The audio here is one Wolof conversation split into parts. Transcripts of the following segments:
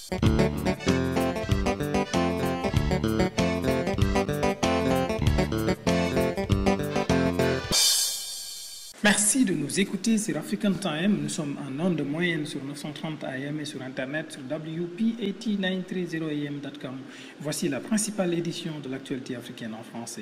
Merci de nous écouter sur African Time. Nous sommes en onde moyenne sur 930 AM et sur Internet sur WP80930am.com. Voici la principale édition de l'actualité africaine en français.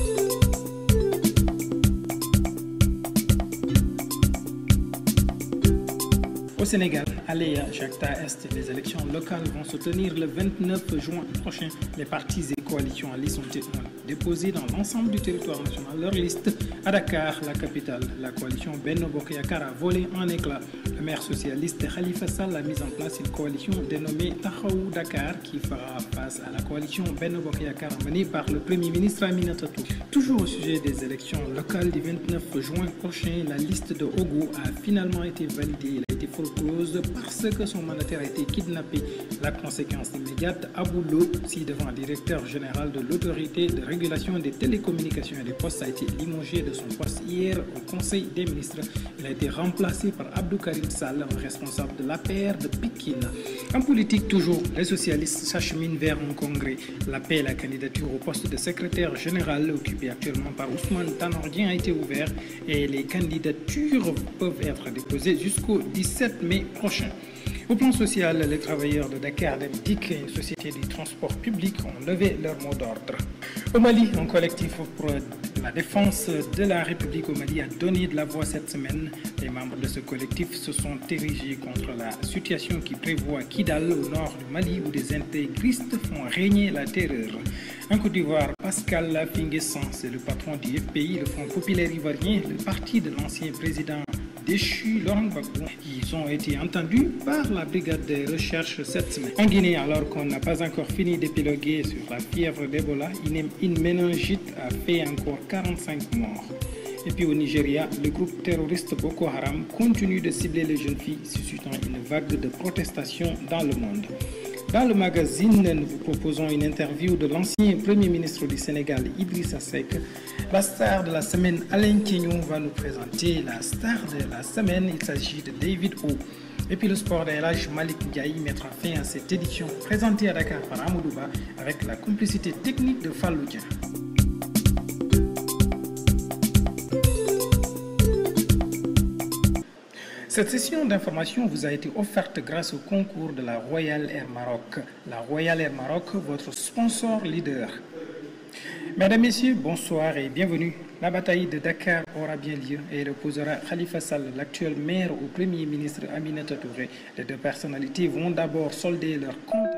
Au Sénégal, à Léa, Jacta Est, les élections locales vont se tenir le 29 juin prochain. Les partis et coalitions à liste ont déposé dans l'ensemble du territoire national leur liste. À Dakar, la capitale, la coalition Benno Bokk Yakaar a volé en éclats. Le maire socialiste Khalifa Sall a mis en place une coalition dénommée Taxawu Dakar qui fera face à la coalition Benno Bokk Yakaar menée par le Premier ministre Aminata Touré. Toujours au sujet des élections locales du 29 juin prochain, la liste de Ogo a finalement été validée. Elle a été close parce que son mandataire a été kidnappé. La conséquence immédiate, Aboulo, ci-devant directeur général de l'autorité de régulation des télécommunications et des postes, a été limogé de son poste hier au Conseil des ministres. Il a été remplacé par Abdou Karim Sall, responsable de l'APR de Pikine. En politique toujours, les socialistes s'acheminent vers un congrès. L'appel à la candidature au poste de secrétaire général occupé actuellement par Ousmane Tanor Dieng a été ouvert et les candidatures peuvent être déposées jusqu'au 17 mai prochain. Au plan social, les travailleurs de Dakar Dem Dikk, une société du transport public, ont levé leur mot d'ordre. Au Mali, un collectif pour la défense de la République au Mali a donné de la voix cette semaine. Les membres de ce collectif se sont érigés contre la situation qui prévoit Kidal, au nord du Mali, où des intégristes font régner la terreur. En Côte d'Ivoire, Pascal Finguessan, c'est le patron du FPI, le Front populaire ivoirien, le parti de l'ancien président déchu Laurent Gbagbo. Ils ont été entendus par la brigade de recherche cette semaine. En Guinée, alors qu'on n'a pas encore fini d'épiloguer sur la fièvre d'Ebola, une méningite a fait encore 45 morts. Et puis au Nigeria, le groupe terroriste Boko Haram continue de cibler les jeunes filles, suscitant une vague de protestations dans le monde. Dans le magazine, nous vous proposons une interview de l'ancien Premier ministre du Sénégal, Idrissa Seck. La star de la semaine, Alain Kenyong, va nous présenter la star de la semaine. Il s'agit de David O. Et puis le sport de El Hadj Malick Ndiaye mettra fin à cette édition présentée à Dakar par Amadouba avec la complicité technique de Fallou Dia. Cette session d'information vous a été offerte grâce au concours de la Royal Air Maroc. La Royal Air Maroc, votre sponsor leader. Mesdames, Messieurs, bonsoir et bienvenue. La bataille de Dakar aura bien lieu et reposera Khalifa Sall, l'actuel maire, au Premier ministre Aminata Touré. Les deux personnalités vont d'abord solder leur compte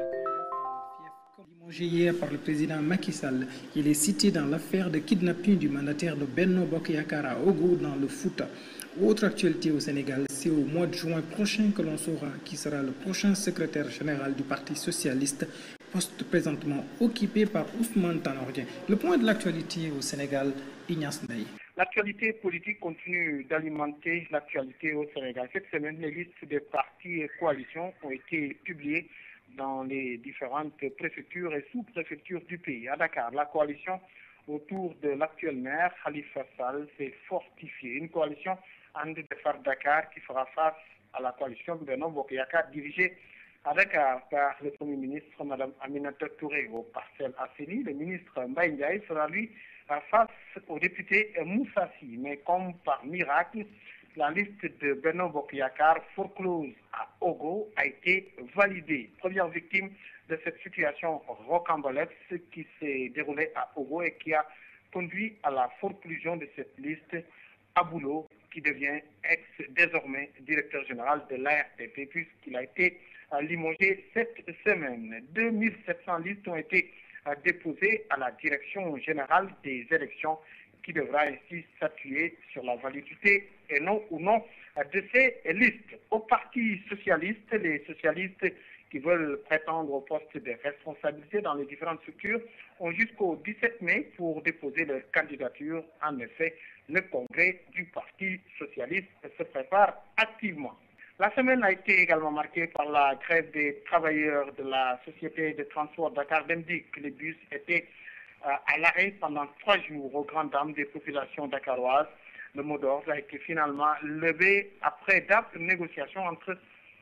limogé hier par le président Macky Sall. Il est cité dans l'affaire de kidnapping du mandataire de Benno Bokk Yakaar à Ogo dans le Fouta. Autre actualité au Sénégal, c'est au mois de juin prochain que l'on saura qui sera le prochain secrétaire général du Parti socialiste, poste présentement occupé par Ousmane Tanor Dieng. Le point de l'actualité au Sénégal, Ignace Ndeye. L'actualité politique continue d'alimenter l'actualité au Sénégal. Cette semaine, les listes des partis et coalitions ont été publiées dans les différentes préfectures et sous-préfectures du pays. À Dakar, la coalition autour de l'actuel maire, Khalifa Sall, s'est fortifiée. Une coalition And Defar Dakar qui fera face à la coalition Benno Bokk Yakaar dirigée à Dakar par le Premier ministre Mme Aminata Touré. Au Parcelles Assainies, le ministre Mbaye Ndiaye sera lui face au député Moussa Sy. Mais comme par miracle, la liste de Benno Bokk Yakaar foreclose à Ogo a été validée. Première victime de cette situation rocambolesque qui s'est déroulée à Ogo et qui a conduit à la forclusion de cette liste, Aboulo, qui devient désormais directeur général de l'ARTP puisqu'il a été limogé cette semaine. 2700 listes ont été déposées à la direction générale des élections qui devra ainsi s'appuyer sur la validité et non ou non de ces listes. Au Parti socialiste, les socialistes qui veulent prétendre au poste de responsabilité dans les différentes structures ont jusqu'au 17 mai pour déposer leur candidature. En effet, le congrès du Parti socialiste se prépare activement. La semaine a été également marquée par la grève des travailleurs de la société de transport Dakar Dem Dikk. Les bus étaient à l'arrêt pendant 3 jours aux grandes dames des populations dakaroises. Le mot d'ordre a été finalement levé après d'âpres négociations entre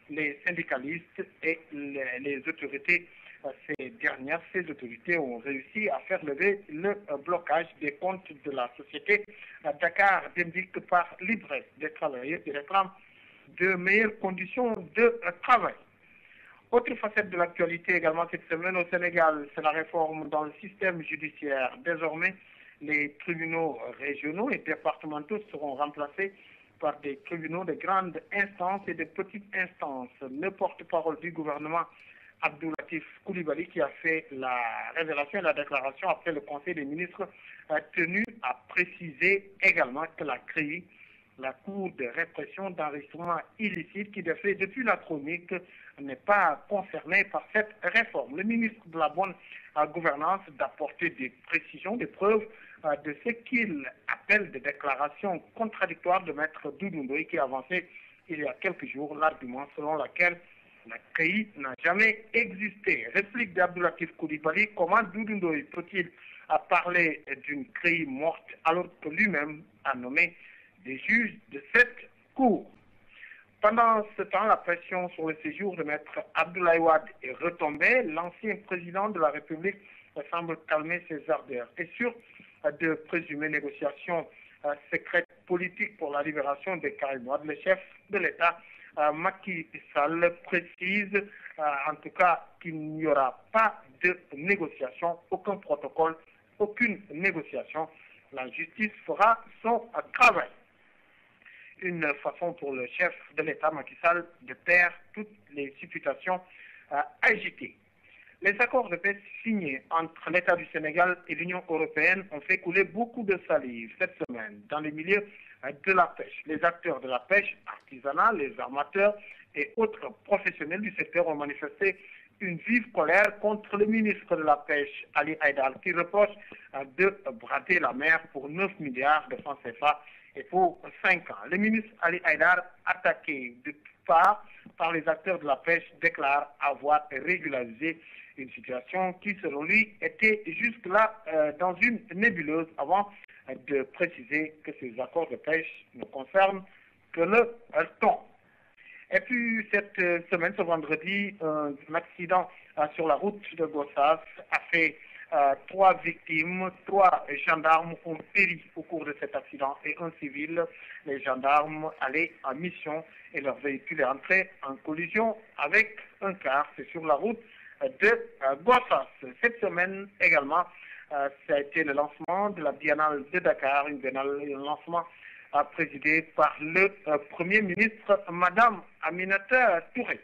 les syndicalistes et les autorités. Ces autorités ont réussi à faire lever le blocage des comptes de la société Dakar Demdik par l'ivresse des travailleurs qui réclament de meilleures conditions de travail. Autre facette de l'actualité également cette semaine au Sénégal, c'est la réforme dans le système judiciaire. Désormais, les tribunaux régionaux et départementaux seront remplacés par des tribunaux de grande instance et de petite instance. Le porte-parole du gouvernement, Abdou Latif Coulibaly, qui a fait la révélation et la déclaration après le Conseil des ministres, a tenu à préciser également que la CREI, la Cour de répression d'enregistrement illicite qui défait depuis la chronique, n'est pas concernée par cette réforme. Le ministre de la bonne gouvernance d'apporter des précisions, des preuves de ce qu'il appelle des déclarations contradictoires de Maître Doudou Ndoye qui a avancé il y a quelques jours l'argument selon lequel la CREI n'a jamais existé. Réplique d'Abdou Latif Coulibaly, comment Doudou Ndoye peut-il parler d'une CREI morte alors que lui-même a nommé des juges de cette cour? Pendant ce temps, la pression sur le séjour de Maître Abdoulaye Wade est retombée. L'ancien président de la République semble calmer ses ardeurs. Et sur de présumées négociations secrètes politiques pour la libération de Karim Wade, le chef de l'État, Macky Sall, précise en tout cas qu'il n'y aura pas de négociation, aucun protocole, aucune négociation. La justice fera son travail. Une façon pour le chef de l'État, Macky Sall, de taire toutes les supputations agitées. Les accords de paix signés entre l'État du Sénégal et l'Union européenne ont fait couler beaucoup de salive cette semaine dans les milieux de la pêche. Les acteurs de la pêche artisanale, les armateurs et autres professionnels du secteur ont manifesté une vive colère contre le ministre de la Pêche, Ali Haïdar, qui reproche de brader la mer pour 9 milliards de francs CFA et pour 5 ans. Le ministre Ali Haïdar, attaqué de toutes parts par les acteurs de la pêche, déclare avoir régularisé une situation qui, selon lui, était jusque-là dans une nébuleuse avant de préciser que ces accords de pêche ne concernent que le thon. Et puis, cette semaine, ce vendredi, un accident sur la route de Gossas a fait 3 victimes, 3 gendarmes ont péri au cours de cet accident et un civil. Les gendarmes allaient en mission et leur véhicule est entré en collision avec un car. C'est sur la route de Gossas. Cette semaine également, ça a été le lancement de la Biennale de Dakar, un lancement présidé par le Premier ministre, Madame Aminata Touré.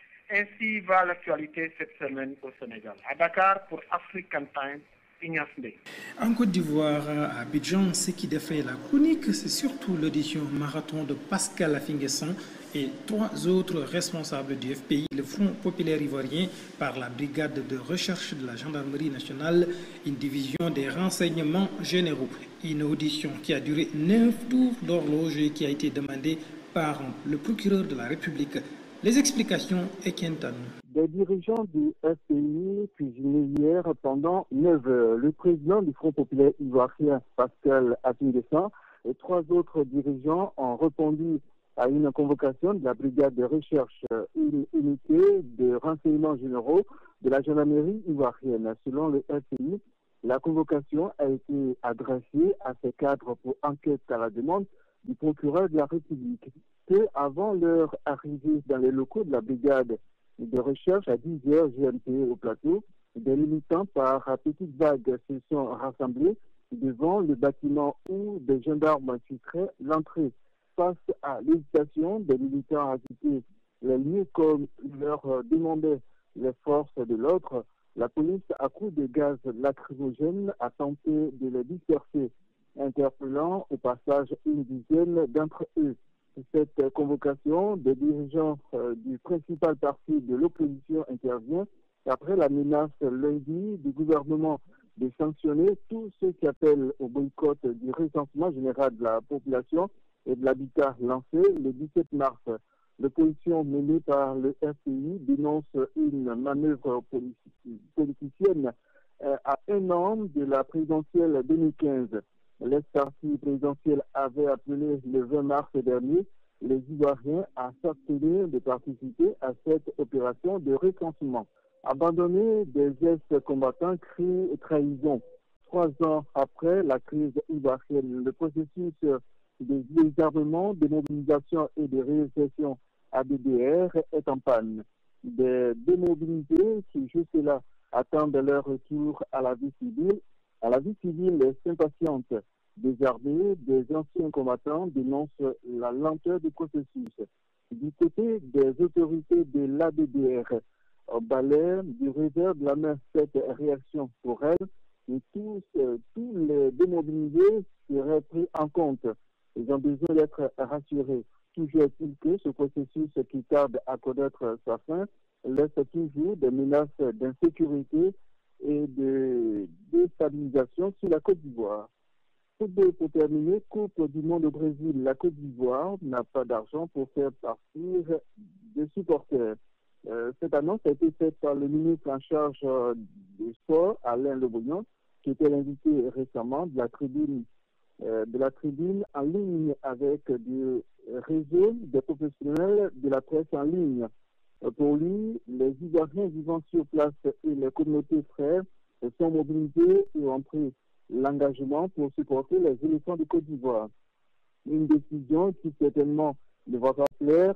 Ainsi va l'actualité cette semaine au Sénégal. À Dakar, pour African Times, Ignace Ndeye. En Côte d'Ivoire, à Abidjan, ce qui défait la chronique, c'est surtout l'audition marathon de Pascal Affi-N'Guessan et 3 autres responsables du FPI, le Front populaire ivoirien, par la brigade de recherche de la gendarmerie nationale, une division des renseignements généraux. Une audition qui a duré 9 tours d'horloge et qui a été demandée par le procureur de la République. Les explications, Ekentan. Des dirigeants du FPI cuisinés hier pendant 9 heures. Le président du Front populaire ivoirien, Pascal Affi-N'Guessan, et 3 autres dirigeants ont répondu à une convocation de la brigade de recherche, une unité de renseignements généraux de la gendarmerie ivoirienne. Selon le FPI, la convocation a été adressée à ces cadres pour enquête à la demande du procureur de la République. Que avant leur arrivée dans les locaux de la brigade de recherche à 10h GMT au plateau, des militants par petites vagues se sont rassemblés devant le bâtiment où des gendarmes filtraient l'entrée. Face à l'hésitation des militants à quitter les lieux comme leur demandaient les forces de l'ordre, la police à coups de gaz lacrymogène a tenté de les disperser, interpellant au passage une dizaine d'entre eux. Cette convocation des dirigeants du principal parti de l'opposition intervient après la menace lundi du gouvernement de sanctionner tous ceux qui appellent au boycott du recensement général de la population et de l'habitat lancé le 17 mars. L'opposition menée par le FPI dénonce une manœuvre politicienne à un an de la présidentielle 2015. L'ex-parti présidentiel avait appelé le 20 mars dernier les Ivoiriens à s'abstenir de participer à cette opération de recensement. Abandonner des gestes combattants crie trahison. 3 ans après la crise ivoirienne, le processus de désarmement, de mobilisation et de réinsertion ADDR est en panne. Des démobilisés qui jusque-là attendent leur retour à la vie civile, s'impatientent. Des armées, des anciens combattants dénoncent la lenteur du processus. Du côté des autorités de l'ADDR, au balai du revers de la main cette réaction pour elles, et tous les démobilisés seraient pris en compte. Ils ont besoin d'être rassurés. Toujours est-il que ce processus qui tarde à connaître sa fin laisse toujours des menaces d'insécurité et de déstabilisation sur la Côte d'Ivoire. Pour terminer, Coupe du monde au Brésil, la Côte d'Ivoire n'a pas d'argent pour faire partir des supporters. Cette annonce a été faite par le ministre en charge du sport, Alain Leboignon, qui était l'invité récemment de la tribune en ligne avec du réseau des professionnels de la presse en ligne. Pour lui, les Ivoiriens vivant sur place et les communautés frères sont mobilisés et ont pris l'engagement pour supporter les éléphants de Côte d'Ivoire. Une décision qui certainement ne va pas plaire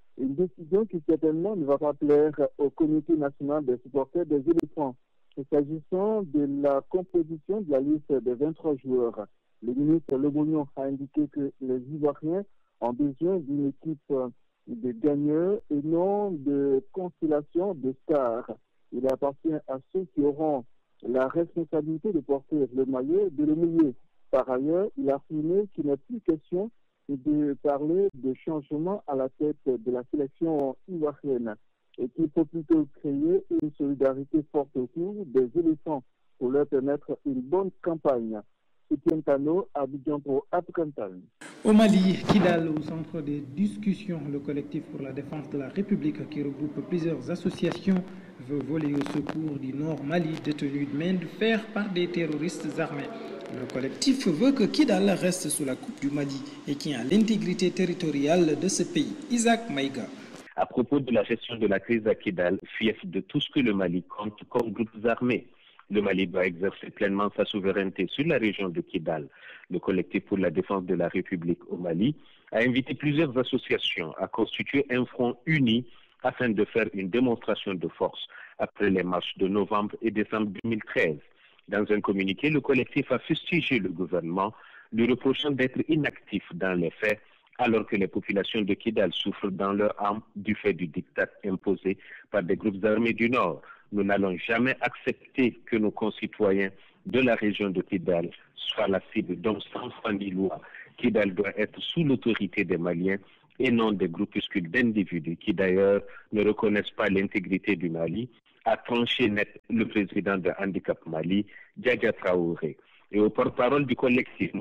au Comité national des supporters des éléphants. S'agissant de la composition de la liste des 23 joueurs, le ministre Leboignon a indiqué que les Ivoiriens ont besoin d'une équipe de gagneurs et non de constellation de stars. Il appartient à ceux qui auront la responsabilité de porter le maillot de le mouiller. Par ailleurs, il a affirmé qu'il n'est plus question de parler de changement à la tête de la sélection ivoirienne et qu'il faut plutôt créer une solidarité forte autour des éléphants pour leur permettre une bonne campagne. Etienne Tano, Abidjan pour African Time. Au Mali, Kidal, au centre des discussions, le collectif pour la défense de la République, qui regroupe plusieurs associations, veut voler au secours du Nord Mali détenu de main de fer par des terroristes armés. Le collectif veut que Kidal reste sous la coupe du Mali et tient à l'intégrité territoriale de ce pays. Isaac Maïga. À propos de la gestion de la crise à Kidal, fief de tout ce que le Mali compte comme groupes armés, le Mali doit exercer pleinement sa souveraineté sur la région de Kidal. Le collectif pour la défense de la République au Mali a invité plusieurs associations à constituer un front uni afin de faire une démonstration de force après les marches de novembre et décembre 2013. Dans un communiqué, le collectif a fustigé le gouvernement, lui reprochant d'être inactif dans les faits, alors que les populations de Kidal souffrent dans leur âme du fait du diktat imposé par des groupes armés du Nord. Nous n'allons jamais accepter que nos concitoyens de la région de Kidal soient la cible d'un sans foi ni loi. Kidal doit être sous l'autorité des Maliens et non des groupuscules d'individus qui d'ailleurs ne reconnaissent pas l'intégrité du Mali, a tranché net le président de Handicap Mali, Djadia Traoré. Et au porte-parole du collectif,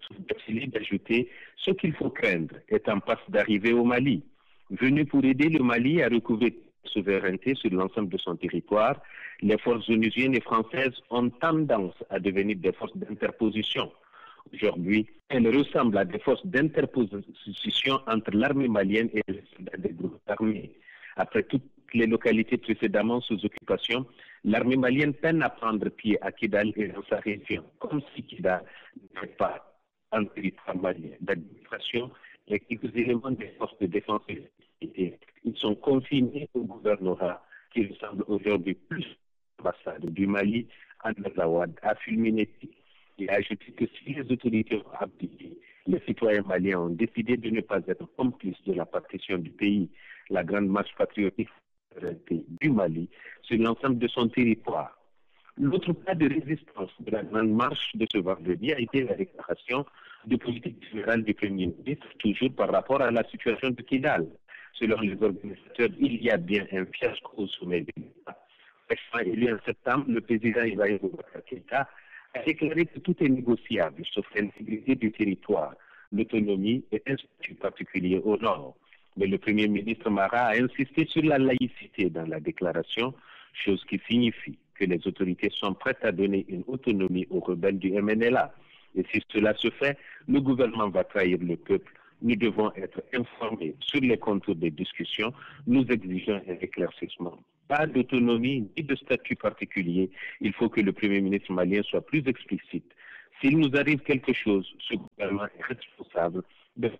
d'ajouter ce qu'il faut craindre est en passe d'arriver au Mali. Venu pour aider le Mali à recouvrer la souveraineté sur l'ensemble de son territoire, les forces onusiennes et françaises ont tendance à devenir des forces d'interposition. Aujourd'hui, elles ressemblent à des forces d'interposition entre l'armée malienne et des groupes armés. Après toutes les localités précédemment sous occupation, l'armée malienne peine à prendre pied à Kidal et dans sa région, comme si Kidal n'était pas un territoire malien. L'administration et quelques éléments des forces de défense et de sécurité, ils sont confinés au gouvernorat qui ressemble aujourd'hui plus à l'ambassade du Mali à Nazawad, à Fulmineti. Il a ajouté que si les autorités ont abdiqué, les citoyens maliens ont décidé de ne pas être complices de la partition du pays. La grande marche patriotique du Mali sur l'ensemble de son territoire. L'autre cas de résistance de la grande marche de ce vendredi a été la déclaration de politique générale du Premier ministre, toujours par rapport à la situation de Kidal. Selon les organisateurs, il y a bien un fiasco au sommet de l'État. Récemment élu en septembre, le président Ibrahim Boubacar Keïta a déclaré que tout est négociable, sauf l'intégrité du territoire, l'autonomie et un statut particulier au nord. Mais le Premier ministre Mara a insisté sur la laïcité dans la déclaration, chose qui signifie que les autorités sont prêtes à donner une autonomie aux rebelles du MNLA. Et si cela se fait, le gouvernement va trahir le peuple Nous devons être informés sur les contours des discussions. Nous exigeons un éclaircissement. Pas d'autonomie ni de statut particulier. Il faut que le Premier ministre malien soit plus explicite. S'il nous arrive quelque chose, ce gouvernement est responsable de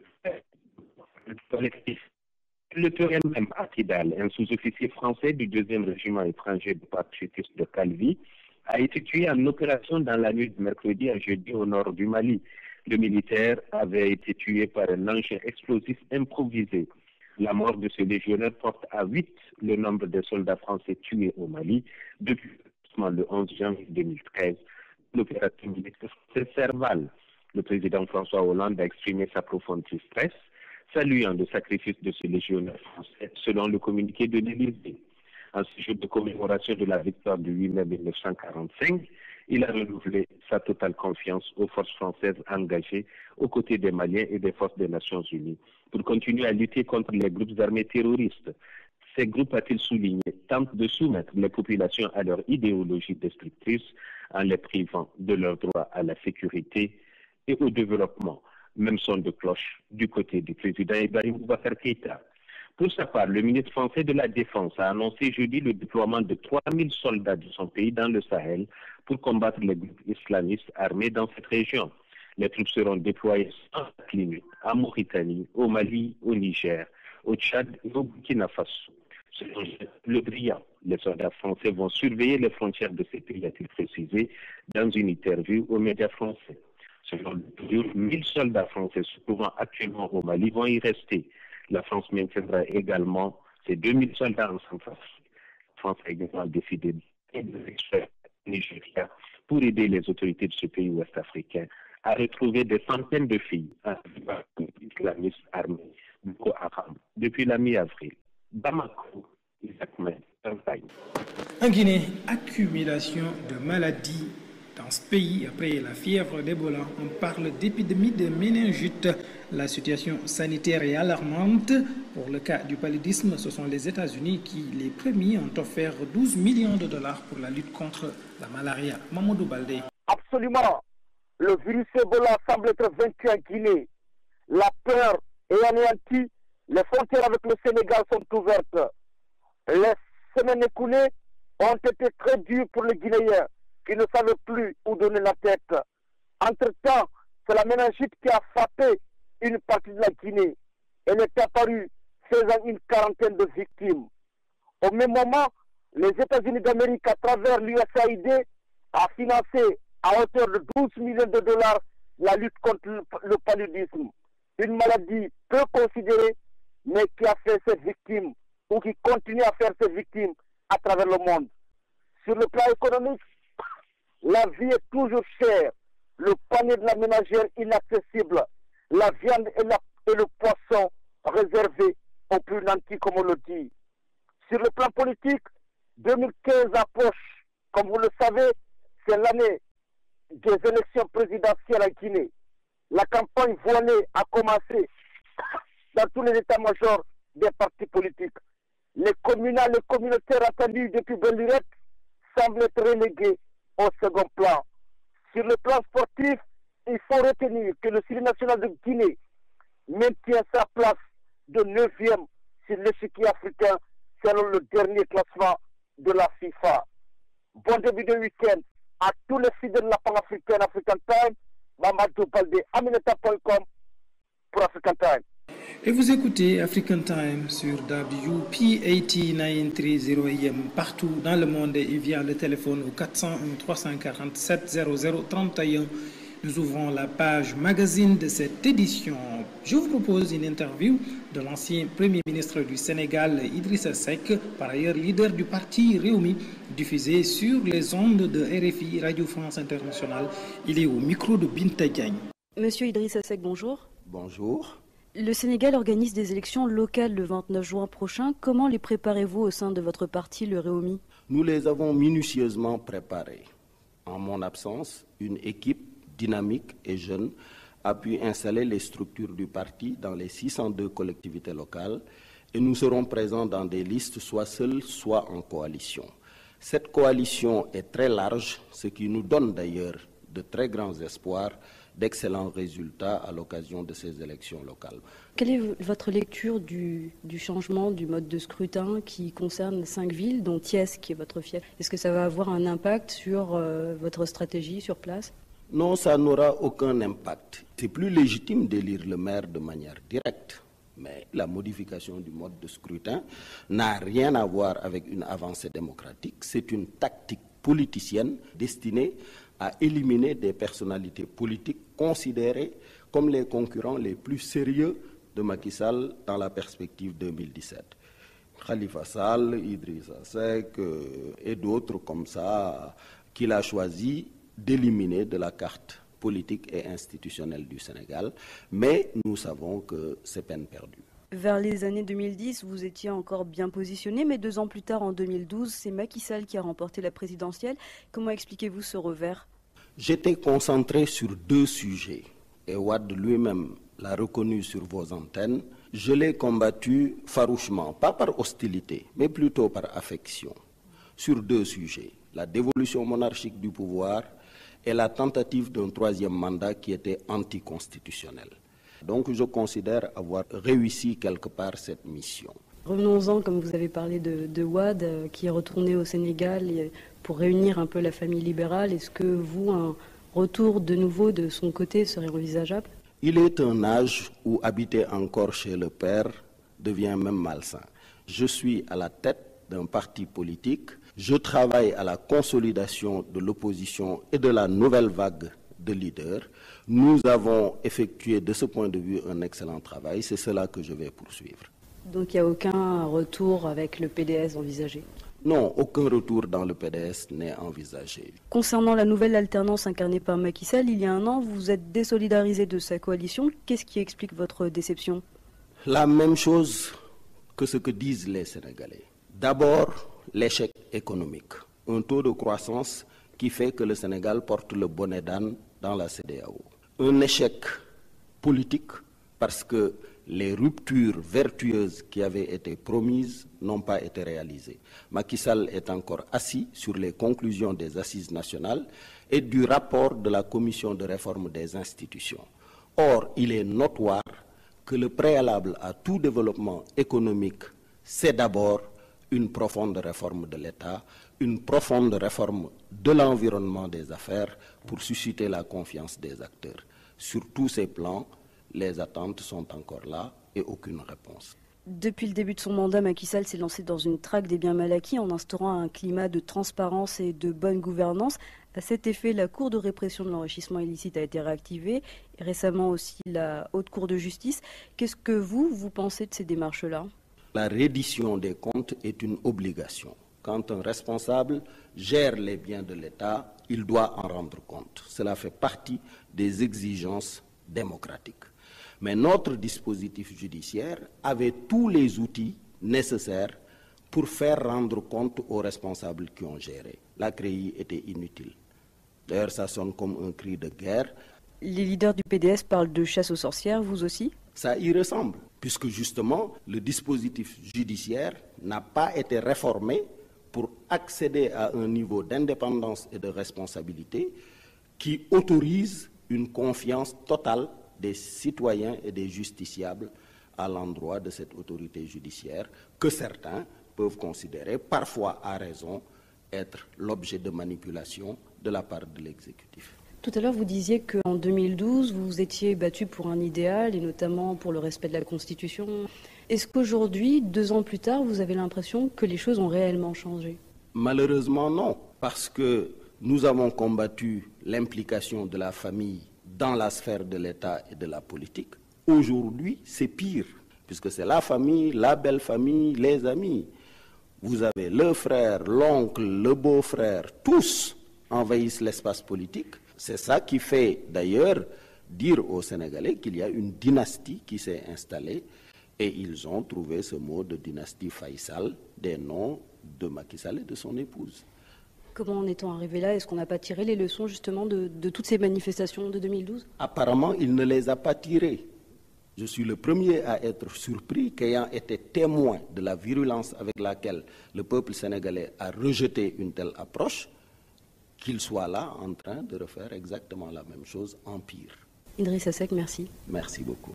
le collectif. Le tueur même à Kidal, un sous-officier français du 2e régiment étranger de parachutistes de Calvi, a été tué en opération dans la nuit de mercredi à jeudi au nord du Mali. Le militaire avait été tué par un engin explosif improvisé. La mort de ce légionnaire porte à 8 le nombre de soldats français tués au Mali depuis le 11 janvier 2013. L'opération militaire française Serval. Le président François Hollande a exprimé sa profonde tristesse, saluant le sacrifice de ce légionnaire français, selon le communiqué de l'Élysée. En ce jour de commémoration de la victoire du 8 mai 1945, il a renouvelé sa totale confiance aux forces françaises engagées aux côtés des Maliens et des forces des Nations Unies pour continuer à lutter contre les groupes armés terroristes. Ces groupes, a-t-il souligné, tentent de soumettre les populations à leur idéologie destructrice en les privant de leur droit à la sécurité et au développement. Même son de cloche du côté du président Ibrahim Boubacar Keïta. Pour sa part, le ministre français de la Défense a annoncé jeudi le déploiement de 3000 soldats de son pays dans le Sahel pour combattre les groupes islamistes armés dans cette région. Les troupes seront déployées sans limite à Mauritanie, au Mali, au Niger, au Tchad et au Burkina Faso. Selon Le Drian, les soldats français vont surveiller les frontières de ces pays, a-t-il précisé dans une interview aux médias français. Selon Le Drian, 1000 soldats français se trouvant actuellement au Mali vont y rester. La France maintiendra également ses 2000 soldats en Centrafrique. La France a également décidé de l'extraire au Nigeria pour aider les autorités de ce pays ouest-africain à retrouver des centaines de filles islamistes armées Boko Haram depuis la mi-avril. Bamako, en Guinée, accumulation de maladies dans ce pays après la fièvre d'Ebola. On parle d'épidémie de méningite. La situation sanitaire est alarmante. Pour le cas du paludisme, ce sont les États-Unis qui, les premiers, ont offert 12 millions de dollars pour la lutte contre la malaria. Mamadou Baldé. Absolument. Le virus Ebola semble être vaincu en Guinée. La peur est anéantie. Les frontières avec le Sénégal sont ouvertes. Les semaines écoulées ont été très dures pour les Guinéens qui ne savaient plus où donner la tête. Entre-temps, c'est la méningite qui a frappé une partie de la Guinée. Elle est apparue, faisant une quarantaine de victimes. Au même moment, les États-Unis d'Amérique, à travers l'USAID, a financé à hauteur de 12 millions de dollars la lutte contre le paludisme. Une maladie peu considérée, mais qui a fait ses victimes, ou qui continue à faire ses victimes à travers le monde. Sur le plan économique, la vie est toujours chère, le panier de la ménagère inaccessible, la viande et le poisson réservés aux plus nantis, comme on le dit. Sur le plan politique, 2015 approche. Comme vous le savez, c'est l'année des élections présidentielles en Guinée. La campagne voilée a commencé dans tous les états-majors des partis politiques. Les communales et communautaires attendus depuis belle lurette semblent être relégués au second plan. Sur le plan sportif, il faut retenir que le Cirque national de Guinée maintient sa place de 9e sur l'échiquier africain selon le dernier classement de la FIFA. Bon début de week-end à tous les fidèles de la panafricaine African Time. Mamadou Baldé, Aminata.com pour African Time. Et vous écoutez African Time sur WP8930 AM partout dans le monde et via le téléphone au 401 347 0031. Nous ouvrons la page magazine de cette édition. Je vous propose une interview de l'ancien Premier ministre du Sénégal, Idrissa Seck, par ailleurs leader du parti Rewmi, diffusé sur les ondes de RFI, Radio France Internationale. Il est au micro de Binta Diagne. Monsieur Idrissa Seck, bonjour. Bonjour. Le Sénégal organise des élections locales le 29 juin prochain. Comment les préparez-vous au sein de votre parti, le Rewmi? Nous les avons minutieusement préparées. En mon absence, une équipe dynamique et jeune a pu installer les structures du parti dans les 602 collectivités locales et nous serons présents dans des listes soit seuls, soit en coalition. Cette coalition est très large, ce qui nous donne d'ailleurs de très grands espoirs d'excellents résultats à l'occasion de ces élections locales. Quelle est votre lecture du changement du mode de scrutin qui concerne 5 villes, dont Thiès, qui est votre fief? Est-ce que ça va avoir un impact sur votre stratégie sur place? Non, ça n'aura aucun impact. C'est plus légitime d'élire le maire de manière directe. Mais la modification du mode de scrutin n'a rien à voir avec une avancée démocratique. C'est une tactique politicienne destinée à éliminer des personnalités politiques considérées comme les concurrents les plus sérieux de Macky Sall dans la perspective 2017. Khalifa Sall, Idrissa Seck et d'autres comme ça qu'il a choisi d'éliminer de la carte politique et institutionnelle du Sénégal, mais nous savons que c'est peine perdue. Vers les années 2010, vous étiez encore bien positionné, mais 2 ans plus tard, en 2012, c'est Macky Sall qui a remporté la présidentielle. Comment expliquez-vous ce revers? J'étais concentré sur 2 sujets, et Wade lui-même l'a reconnu sur vos antennes. Je l'ai combattu farouchement, pas par hostilité, mais plutôt par affection, sur 2 sujets, la dévolution monarchique du pouvoir et la tentative d'un 3e mandat qui était anticonstitutionnel. Donc je considère avoir réussi quelque part cette mission. Revenons-en, comme vous avez parlé de Wade, qui est retourné au Sénégal pour réunir un peu la famille libérale. Est-ce que vous, un retour de nouveau de son côté serait envisageable? Il est un âge où habiter encore chez le père devient même malsain. Je suis à la tête d'un parti politique. Je travaille à la consolidation de l'opposition et de la nouvelle vague de leaders. Nous avons effectué de ce point de vue un excellent travail. C'est cela que je vais poursuivre. Donc il n'y a aucun retour avec le PDS envisagé? Non, aucun retour dans le PDS n'est envisagé. Concernant la nouvelle alternance incarnée par Macky Sall, il y a un an, vous vous êtes désolidarisé de sa coalition. Qu'est-ce qui explique votre déception? La même chose que ce que disent les Sénégalais. D'abord, l'échec économique. Un taux de croissance qui fait que le Sénégal porte le bonnet d'âne dans la CEDEAO. Un échec politique parce que les ruptures vertueuses qui avaient été promises n'ont pas été réalisées. Macky Sall est encore assis sur les conclusions des assises nationales et du rapport de la commission de réforme des institutions. Or, il est notoire que le préalable à tout développement économique, c'est d'abord une profonde réforme de l'État, une profonde réforme de l'environnement des affaires pour susciter la confiance des acteurs. Sur tous ces plans, les attentes sont encore là et aucune réponse. Depuis le début de son mandat, Macky Sall s'est lancé dans une traque des biens mal acquis en instaurant un climat de transparence et de bonne gouvernance. À cet effet, la Cour de répression de l'enrichissement illicite a été réactivée, et récemment aussi la Haute Cour de justice. Qu'est-ce que vous pensez de ces démarches-là? La reddition des comptes est une obligation. Quand un responsable gère les biens de l'État, il doit en rendre compte. Cela fait partie des exigences démocratiques. Mais notre dispositif judiciaire avait tous les outils nécessaires pour faire rendre compte aux responsables qui ont géré. La CREI était inutile. D'ailleurs, ça sonne comme un cri de guerre. Les leaders du PDS parlent de chasse aux sorcières, vous aussi? Ça y ressemble, puisque justement, le dispositif judiciaire n'a pas été réformé pour accéder à un niveau d'indépendance et de responsabilité qui autorise une confiance totale des citoyens et des justiciables à l'endroit de cette autorité judiciaire que certains peuvent considérer, parfois à raison, être l'objet de manipulation de la part de l'exécutif. Tout à l'heure, vous disiez qu'en 2012, vous vous étiez battu pour un idéal, et notamment pour le respect de la Constitution. Est-ce qu'aujourd'hui, 2 ans plus tard, vous avez l'impression que les choses ont réellement changé? Malheureusement, non, parce que nous avons combattu l'implication de la famille dans la sphère de l'État et de la politique. Aujourd'hui, c'est pire, puisque c'est la famille, la belle famille, les amis. Vous avez le frère, l'oncle, le beau-frère, tous envahissent l'espace politique. C'est ça qui fait d'ailleurs dire aux Sénégalais qu'il y a une dynastie qui s'est installée et ils ont trouvé ce mot de dynastie Faïsal des noms de Macky Sall et de son épouse. Comment en est-on arrivé là? Est-ce qu'on n'a pas tiré les leçons justement de toutes ces manifestations de 2012? Apparemment, il ne les a pas tirées. Je suis le premier à être surpris qu'ayant été témoin de la virulence avec laquelle le peuple sénégalais a rejeté une telle approche, qu'il soit là en train de refaire exactement la même chose en pire. Idriss Assek, merci. Merci beaucoup.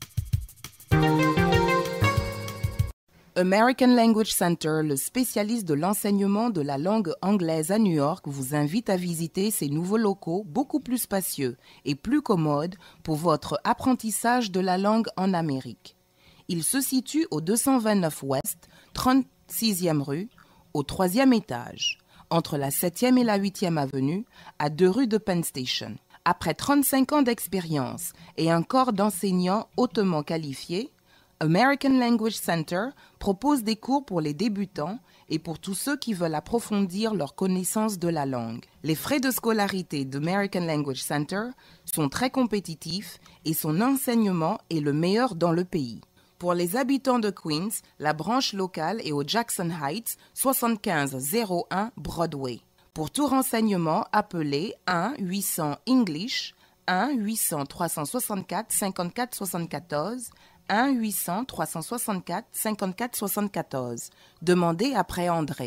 American Language Center, le spécialiste de l'enseignement de la langue anglaise à New York, vous invite à visiter ses nouveaux locaux beaucoup plus spacieux et plus commodes pour votre apprentissage de la langue en Amérique. Il se situe au 229 Ouest, 36e rue, au 3e étage, entre la 7e et la 8e avenue, à 2 rues de Penn Station. Après 35 ans d'expérience et un corps d'enseignants hautement qualifiés, American Language Center propose des cours pour les débutants et pour tous ceux qui veulent approfondir leur connaissance de la langue. Les frais de scolarité d'American Language Center sont très compétitifs et son enseignement est le meilleur dans le pays. Pour les habitants de Queens, la branche locale est au Jackson Heights, 7501 Broadway. Pour tout renseignement, appelez 1-800-ENGLISH, 1-800-364-5474, 1-800-364-5474. Demandez après André.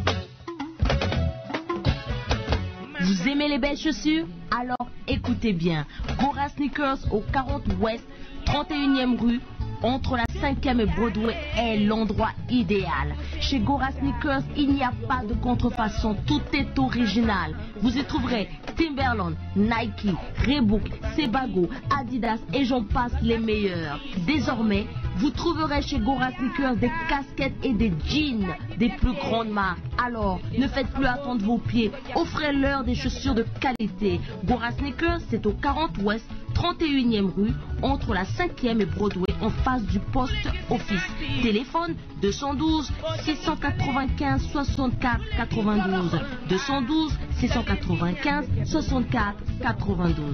Vous aimez les belles chaussures? Alors écoutez bien. Gora Sneakers au 40 Ouest, 31e rue, entre la 5e et Broadway est l'endroit idéal. Chez Gora Sneakers, il n'y a pas de contrefaçon, tout est original. Vous y trouverez Timberland, Nike, Reebok, Sebago, Adidas et j'en passe les meilleurs. Désormais, vous trouverez chez Gora Sneakers des casquettes et des jeans des plus grandes marques. Alors, ne faites plus attendre vos pieds, offrez-leur des chaussures de qualité. Gora Sneakers, c'est au 40 Ouest, 31e rue, entre la 5e et Broadway, en face du poste office. Téléphone 212 695 64 92. 212 695 64 92.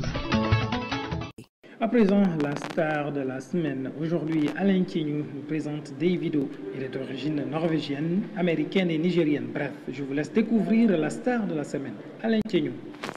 À présent, la star de la semaine. Aujourd'hui, Alain Thiénou nous présente Davido. Il est d'origine norvégienne, américaine et nigérienne. Bref, je vous laisse découvrir la star de la semaine. Alain Thiénou.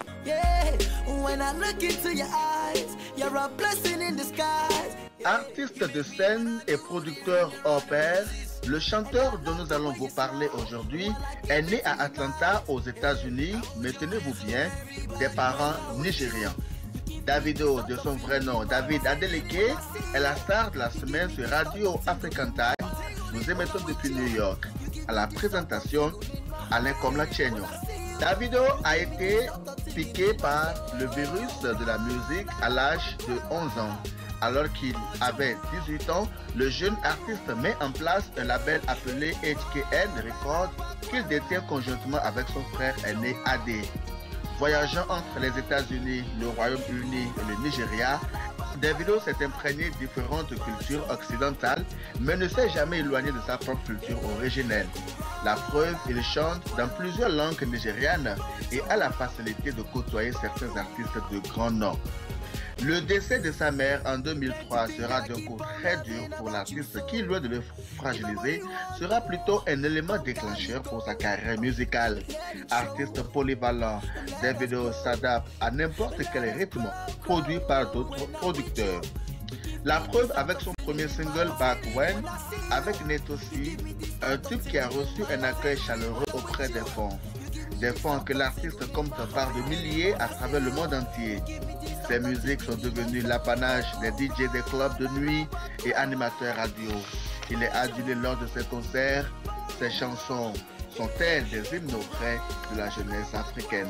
Artiste de scène et producteur hors pair, le chanteur dont nous allons vous parler aujourd'hui est né à Atlanta aux États-Unis, mais tenez-vous bien, des parents nigérians. Davido, de son vrai nom David Adeleke, est la star de la semaine sur Radio African Time. Nous émettons depuis New York. À la présentation, Alain Thiénou. Davido a été piqué par le virus de la musique à l'âge de 11 ans. Alors qu'il avait 18 ans, le jeune artiste met en place un label appelé HKN Records qu'il détient conjointement avec son frère aîné AD. Voyageant entre les États-Unis, le Royaume-Uni et le Nigeria, Davido s'est imprégné de différentes cultures occidentales, mais ne s'est jamais éloigné de sa propre culture originelle. La preuve, il chante dans plusieurs langues nigérianes et a la facilité de côtoyer certains artistes de grand nom. Le décès de sa mère en 2003 sera d'un coup très dur pour l'artiste qui, loin de le fragiliser, sera plutôt un élément déclencheur pour sa carrière musicale. Artiste polyvalent, Davido s'adapte à n'importe quel rythme produit par d'autres producteurs. La preuve avec son premier single Back When, avec Netosi, un tube qui a reçu un accueil chaleureux auprès des fans. Des fans que l'artiste compte par de milliers à travers le monde entier. Ses musiques sont devenues l'apanage des DJ des clubs de nuit et animateurs radio. Il est adulé lors de ses concerts. Ses chansons sont-elles des hymnes auprès de la jeunesse africaine?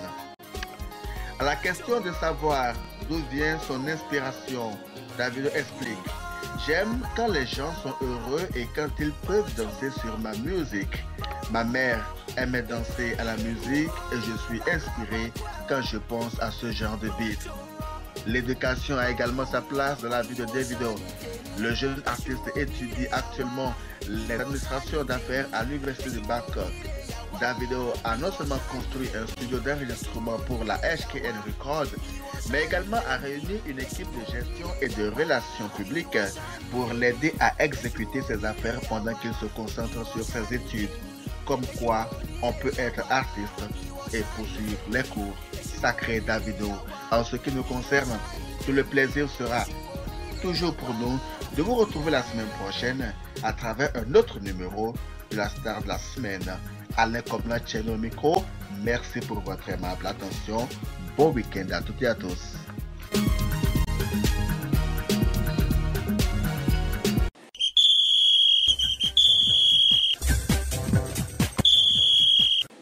À la question de savoir d'où vient son inspiration, Davido explique: j'aime quand les gens sont heureux et quand ils peuvent danser sur ma musique. Ma mère aimait danser à la musique et je suis inspiré quand je pense à ce genre de beat. L'éducation a également sa place dans la vie de Davido. Le jeune artiste étudie actuellement l'administration d'affaires à l'université de Bangkok. Davido a non seulement construit un studio d'enregistrement pour la HKN Records, mais également a réuni une équipe de gestion et de relations publiques pour l'aider à exécuter ses affaires pendant qu'il se concentre sur ses études. Comme quoi, on peut être artiste et poursuivre les cours. Sacré Davido. En ce qui nous concerne, tout le plaisir sera toujours pour nous de vous retrouver la semaine prochaine à travers un autre numéro de la star de la semaine. Alain Thiénou au micro. Merci pour votre aimable attention. Bon week-end à toutes et à tous.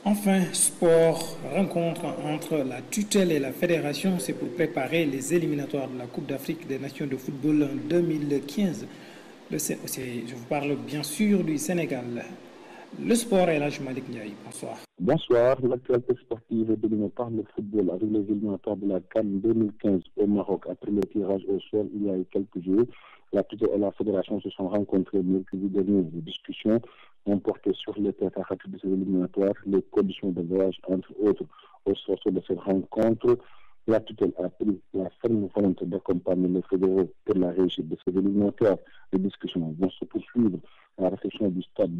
Enfin, sport, rencontre entre la tutelle et la fédération, c'est pour préparer les éliminatoires de la Coupe d'Afrique des Nations de football en 2015. Je vous parle bien sûr du Sénégal. Le sport est là, Malik Ndiaye. Bonsoir. Bonsoir. L'actualité sportive est dominée par le football avec les éliminatoires de la CAN 2015 au Maroc. Après le tirage au sol il y a quelques jours, la tutelle et la fédération se sont rencontrées mercredi dernier. Les discussions ont porté sur les préparatifs de ces éliminatoires, les conditions de voyage, entre autres. Au sortir de cette rencontre, la tutelle a pris la ferme volonté d'accompagner les fédéraux pour la réussite de ces éliminatoires. Les discussions vont se poursuivre. La réflexion du stade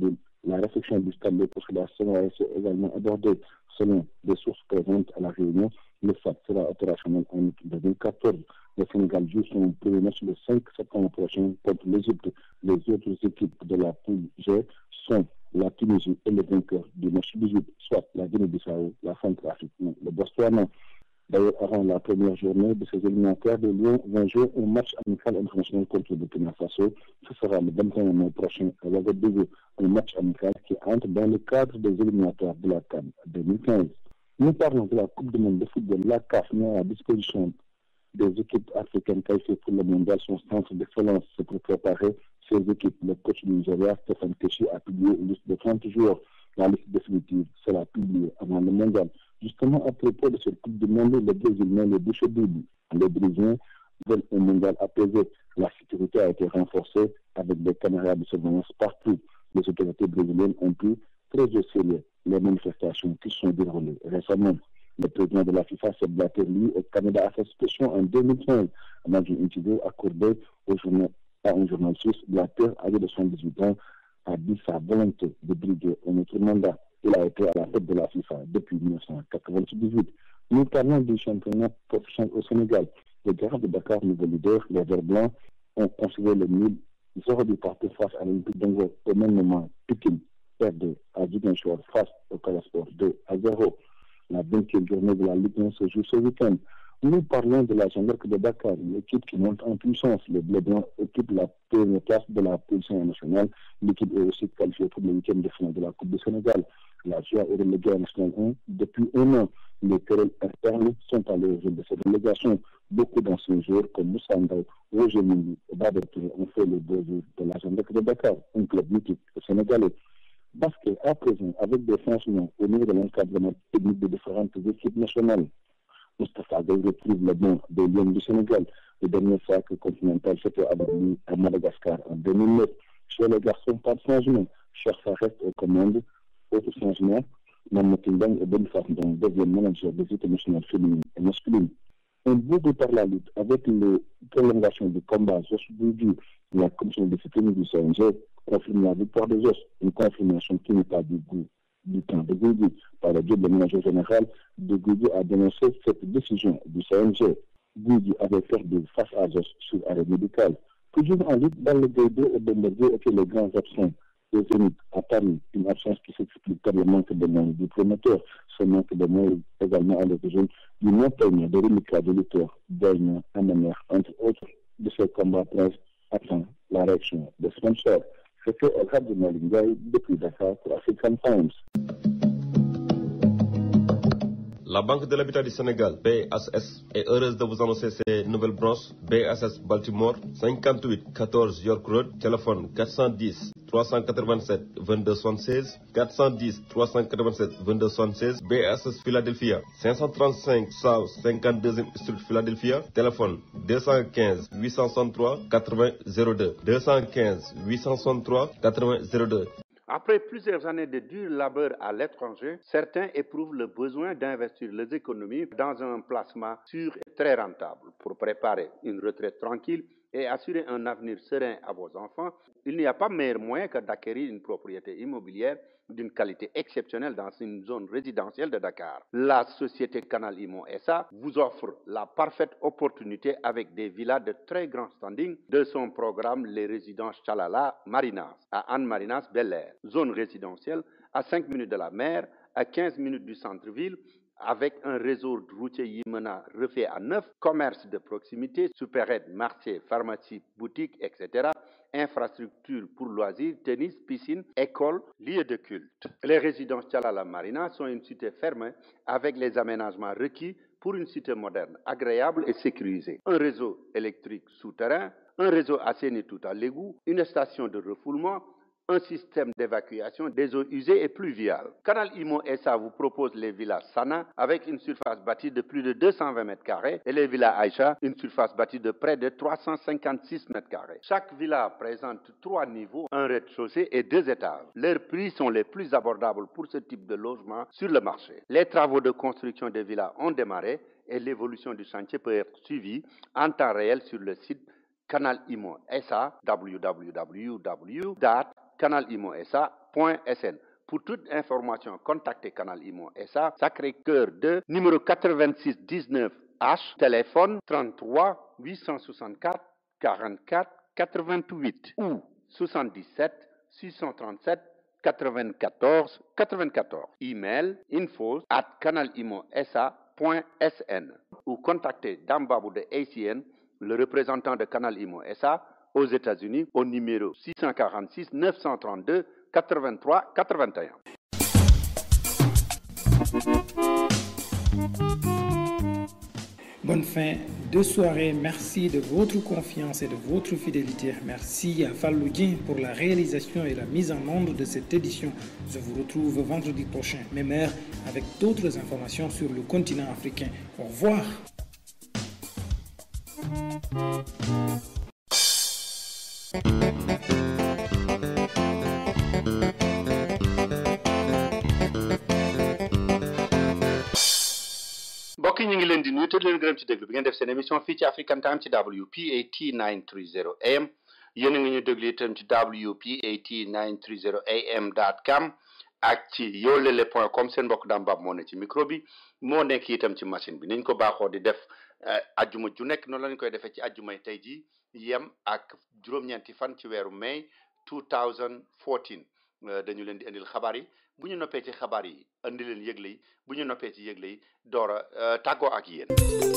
de consolidation a été également abordée. Selon des sources présentes à la réunion, le FAT sera opérationnel en août 2014. Le Sénégal joue son premier match le 5 septembre prochain contre l'Égypte. Les autres équipes de la poule G sont la Tunisie et le vainqueur du match 18, soit la Guinée-Bissau, la Centrafrique ou le Botswana. D'ailleurs, avant la première journée de ces éliminatoires, les Lions vont jouer un match amical international contre le Burkina Faso. Ce sera le 21 mai prochain à Ouagadougou, un match amical qui entre dans le cadre des éliminatoires de la CAN 2015. Nous parlons de la Coupe du monde de football. La CAF met à disposition des équipes africaines qualifiées pour le mondial son centre d'excellence. C'est pour préparer ces équipes. Le coach du Nigeria, Stéphane Keshi, a publié une liste de 30 joueurs. La liste définitive sera publiée avant le mondial. Justement, à propos de cette Coupe du monde, le Brésil met le boucher double. Les Brésiliens veulent un mondial apaisé. La sécurité a été renforcée avec des caméras de surveillance partout. Les autorités brésiliennes ont pris très au sérieux les manifestations qui sont déroulées récemment. Le président de la FIFA, Sepp Blatter, lui, au Canada, a fait suspicion en 2015. Dans une interview accordée à un journal suisse, Blatter, âgé de 78 ans, a dit sa volonté de briguer un autre mandat. Il a été à la tête de la FIFA depuis 1998. Nous parlons du championnat professionnel au Sénégal. Les Garants de Dakar, nouveau leader, les Verts Blancs, ont considéré le nul 0 du parti face à l'Olympique d'Ango. Au même moment, Pékin perdait à Ziguinchor face au Calasport 2-0. La 20e journée de la Ligue 1 se joue ce week-end. Nous parlons de la Gendarmerie de Dakar, l'équipe qui monte en puissance. Les Bleus Blancs occupent la première place de la position nationale. L'équipe est aussi qualifiée pour le 8e de finale de la Coupe du Sénégal. La GIA est reléguée à National 1 depuis un an. Les querelles internes sont à l'origine de cette relégation. Beaucoup d'anciens joueurs comme Moussa Ndaye, Roger Mendy et Bader Touré ont fait le beau jour de la Gendarmerie de Dakar, un club mythique sénégalais. Basket à présent avec des changements au niveau de l'encadrement technique de différentes équipes nationales. Moustapha Gueye retrouve le banc des Lions du Sénégal. Le dernier sacre continental s'était abattu à Madagascar en 2009. Chez les garçons, pas de changement. Chercha reste aux commandes. Autre changement, Mamadou Timbang et Boniface Ndong deviennent manager des équipes nationales féminines et masculines. Un bout par la lutte avec la prolongation du combat Jos Boudou, la commission de discipline du CNG confirme la victoire des Jos, une confirmation qui n'est pas du goût du temps de Goudou. Par le biais de manager général, de Goudou a dénoncé cette décision du CNG. Goudou avait perdu face à Jos sur arrêt médical. Toujours en lutte, dans le G2 et Bombardier étaient les grands absents. Le Zénith a Paris, une absence qui s'explique par le manque de moyens du promoteur. Ce manque de moyens est également à l'origine du non-paiement de reliquats de lutteurs, d'Aignan, Amener, entre autres de ces combats attend la réaction des sponsors. C'était El Hadji Malick Ndiaye depuis Dakar pour African Times. La Banque de l'Habitat du Sénégal, BHS, est heureuse de vous annoncer ses nouvelles branches. BHS Baltimore, 58 14 York Road, téléphone 410 387 2276, 410 387 2276. BHS Philadelphia, 535 South 52e Street Philadelphia, téléphone 215 863 80 02, 215 863 80 02. Après plusieurs années de dur labeur à l'étranger, certains éprouvent le besoin d'investir les économies dans un placement sûr et très rentable. Pour préparer une retraite tranquille et assurer un avenir serein à vos enfants, il n'y a pas meilleur moyen que d'acquérir une propriété immobilière d'une qualité exceptionnelle dans une zone résidentielle de Dakar. La société Canal Immo SA vous offre la parfaite opportunité avec des villas de très grand standing de son programme Les Résidences Chalala Marinas à Anne Marinas Bel-Air. Zone résidentielle à 5 minutes de la mer, à 15 minutes du centre-ville, avec un réseau routier Yimena refait à neuf, commerce de proximité, supérette, marché, pharmacie, boutique, etc., infrastructures pour loisirs, tennis, piscine, écoles, lieux de culte. Les résidences Tchalala Marina sont une cité fermée avec les aménagements requis pour une cité moderne, agréable et sécurisée. Un réseau électrique souterrain, un réseau assaini tout à l'égout, une station de refoulement, un système d'évacuation des eaux usées et pluviales. Canal Imo SA vous propose les villas Sana avec une surface bâtie de plus de 220 mètres carrés et les villas Aïcha, une surface bâtie de près de 356 mètres carrés. Chaque villa présente 3 niveaux, un rez-de-chaussée et 2 étages. Leurs prix sont les plus abordables pour ce type de logement sur le marché. Les travaux de construction des villas ont démarré et l'évolution du chantier peut être suivie en temps réel sur le site Canal Imo SA, www.canalimosa.sn. Pour toute information, contactez Canal Imo SA, Sacré-Cœur 2, numéro 86 19 H, téléphone 33 864 44 88 ou 77 637 94 94. Email info@canalimosa.sn ou contactez Dambabou de ACN, le représentant de Canal Imo SA aux États-Unis au numéro 646 932 83 81. Bonne fin de soirée. Merci de votre confiance et de votre fidélité. Merci à Fallou Dieng pour la réalisation et la mise en onde de cette édition. Je vous retrouve vendredi prochain, même heure, avec d'autres informations sur le continent africain. Au revoir. mbokk yi ñu ngi leen di nuyu te leen gërëm ci déglu bi ngeen def seen émission fii ci African Time ci WPAT 930 AM yéen a ngi ñu déglu itam ci WPAT 930 AM.com ak ci yolele.com seen mbokk Dame Bab moo ne ci micro bi moo nekk itam ci machine bi niñ ko baaxoo di def ajjuma ju nekk noonu lañ koy defee ci ajjumay tey ji yem ak juróom-ñeenti fan ci weeru mai 2014 dañu leen di indil xabaar yi bu ñu noppee ci xabaar yi indi leen yëgle yi bu ñu noppee ci yëgle yi door a tàggoo ak yéen.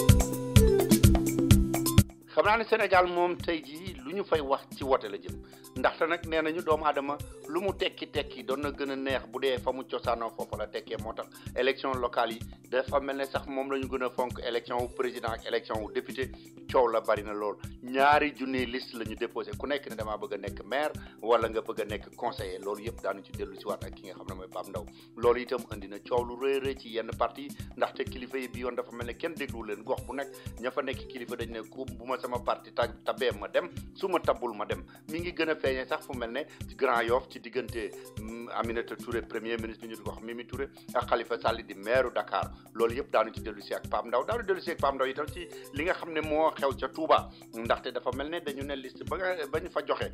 xam naa ne Sénégal moom tey jii lu ñu fay wax ci wote la jëm ndaxte nag nee nañu doomu aadama lu mu tekki doon na gën a neex bu dee fa mu cosaanoo foofu la tekkee moo tax élection locale yi dafa mel ne sax moom la ñu gën a fonk élection wu président ak élection wu député coow la bari na lool ñaari junni liste la ñu déposé ku nekk ne damaa bëgg a nekk maire wala nga bëgg a nekk conseiller loolu yëpp daanu ci dellu si waat ak ki nga xam ne mooy Pape Ndaw loolu itam andi na coow lu rëy rëy ci yenn parti ndaxte kilifa yi bi yoon dafa mel ne kenn déglu leen gox bu nekk ña fa nekk kilifa dañ ne ku bu ma sama parti tabee ma dem su ma tabul ma dem mi ngi gën a feeñee sax fu mel ne ci Grand Yoff ci diggante Aminata Touré premier ministre bi ñu di ko wax Mimi Touré ak Khalifa Sall di maire Dakar loolu yëpp daanu ci dellu si ak Pape Ndaw daanu dellu si ak Pape Ndaw itam ci li nga xam ne moo xew ca Touba ndaxte dafa mel ne dañu ne liste ba ñu fa joxe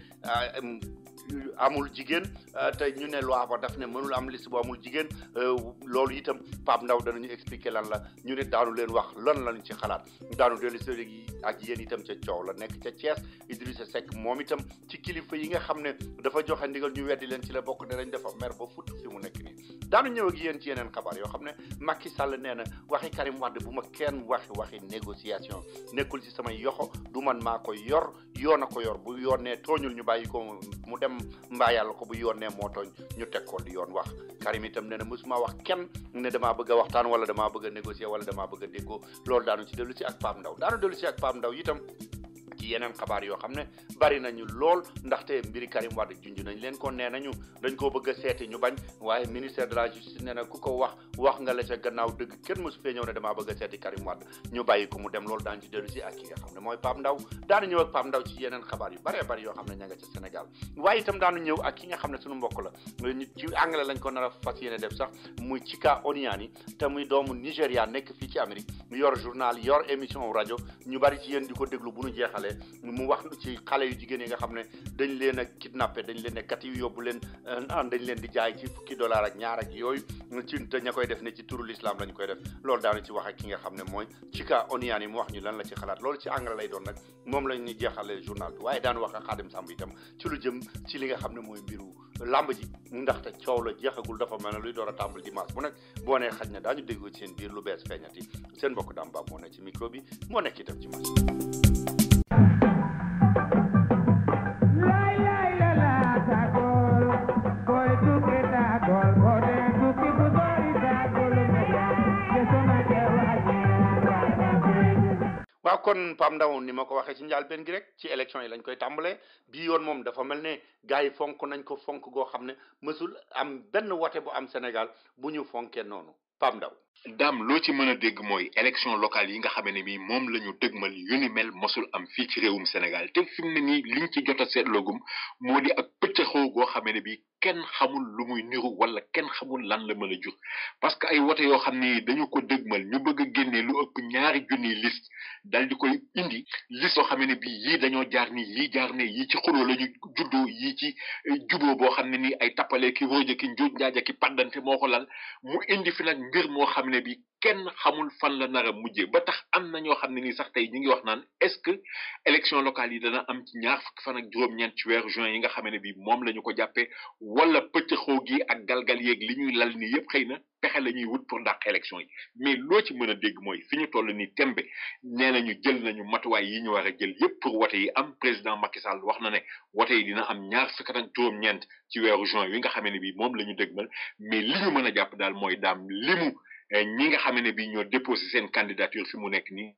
amul jigéen te ñu ne loi ba daf ne mënul am liste bu amul jigéen loolu itam Pape Ndaw danañu expliquer lan la ñu ne daanu leen wax lan lañu ci xalaat daanu dellu si léegi ak yéen itam ca coow la nekk ca Thiès Idrissa Seck moom itam ci kilifa yi nga xam ne dafa joxe ndigal ñu weddi leen ci la bokk ne dañ dafa mer ba futt fi mu nekk nii daanu ñëw ak yéen ci yeneen xabaar yoo xam ne Macky Sall nee na waxi Karim Wade bu ma kenn waxi négociation nekkul ci samay yoxo du man maa ko yor yoon a ko yor bu yoonee tooñul ñu bàyyi ko mu dem mbaa yàlla ko bu yoonee moo tooñ ñu teg ko li yoon wax Karim itam nee na mosuma wax kenn ne damaa bëgg a waxtaan wala damaa bëgg a négocier wala damaa bëgg a déggoo loolu daanu ci dellu si ak Pape Ndaw daanu dellu si ak Pape Ndaw itam ci yeneen xabaar yoo xam ne bari nañu lool ndaxte mbiri Karim Wade junj nañ leen ko nee nañu dañ koo bëgg a seeti ñu bañ waaye ministère de la justice nee na ku ko wax nga la ca gannaaw dëgg kenn mosu fee ñëw ne damaa bëgg a seeti Karim Wade ñu bàyyi ko mu dem loolu daan ci dellu si ak ki nga xam ne mooy Pape Ndaw daanu ñëw ak Pape Ndaw ci yeneen xabaar yu baree bari yoo xam ne ña nga ca Sénégal waaye itam daanu ñëw ak ki nga xam ne suñu mbokk la ci anglais lañ ko nar a fas yéene def sax muy Chika Oniani te muy doomu Nigéria nekk fii ci Amérique yor journal yor émission rajo ñu bari ci yéen di ko déglu bu ñu jeexalee mu wax ci xale yu jigéen yi nga xam ne dañ leen a kidnappé dañ leen a kat yu yóbbu leen dañ leen di jaay ci $10 ak ñaar ak yooyu ci te ña koy def ne ci turu l'islam lañ koy def loolu daanu ci wax ak ki nga xam ne mooy Chika Oniani mu wax ñu lan la ci xalaat loolu ci anglais lay doon nag moom lañ ñu jeexalee journal bi waaye daan wax ak Xaadim Samb itam ci lu jëm ci li nga xam ne mooy mbiru lamb ji ndaxte coow la jeexagul dafa mel ne luy door a tàmbal dimanche bu nekk boo nee xaj na daañu déglu ci seen biir lu bees feeñati seen mbokk Dame Bab moo nekk ci micro bi moo nekk itam ci machine kon Pam Ndaw ni ma ko waxee ci njàlbeen gi rek ci élection yi lañ koy tàmbalee bii yoon moom dafa mel ne gars yi fonk nañ ko fonk goo xam ne mësul am benn wote bu am Sénégal bu ñu fonkee noonu Pam Ndaw daam loo ci mën a dégg mooy élection locale yi nga xam ne bii moom la ñu dëgmal yu ni mel mosul am fii ci réewum Sénégal te fi mu ne nii liñ ci jot a seetloogum moo di ak pëccëxoo goo xam ne bii kenn xamul lu muy niru wala kenn xamul lan la mën a jur parce que ay wote yoo xam ne dañu ko dëgmal ñu bëgg a génnee lu ëpp 2 junniy liste dal di koy indi liste yoo xam ne bii yii dañoo jaar nii yii jaar ne yii ci xuloo la ñu juddoo yii ci juboo boo xam ne nii ay tappalee ki wóoje ki njuuj njaaja ki paddante moo ko lal mu indi fi nag mbir moo xam ne bi kenn xamul fan la nar a mujjee ba tax am na ñoo xam ne nii sax tey ñu ngi wax naan est-ce que élection locale yi dana am ci 20 fan ak juróom-ñeent ci weeru juin yi nga xam ne bi moom la ñu ko jàppee wala pëccëxoo gi ak galgal yeeg li ñuy lal nii yëpp xëy na pexe la ñuy wut pour dàq élection yi mais loo ci mën a dégg mooy fi ñu toll nii tembe nee nañu jël nañu matuwaay yi ñu war a jël yëpp pour wote yi am président Macky Sall wax na ne wote yi dina am 20 fan ak juróom-ñeent ci weeru juin yi nga xam ne bi moom la ñu dëgmal mais li ñu mën a jàpp daal mooy daam limu ñi nga xam ne bi ñoo déposé seen candidature fi mu nekk nii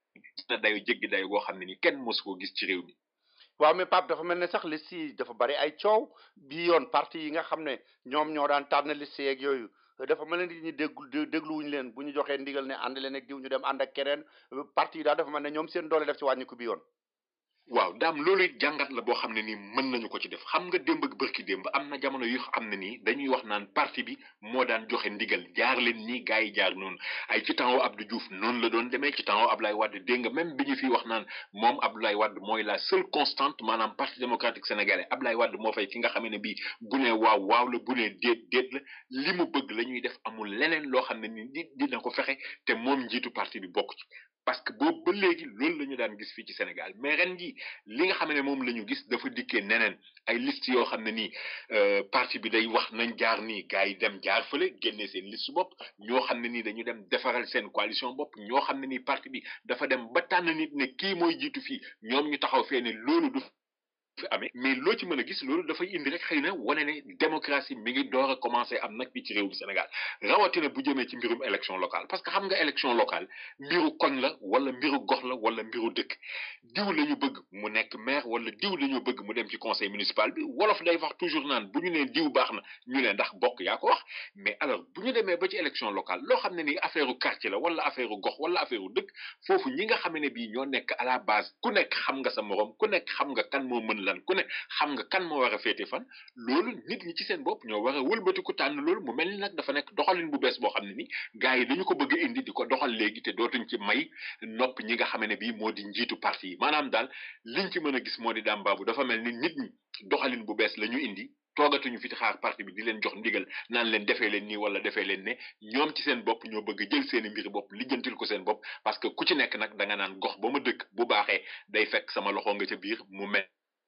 na dayo jéggi dayo goo xam ne ni kenn mosu ko gis ci réew mi waaw mais Pape dafa mel ne sax liste yi dafa bari ay coow bii yoon parti yi nga xam ne ñoom ñoo daan tànn liste yeeg yooyu dafa mel ne ñu dégluwuñu leen bu ñu joxee ndigal ne ànd leen ak diw ñu dem ànd ak keneen parti yi daal dafa mel ne ñoom seen doole def ci wàññiku bi yoon waaw daam loolu it jàngat la boo xam ne nii mën nañu ko ci def xam nga démb ak bërki démb am na jamono yu xam ne nii dañuy wax naan parti bi moo daan joxe ndigal jaar leen nii gars yi jaar noonu ay ci temps Abdou Diouf noonu la doon demee ci temps Abdoulaye Wade dégg nga même bi ñu fi wax naan moom Abdoulaye Wade mooy la seule constante maanaam parti démocratique sénégalais Abdoulaye Wade moo fay ki nga xam ne bii bu nee waaw waaw la bu nee déet déet la li mu bëgg la ñuy def amul leneen loo xam ne nii dina ko fexe te moom njiitu parti bi bokk ci parce que boobu ba léegi loolu la ñu daan gis fii ci Sénégal mais ren ji li nga xam ne moom la ñu gis dafa dikkee neneen ay liste yoo xam ne nii parti bi day wax nañ jaar nii gars yi dem jaar fële génnee seen liste bopp ñoo xam ne nii dañu dem defaral seen coalition bopp ñoo xam ne nii parti bi dafa dem ba tànn nit ne kii mooy jiitu fii ñoom ñu taxaw fee ne loolu du fi amee mais loo ci mën a gis loolu dafay indi rek xëy na wane ne démocratie mi ngi door a commencé am nag bi ci réew bu Sénégal rawatina bu jëmee ci mbirum élection locale parce que xam nga élection locale mbiru koñ la wala mbiru gox la wala mbiru dëkk diw la ñu bëgg mu nekk maire wala diw la ñu bëgg mu dem ci conseil municipal bi wolof day wax toujours naan bu ñu nee diw baax na ñu ne ndax bokk yaa ko wax mais alors bu ñu demee ba ci élection locale loo xam ne nii affaire u quartier la wala affaire u gox wala affaire u dëkk foofu ñi nga xam ne bii ñoo nekk à la base ku nekk xam nga sa morom ku nekk xam nga kan moo mën lan ku ne xam nga kan moo war a féete fan loolu nit ñi ci seen bopp ñoo war a wëlbatiku tànn loolu mu mel ni nag dafa nekk doxalin bu bees boo xam ne ni gars yi dañu ko bëgg a indi di ko doxal léegi te dootuñ ci may nopp ñi nga xam ne bii moo di njiitu parti yi maanaam daal liñ ci mën a gis moo di daam baabu dafa mel ni nit ñi doxalin bu bees la ñu indi toogatuñu fi ci xaar parti bi di leen jox ndigal naan leen defee leen nii wala defee leen ne ñoom ci seen bopp ñoo bëgg jël seeni mbiri bopp lijjantil ko seen bopp parce que ku ci nekk nag da nga naan gox ba ma dëkk bu baaxee day fekk sama loxo nga ca biir mu mel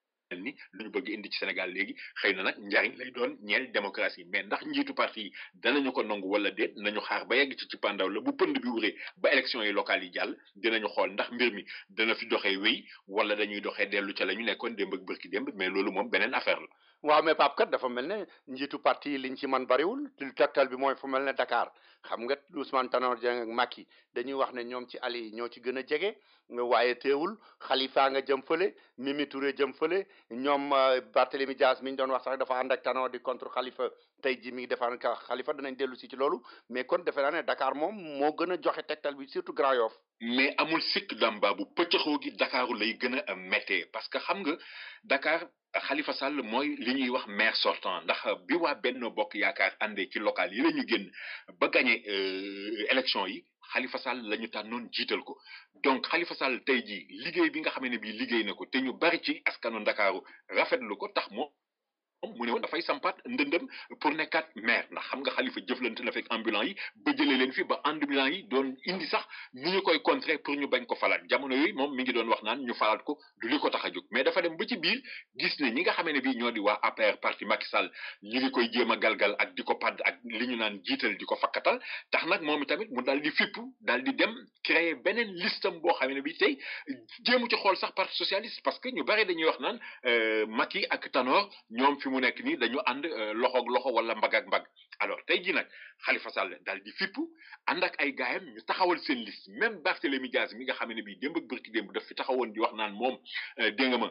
ni lu ñu bëgg indi ci Sénégal léegi xëy na nag njariñ lay doon ñeel démocratie mais ndax njiitu parti yi danañu ko nangu wala déet nañu xaar ba yegg ci pandaw la bu pënd bi wuree ba élection yi locales yi jàll dinañu xool ndax mbir mi dana fi doxee wéy wala dañuy doxee dellu ca la ñu nekkoon démb ak bërki démb mais loolu moom beneen affaire la waaw mais Pape kat dafa mel ne njiitu parti yi liñ ci man bariwul lu tegtal bi mooy fu mel ne Dakar xam nga Ousmane Tanor Dieng ak Macky dañuy wax ne ñoom ci ali ñoo ci gën a jege waaye teewul Khalifa nga jëm fële Mimi Touré jëm fële ñoom Barthélémy Dias mi ñu doon wax sax dafa ànd ak Tanor di contre Khalifa tey ji mi ngi defaan Khalifa danañ dellu si ci loolu mais kon defe naa ne Dakar moom moo gën a joxe tegtal bi surtout Grand Yoff mais amul sikk damba bu pëccëxoo gi Dakaru lay gën a méttee parce que xam nga Dakar Khalifa Sall mooy li ñuy wax maire sortant ndax bi waa Benno Bokk Yaakaar àndee ci local yi la ñu génn ba gagné élection yi Khalifa Sall la ñu tànnoon jiital ko donc Khalifa Sall tey jii liggéey bi nga xam ne bii liggéey na ko te ñu bari ci askanu Ndakaaru rafetlu ko tax moom mu ne woon dafay sampaat ndëndëm pour nekkaat maire ndax xam nga Khalifa jëflante na fekk ambulant yi ba jëlee leen fi ba ambulant yi doon indi sax nu ñu koy contrer pour ñu bañ ko falaat jamono yooyu moom mi ngi doon wax naan ñu falaat ko du li ko tax a jóg mais dafa dem ba ci biir gis ne ñi nga xamee ne bii ñoo di waa APR parti Macky Sall ñu ngi koy jéem a galgal ak di ko padd ak li ñu naan jiital di ko fakkatal tax nag moom tamit mu daal di fippu daal di dem créer beneen listam boo xamee ne bii tey jéemu ci xool sax parti socialiste parce que ñu bari dañuy wax naan Macky ak Tanor ñoom fi mu nekk nii dañu ànd loxoog loxo wala mbagg ak mbagg alors tey jii nag Khalifa Sall daal di fippu ànd ak ay gaayam ñu taxawal seen liste même Barthélémy Diaz mi nga xam ne bii démb ak bërki démb daf fi taxawoon di wax naan moom dégg nga ma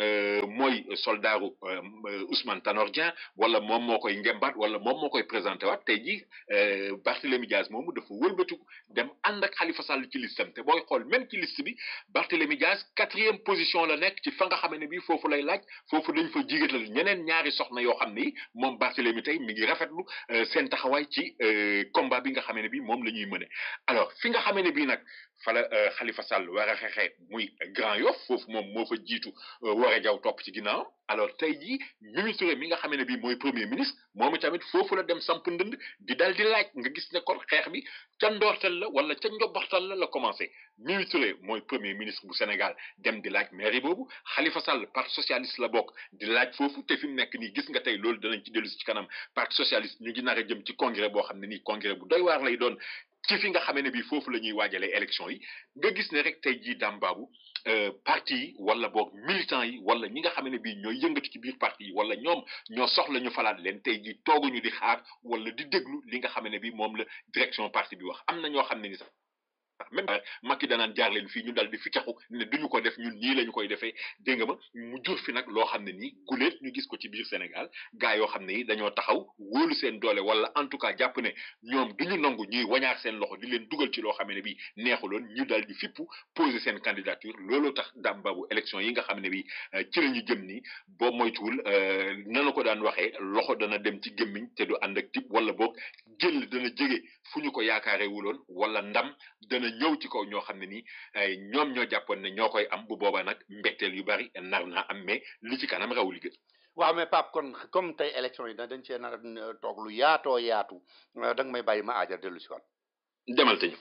mooy soldaaru Ousmane Tanor Dieng wala moom moo koy ngembaat wala moom moo koy présenté waat tey jii Barthélémy Diaz moomu dafa wëlbatiku dem ànd ak Khalifa Sall ci listam te booy xool même ci liste bi Barthélémy Diaz 4e position la nekk ci fa nga xam ne bii foofu lay laaj foofu dañ fa jigatal ñeneen ñaari soxna yoo xam ne moom Barthélémy tey mi ngi rafetlu seen taxawaay ci combat bi nga xam ne bii moom la ñuy mëne alors fi nga xam ne bii nag fala Khalifa Sall war a xeexee muy Grand Yoff foofu moom moo fa jiitu Woré Diaw topp ci ginnaaw alors tey jii Mimi Touré mi nga xam ne bii mooy premier ministre moom tamit foofu la dem samp ndënd di dal di laaj nga gis ne kon xeex bi ca ndoortel la wala ca njobbaxtal la commencé Mimi Touré mooy premier ministre bu Sénégal dem di laaj mairie boobu Khalifa Sall parti socialiste la bokk di laaj foofu te fi mu nekk nii gis nga tey loolu danañ ci dellu si ci kanam parti socialiste ñu ngi nar a jëm ci congrès boo xam ne nii congrès bu doy waar lay doon ci fi nga xamee ne bii foofu la ñuy waajalee élection yi nga gis ne rek tey jii dambaabu parti yi wala boog militant yi wala ñi nga xam ne bii ñooy yëngatu ci biir parti yi wala ñoom ñoo soxla ñu falaat leen tey jii tooguñu di xaar wala di déglu li nga xam ne bii moom la direction parti bi wax am na ñoo xam ne ni sax même Macky danaan jaar leen fii ñu dal di fi caxu ne duñu ko def ñun ñii la ñu koy defee dégg nga ma mu jur fi nag loo xam ne nii guléet ñu gis ko ci biir Sénégal gaa yoo xam ne yi dañoo taxaw wóolu seen doole wala en tout cas jàpp ne ñoom duñu nangu ñuy wañaar seen loxo di leen dugal ci loo xam ne bi neexuloon ñu dal di fippu poser seen candidature looloo tax dàmbabu élection yi nga xam ne bi ci la ñu jëm nii boo moytuwul nanu ko daan waxee loxo dana dem ci gémmiñ te du ànd ak tip wala boog jël dana jege fu ñu ko yaakaaree wuloon wala ndam dana ñëw ci kaw ñoo xam ne nii ñoom ñoo jàppoon ne ñoo koy am bu boobaa nag mbetteel yu bari nar naa am mais li ci kanam raw li gën. waaw mais Pape kon comme tey élection yi dañ cee nar a toog lu yaatoo yaatu da nga may bàyyi ma aaja dellu si waat. demal te ñu.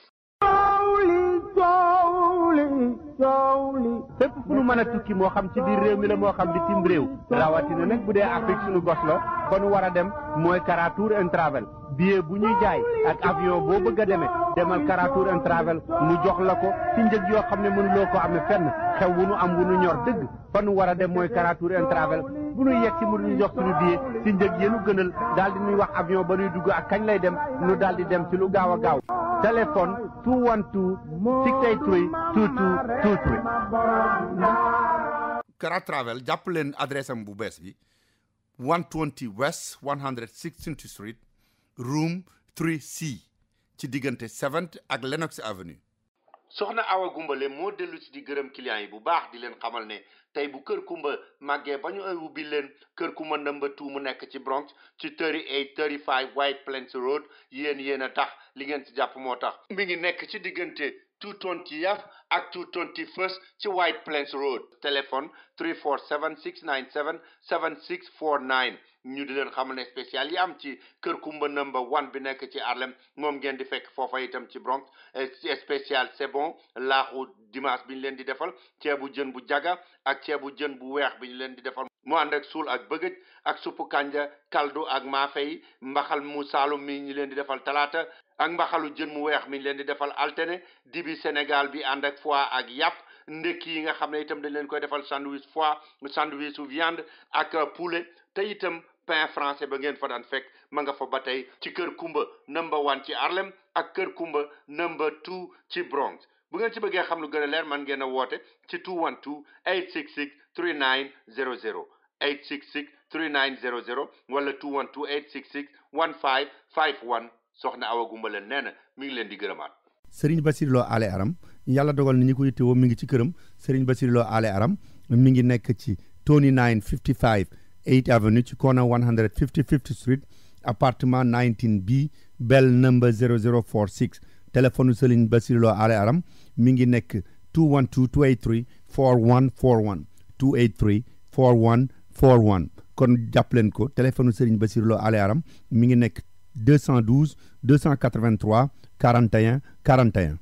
fépp fu nu mën a tukki moo xam ci biir réew mi la moo xam bitim réew rawatina nag bu dee Afrique suñu gos la fa nu war a dem mooy Kara Tour and Travel billet bu ñuy jaay ak avion boo bëgg a demee demal Kara Tour and Travel mu jox la ko ci njëg yoo xam ne mënuloo ko amee fenn xew wu nu am wu nu ñor dëgg fa nu war a dem mooy Kara Tour and Travel bu nu yegg si mu ñu jox suñu billet ci njëg yéenu gënal daal di ñuy wax avion ba nuy dugg ak kañ lay dem nu daal di dem ci lu gaaw a gaaw téléphone 212 683 2223. Kara Travel jàpp leen adresse am bu bees bi 120 West 116th Street room 3C ci diggante 7th ak Lenox Avenue. soxna Awa Gumbale moo dellu si di gërëm clients yi bu baax di leen xamal ne tey bu Kër Kumba màggee ba ñu ubbi leen Kër Kumba number 2 mu nekk ci Bronx ci 3835 White Plains Road yéen a tax li ngeen ci jàpp moo tax mi ngi nekk ci diggante 220 ak 221 ci White Plains Road téléphone 347-697-7649 ñu di leen xamal ne spécial yi am ci Kër Kumba number 1 bi nekk ci Harlem moom ngeen di fekk foofa itam ci Bronx spécial c'est bon laaxu dimanche bi ñu leen di defal ceebu jën bu jaga ak ceebu jën bu weex bi ñu leen di defal mu ànd ak suul ak bëgëj ak suppu kanja kaldu ak maafe yi mbaxal mu saalum mi ñu leen di defal talaata ak mbaxalu jën mu weex mi ñu leen di defal altine dibi Sénégal bi ànd ak foie ak yàpp ndekki yi nga xam ne itam dañ leen koy defal sandwich foie sandwich su viande ak poulet te itam pain français ba ngeen fa daan fekk ma nga fa ba tey ci Kër Kumba number 1 ci Harlem ak Kër Kumba number 2 ci Bronx bu ngeen ci bëggee xam lu gën a leer man ngeen a woote ci 212 866 3900 866 3900 wala 212 866 1551 soxna Awa Gumbale nee na mi ngi leen di gërëmaat. Serigne Bassirou Lo Ale Aram yàlla dogal ni ñi ko yittewoo mi ngi ci këram Serigne Bassirou Lo Ale Aram mi ngi nekk ci 2955 8th Avenue ci corner 155th Street appartement 19B bell number 0046 téléphone Serigne Bassirou Lo Ale Aram mi ngi nekk 212-283-4141 283-4141 kon jàpp leen ko téléphone Serigne Bassirou Lo Ale Aram mi ngi nekk 212 283 41 41.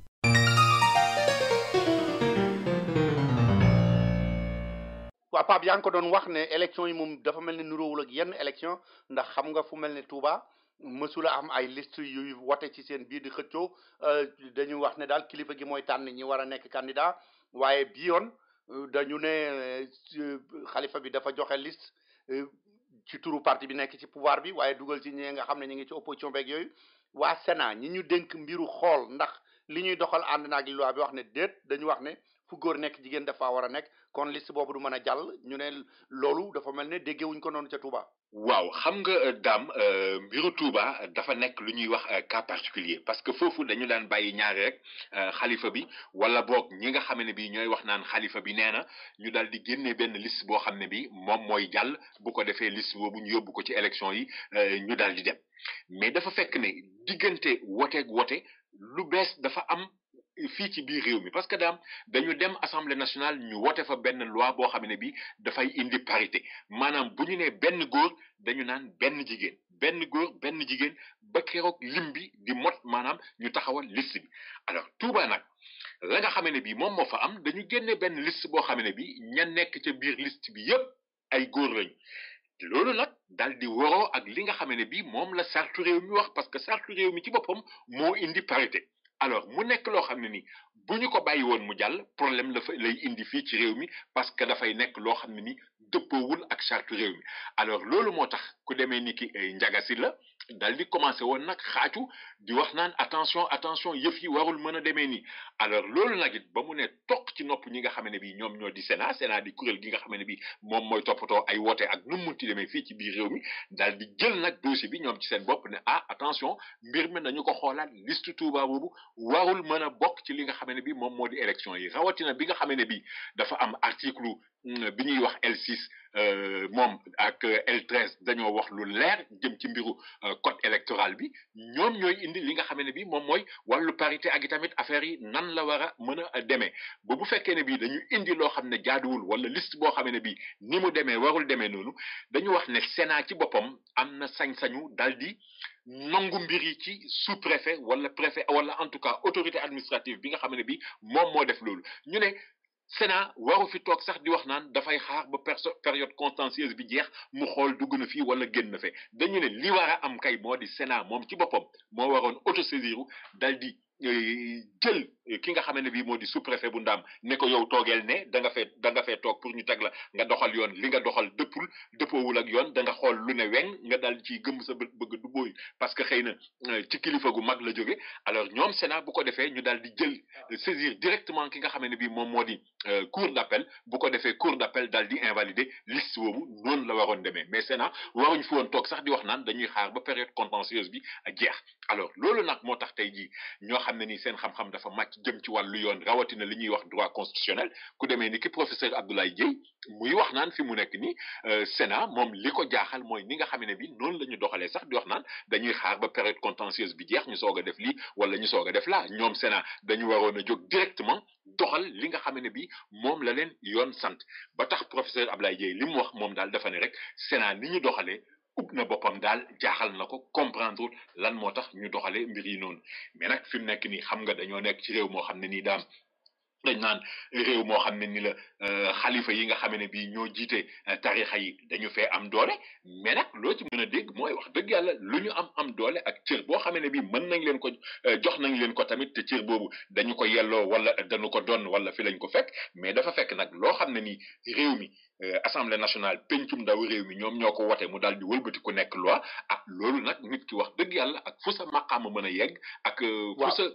waaw Pape yaa ngi ko doon wax ne élection yi moom dafa mel ni nuróowul ak yenn élection ndax xam nga fu mel ne Touba mësula am ay liste yuy wote ci seen biir di xëccoo dañu wax ne daal kilifa gi mooy tànn ñi war a nekk candidat waaye bii yoon dañu ne xalifa bi dafa joxe liste ci turu parti bi nekk ci pouvoir bi waaye dugal ci ñi nga xam ne ñi ngi ci opposition beeg yooyu waa Sénat ñi ñu dénk mbiru xool ndax li ñuy doxal ànd naag li loi bi wax ne déet dañu wax ne fu góor nekk jigéen dafa war a nekk kon liste boobu du mën a jàll ñu ne loolu dafa mel ne déggewuñ ko noonu ca Touba. waaw xam nga daam mbiru Touba dafa nekk lu ñuy wax cas particulier parce que foofu dañu daan bàyyi ñaari rek xalifa bi wala boog ñi nga xam ne bi ñooy wax naan xalifa bi nee na ñu daal di génnee benn liste boo xam ne bi moom mooy jàll bu ko defee liste boobu ñu yóbbu ko ci élection yi ñu daal di dem mais dafa fekk ne diggante woteeg wote lu bees dafa am fii ci biir réew mi parce que dañu dem assemblée nationale ñu wote fa benn loi boo xam ne bi dafay indi parité maanaam bu ñu nee benn góor dañu naan benn jigéen benn góor benn jigéen ba keroog lim bi di mot maanaam ñu taxawal liste bi alors Touba nag la nga xam ne bi moom moo fa am dañu génne benn liste boo xam ne bi ña nekk ca biir liste bi yépp ay góor lañu loolu nag daal di waroo ak li nga xam ne bi moom la sartu réew mi wax parce que sartu réew mi ci boppam moo indi parité alors mu nekk loo xam ne ni bu ñu ko bàyyi woon mu jàll problème la fa lay indi fii ci réew mi parce que dafay nekk loo xam ne ni dëppoowul ak charte réew mi alors loolu moo tax ku demee ni ki Ndiaga Sylla dal di commencé woon nag xaacu di wax naan attention yëf yi warul mën a demee nii alors loolu nag it ba mu ne toq ci nopp ñi nga xam ne bi ñoom ñoo di Sénat di kuréel gi nga xam ne bi moom mooy toppatoo ay woote ak nu mu munti demee fii ci biir réew mi daal di jël nag dossier bi ñoom ci seen bopp ne attention mbir mi nañu ko xoolaat liste Touba boobu warul mën a bokk ci li nga xam ne bi moom moo di élection yi rawatina bi nga xam ne bi dafa am article bi ñuy wax L6 moom ak L13 dañoo wax lu leer jëm ci mbiru code électoral bi ñoom ñooy indi li nga xam ne bi moom mooy wàllu parité ak tamit affaire yi nan la war a mën a demee ba bu fekkee ne bi dañu indi loo xam ne jaaduwul wala liste boo xam ne bi ni mu demee warul demee noonu dañu wax ne Sénat ci boppam am na sañ-sañu dal di nangu mbir yi ci sous-préfet wala préfet wala en tout cas autorité administrative bi nga xam ne bi moom moo def loolu ñu ne Sénat waru fi toog sax di wax naan dafay xaar ba période contentieuse bi jeex mu xool dugg na fii wala génn na fe dañu ne li war a am kay moo di Sénat moom ci boppam moo waroon autosaisiru dal di jël ki nga xam ne bii moo di sous-préfet bu Ndaam ne ko yow toogeel ne da nga fee toog pour ñu teg la nga doxal yoon li nga doxal dëppoowul ak yoon da nga xool lu ne weng nga daal ci gëm sa bëgg du booy parce que xëy na ci kilifa gu mag la jóge alors ñoom Sénat bu ko defee ñu daal di jël saisir directement ki nga xam ne bii moom moo di cour d'appel bu ko defee cour d'appel daal di invalider liste boobu noonu la waroon demee mais Sénat waruñ fi woon toog sax di wax naan dañuy xaar ba période contentieuse bi jeex alors loolu nag moo tax tey jii ñoo xam ne ni seen xam-xam dafa màcc jëm ci wàllu yoon rawatina li ñuy wax droit constitutionnel ku demee ni ki professeur Abdoulaye Dièye muy wax naan fi mu nekk ni Sénat moom li ko jaaxal mooy ni nga xam ne bi noonu la ñu doxalee sax di wax naan dañuy xaar ba période contentieuse bi jeex ñu soog a def lii wala ñu soog a def laa ñoom Sénat dañu waroon a jóg directement doxal li nga xam ne bi moom la leen yoon sant ba tax professeur Abdoulaye Dièye li mu wax moom daal dafa ne rek Sénat ni ñu doxalee ub na boppam daal jaaxal na ko comprendre lan moo tax ñu doxalee mbir yi noonu mais nag fi mu nekk nii xam nga dañoo nekk ci réew moo xam ne nii daam dañ naan réew moo xam ne ni la xalifa yi nga xam ne bii ñoo jiite tarixa yi dañu fee am doole mais nag loo ci mën a dégg mooy wax dëgg yàlla lu ñu am doole ak cër boo xam ne bii mën nañ leen ko jox nañ leen ko tamit te cër boobu dañu ko yelloo wala dañu ko doon wala fi lañ ko fekk mais dafa fekk nag loo xam ne nii réew mi assemblée nationale pencum ndaw réew mi ñoom ñoo ko wote mu daal di wëlbati ku nekk loi loolu nag nit ki wax dëgg yàlla ak fu sa maqaama mën a yegg ak fu sa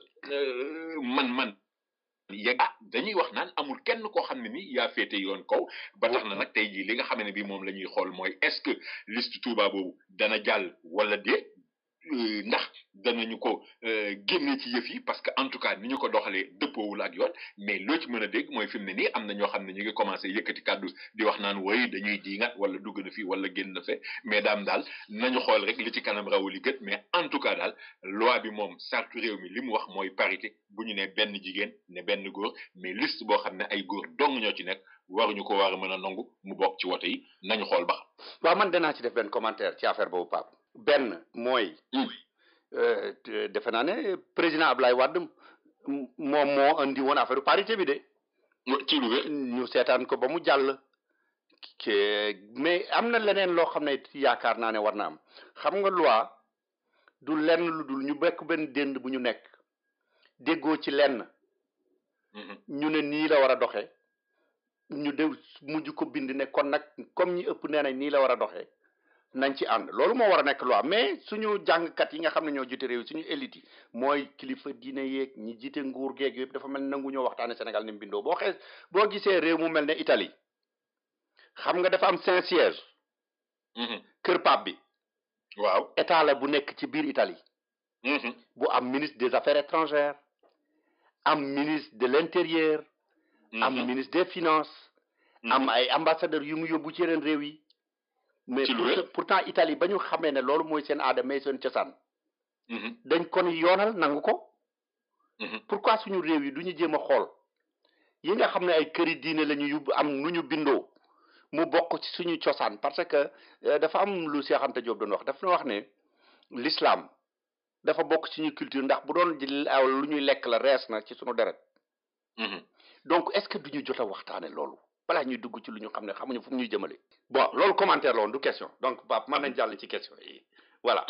man yegg dañuy wax naan amul kenn koo xam ne ni yaa féete yoon kaw ba tax na nag tey jii li nga xam ne bi moom la ñuy xool mooy est-ce que liste Touba boobu dana jàll wala déet ndax danañu ko génne ci yëf yi parce que en tout cas ni ñu ko doxalee dëppoowul ak yoon mais loo ci mën a dégg mooy fi mu ne nii am na ñoo xam ne ñu ngi commencé yëkkati kàddu di wax naan woy dañuy diingat wala dugg na fi wala génn na fe mais daal nañu xool rek li ci kanam rawu li gët mais en tout cas daal loi bi moom sartu réew mi li mu wax mooy parité bu ñu ne benn jigéen ne benn góor mais liste boo xam ne ay góor dong ñoo ci nekk waruñu ko war a mën a nangu mu bokk ci wote yi nañu xool ba xam. waaw man danaa ci def benn commentaire ci affaire boobu Pape. benn mooy defe naa ne président Ablaye Wade moom moo andi woon affaire parité bi de. ci lu ñu seetaan ko ba mu jàll. mais am na leneen loo xam ne yaakaar naa ne war na am xam nga loi du lenn lu dul ñu bekk benn dénd bu ñu nekk déggoo ci lenn. ñu ne nii la war a doxee ñu de mujj ko bind ne kon nag comme ñi ëpp nee nañ nii la war a doxee nañ ci ànd loolu moo war a nekk loi mais suñu jàngkat yi nga xam ne ñoo jiite réew suñu élite yi mooy kilifa diine yeeg ñi jiite nguur geeg yëpp dafa mel nangu ñoo waxtaane Sénégal ni mu bindoo boo gisee réew mu mel ne Italie xam nga dafa am 5 sièges kër pape bi waaw état la bu nekk ci biir Italie bu am ministre des affaires étrangères am ministre de l'intérieur am ministre des finances am ay ambassadeurs yu mu yóbbu ci yeneen réew yi mais pourtant Italie ba ñu xamee ne loolu mooy seen aada mais seen cosaan dañ kon yoonal nangu ko pourquoi suñu réew yi du ñu jéem a xool yi nga xam ne ay këri diine la ñu yóbbu am nu ñu bindoo mu bokk ci suñu cosaan parce que dafa am lu Cheikh Anta Diop doon wax daf na wax ne l'islam dafa bokk ci suñu culture ndax bu doon lu ñuy lekk la rees na ci suñu deret donc est-ce que duñu jot a waxtaane loolu balaa ñuy dugg ci lu ñu xam ne xamuñu fu mu ñuy jëmale bon loolu commentaire la woon du question donc Pape mën nañ jàll ci question yi voilà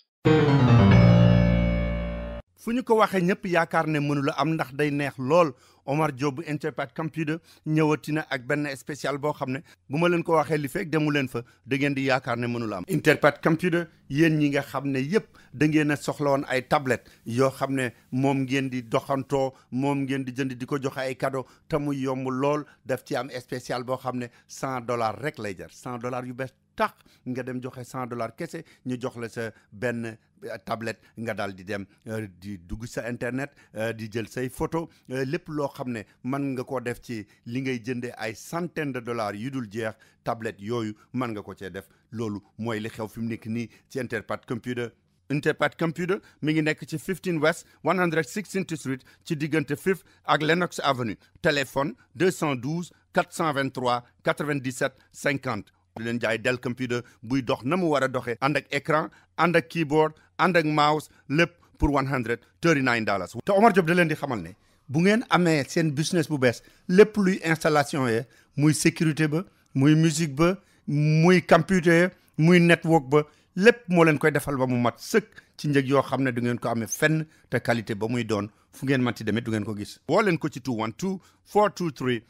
fu ñu ko waxee ñëpp yaakaar ne mënula am ndax day neex lool Omar Diop bu Interpat Computer ñëwati na ak benn spécial boo xam ne bu ma leen ko waxee li fekk demu leen fa da ngeen di yaakaar ne mënula am Interpat Computer yéen ñi nga xam ne yëpp da ngeen a soxla woon ay tablette yoo xam ne moom ngeen di doxantoo moom ngeen di jënd di ko joxe ay cadeau te muy yomb lool daf ci am spécial boo xam ne $100 rek lay jar $100 yu bees tax nga dem joxe $100 kese ñu jox la sa benn tablette nga daal di dem di dugg sa internet di jël say photo lépp loo xam ne mën nga ko def ci li ngay jëndee ay centaines de dollars yu dul jeex tablette yooyu mën nga ko cee def loolu mooy li xew fi mu nekk nii ci Interpat Computer Interpat Computer mi ngi nekk ci 15 West 116th Street ci diggante 5th ak Lenox Avenue téléphone 212 423 97 50 di leen jaay Dell computer buy dox na mu war a doxee ànd ak écran ànd ak keyboard ànd ak mouse lépp pour $139 te Omar Diop da leen di xamal ne bu ngeen amee seen business bu bees lépp luy installation ye muy sécurité ba muy musique ba muy computer muy network ba lépp moo leen koy defal ba mu mat sëkk ci njëg yoo xam ne du ngeen ko amee fenn te qualité ba muy doon fu ngeen manti demee du ngeen ko gis woo leen ko ci 212 423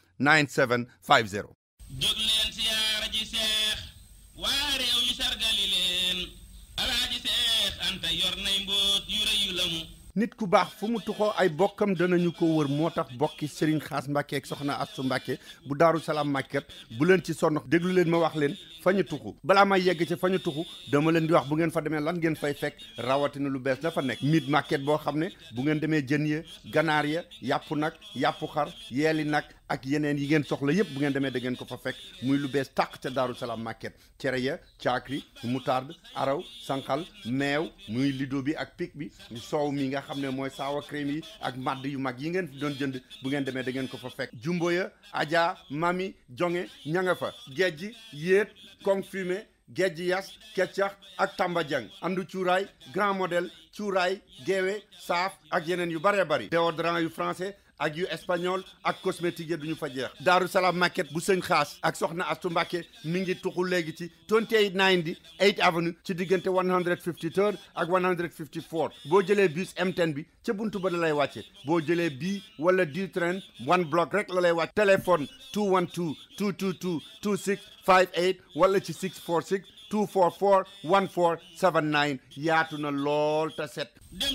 9750 jóg leen siyaara ji seex waa réew mi sargali leen alaaji seex anta yor nay mboot yu rëy yu lamu nit ku baax fu mu tuxoo ay bokkam danañu ko wër moo tax bokki Serigne Xaas Mbàkke ak soxna Astu Mbàkke bu Daaru Salaam Market bu leen ci sonn déglu leen ma wax leen fa ñu tuxu balaa may yegg ci fa ñu tuxu dama leen di wax bu ngeen fa demee lan ngeen fay fekk rawatina lu bees dafa nekk Meat Market boo xam ne bu ngeen demee jën ya ganaar ya yàpp nag yàppu xar yeeli nag ak yeneen yi ngeen soxla yépp bu ngeen demee da ngeen ko fa fekk muy lu bees tàq ca Daaru Salaam Market cere ya caakri moutarde araw sànqal meew muy lido bi ak pic bi soow mi nga xam ne mooy saawa crème yi ak madd yu mag yi ngeen doon jënd bu ngeen demee da ngeen ko fa fekk jumbo ya aja mami jonge ña nga fa gejji yéet kong fumé gejji yas keccax ak tamba jang andu cuuraay grand modèle cuuraay geewe saaf ak yeneen yu bëree bëri déodorant yu français ak yu espagnol ak cosmétique yi duñu fa jeex Daaru Salaam Market bu sëñ Xaas ak soxna Astu Mbàkke mi ngi tuxu léegi ci 2890 8th Avenue ci diggante 153 ak 154 boo jëlee bus M10 bi ca buntu ba la lay wàcce boo jëlee bii wala du train one block rek la lay wàcce téléphone 212 222 2658 wala ci 646 244 1479 yaatu na lool te set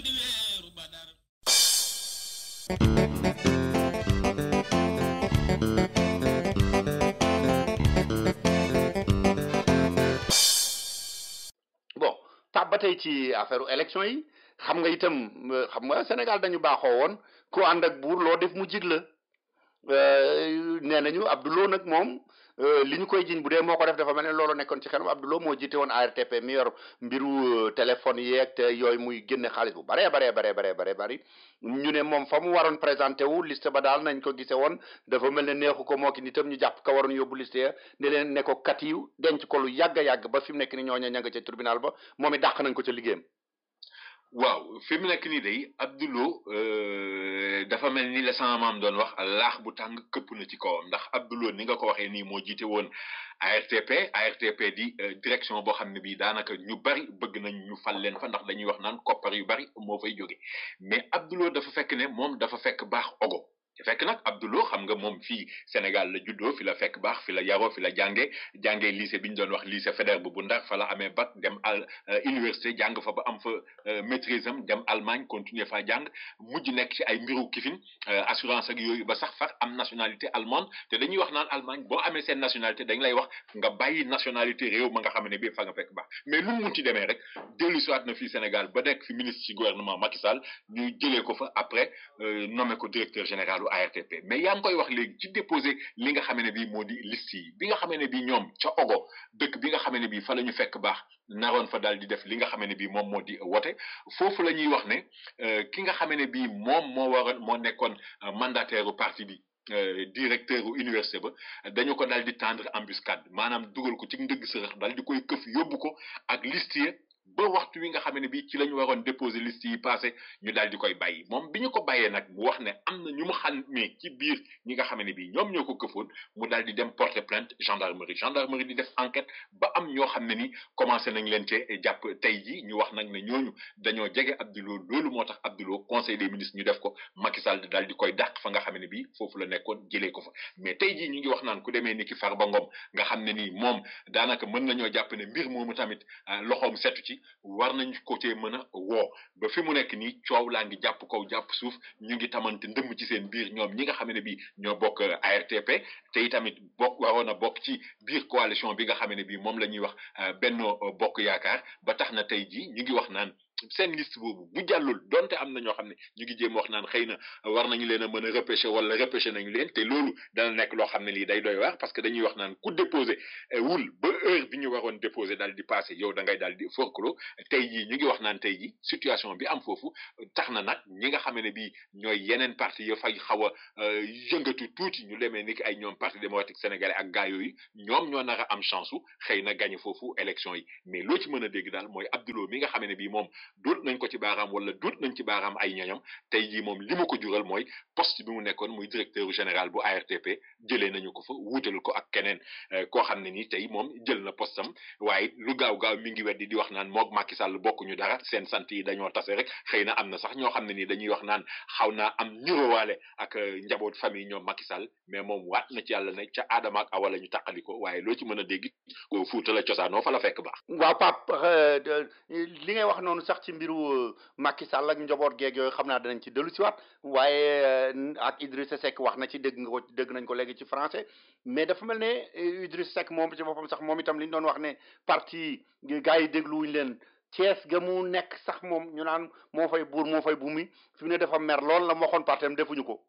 bon ba tey ci affaire élection yi xam nga itam xam nga Sénégal dañu baaxoo woon ku ànd ak buur loo def mu jig la nee nañu Abdoulou nag moom li ñu koy jiñ bu dee moo ko def dafa mel ne loolu nekkoon ci xelam Abdoulou moo jiite woon ARTP mi yor mbiru téléphone yeeg te yooyu muy génne xaalis bu baree bari ñu ne moom fa mu waroon présenté wu liste ba daal nañ ko gise woon dafa mel ne neexu ko moo ki nitam ñu jàpp ka waroon yóbbu liste ya ne leen ne ko kat yi denc ko lu yàgg ba fi mu nekk ni ñooña ña nga ca tribunal ba moom it dàq nañ ko ca liggéeyam waaw fi mu nekk nii day Abdoulou dafa mel ni la sama maam doon wax laax bu tàng këpp na ci kawam ndax Abdoulou ni nga ko waxee nii moo jiite woon ARTP di direction boo xam ne bii daanaka ñu bari bëgg nañ ñu fal leen fa ndax dañuy wax naan koppar yu bari moo fay jóge mais Abdoulou dafa fekk ne moom dafa fekk baax ogo fekk nag Abdoulo xam nga moom fii Sénégal la juddoo fi la fekk baax fi la yaroo fi la jàngee lycée bi ñu doon wax lycée Faidherbe bu Ndar fa la amee bac dem université jàng fa ba am fa maîtrise am dem Allemagne continuer fa jàng mujj nekk ci ay mbiru kifin assurance ak yooyu ba sax far am nationalité allemande te dañuy wax naan Allemagne boo amee seen nationalité dañ lay wax nga bàyyi nationalité réew ma nga xam ne bii fa nga fekk baax mais lu mu munti demee rek dellu si waat na fii Sénégal ba nekk fi ministre ci gouvernement Macky Sall ñu jëlee ko fa après nommé ko directeur général ARTP mais yaa ngi koy wax léegi ci déposé li nga xam ne bii moo di liste yi bi nga xam ne bii ñoom ca Ogo dëkk bi nga xam ne bii fa la ñu fekk baax naroon fa daal di def li nga xam ne bii moom moo di wote foofu la ñuy wax ne ki nga xam ne bii moom moo nekkoon mandataire parti bi directeur université ba dañu ko daal di tendre embuscade maanaam dugal ko ci ndëgg sërëx daal di koy këf yóbbu ko ak liste yi ba waxtu wi nga xam ne bii ci la ñu waroon déposer liste yi passé ñu daal di koy bàyyi moom bi ñu ko bàyyee nag mu wax ne am na ñu mu xam ne ci biir ñi nga xam ne bii ñoom ñoo ko këfoon mu daal di dem porter plainte gendarmerie di def enquête ba am ñoo xam ne ni commencé nañ leen cee jàpp tey ji ñu wax nag ne ñooñu dañoo jege Abdoulo loolu moo tax Abdoulo conseil des ministres ñu def ko Macky Sall daal di koy dàq fa nga xam ne bii foofu la nekkoon jëlee ko fa mais tey jii ñu ngi wax naan ku demee ni ki Farba Ngom nga xam ne nii moom daanaka mën nañoo jàpp ne mbir moomu tamit loxoom setu ci war nañ ko cee mën a woo ba fi mu nekk nii coow laa ngi jàpp kaw jàpp suuf ñu ngi tamante ndëmm ci seen biir ñoom ñi nga xam ne bii ñoo bokk ARTP te itamit waroon a bokk ci biir coalition bi nga xam ne bii moom la ñuy wax Benno Bokk Yaakaar ba tax na tey jii ñu ngi wax naan seen liste boobu bu jàllul donte am na ñoo xam ne ñu ngi jéem wax naan xëy na war nañu leen a mën a repêcher wala repêcher nañu leen te loolu dana nekk loo xam ne lii day doy waar parce que dañuy wax naan ku déposé wul ba heure bi ñu waroon déposé daal di passé yow da ngay daal di forclos tey jii ñu ngi wax naan tey jii situation bi am foofu tax na nag ñi nga xam ne bii ñooy yeneen parti ya fay xaw a yëngatu tuuti ñu demee ni ki ay ñoom parti démocratique sénégalais ak gaa yooyu ñoom ñoo nar a am chance su xëy na gagné foofu élection yi mais loo ci mën a dégg daal mooy Abdoulo mi nga xam ne bii moom duut nañ ko ci baaraam wala duut nañ ci baaraam ay ñoñam tey jii moom li ma ko jural mooy poste bi mu nekkoon muy directeur général bu ARTP jëlee nañu ko fa wuutal ko ak keneen koo xam ne nii tey moom jël na postam waaye lu gaaw mi ngi weddi di wax naan moog Macky Sall bokkuñu dara seen sant yi dañoo tase rek xëy na am na sax ñoo xam ne nii dañuy wax naan xaw naa am ñurowaale ak njaboot famille ñoom Macky Sall mais moom waat na ci yàlla ne ca Adama ak Awa la ñu tàqali ko waaye loo ci mën a dégg Fuuta la cosaanoo fa la fekk baax. waaw Pape li ngay wax noonu sax ci mbiru Macky Sall ak njaboot geeg yooyu xam naa danañ ci dellu si waat waaye ak Idrissa Seck wax na ci dégg nañ ko léegi ci français mais dafa mel ne Idrissa Seck moom ci boppam sax moom itam li ñu doon wax ne parti gars yi dégluwuñ leen Thiès ga mu nekk sax moom ñu naan moo fay buur moo fay bumi fi mu ne dafa mer lool la mu waxoon partem defuñu ko.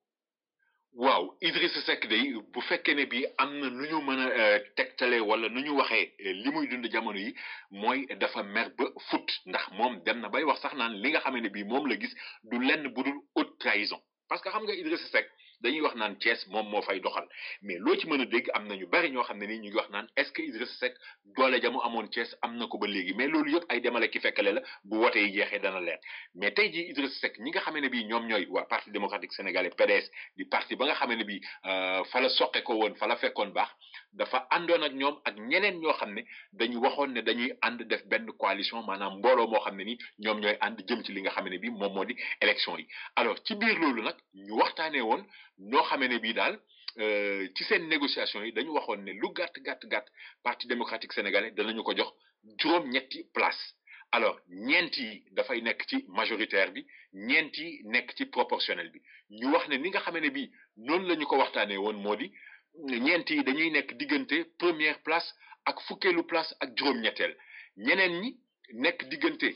waaw Idrissa Seck day bu fekkee ne bii am na nu ñu mën a tegtale wala nu ñu waxee li muy dund jamono yi mooy dafa mer ba fut ndax moom dem na bay wax sax naan li nga xam ne bii moom la gis du lenn bu dul haute trahison parce que xam nga Idrissa Seck dañuy wax naan Thiès moom moo fay doxal mais loo ci mën a dégg am na ñu bari ñoo xam ne nii ñu ngi wax naan est-ce que Idrissa Seck doole ja mu amoon Thiès am na ko ba léegi mais loolu yëpp ay demale ki fekkale la bu wote yi jeexee dana leer mais tey jii Idrissa Seck ñi nga xam ne bii ñoom ñooy waa parti démocratique sénégalais PDS di parti ba nga xam ne bii fa la soqe ko woon fa la fekkoon baax dafa àndoon ak ñoom ak ñeneen ñoo xam ne dañu waxoon ne dañuy ànd def benn coalition maanaam mbooloo moo xam ne ni ñoom ñooy ànd jëm ci li nga xam ne bii moom moo di élection yi alors ci biir loolu nag ñu waxtaanee woon ñoo xamee ne bii daal ci seen négociation yi dañu waxoon ne lu gàtt parti démocratique sénégalais danañu ko jox juróom-ñetti place alors ñeent yi dafay nekk ci majoritaire bi ñeent yi nekk ci proportionnel bi ñu wax ne ni nga xamee ne bii noonu la ñu ko waxtaanee woon moo di ñeent yi dañuy nekk diggante première place ak fukkeelu place ak juróom-ñetteel ñeneen ñi nekk diggante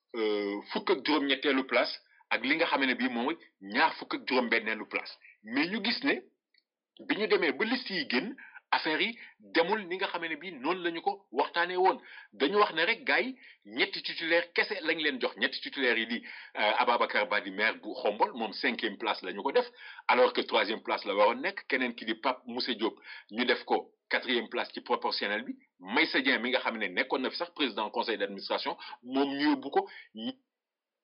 fukk ak juróom-ñetteelu place ak li nga xam ne bii mooy ñaar fukk ak juróom-benneelu place mais ñu gis ne bi ñu demee ba liste yi génn affaire yi demul ni nga xam ne bii noonu la ñu ko waxtaanee woon dañu wax ne rek gars yi ñetti titulaire kese lañ leen jox ñetti titulaire yi di Ababacar Badi maire bu Xombol moom 5e place la ñu ko def alors que 3e place la waroon nekk keneen ki di Pape Moussa Diop ñu def ko 4e place ci proportionnel bi Maïssa Dieng mi nga xam ne nekkoon na fi sax président conseil d'administration moom ñu yóbbu ko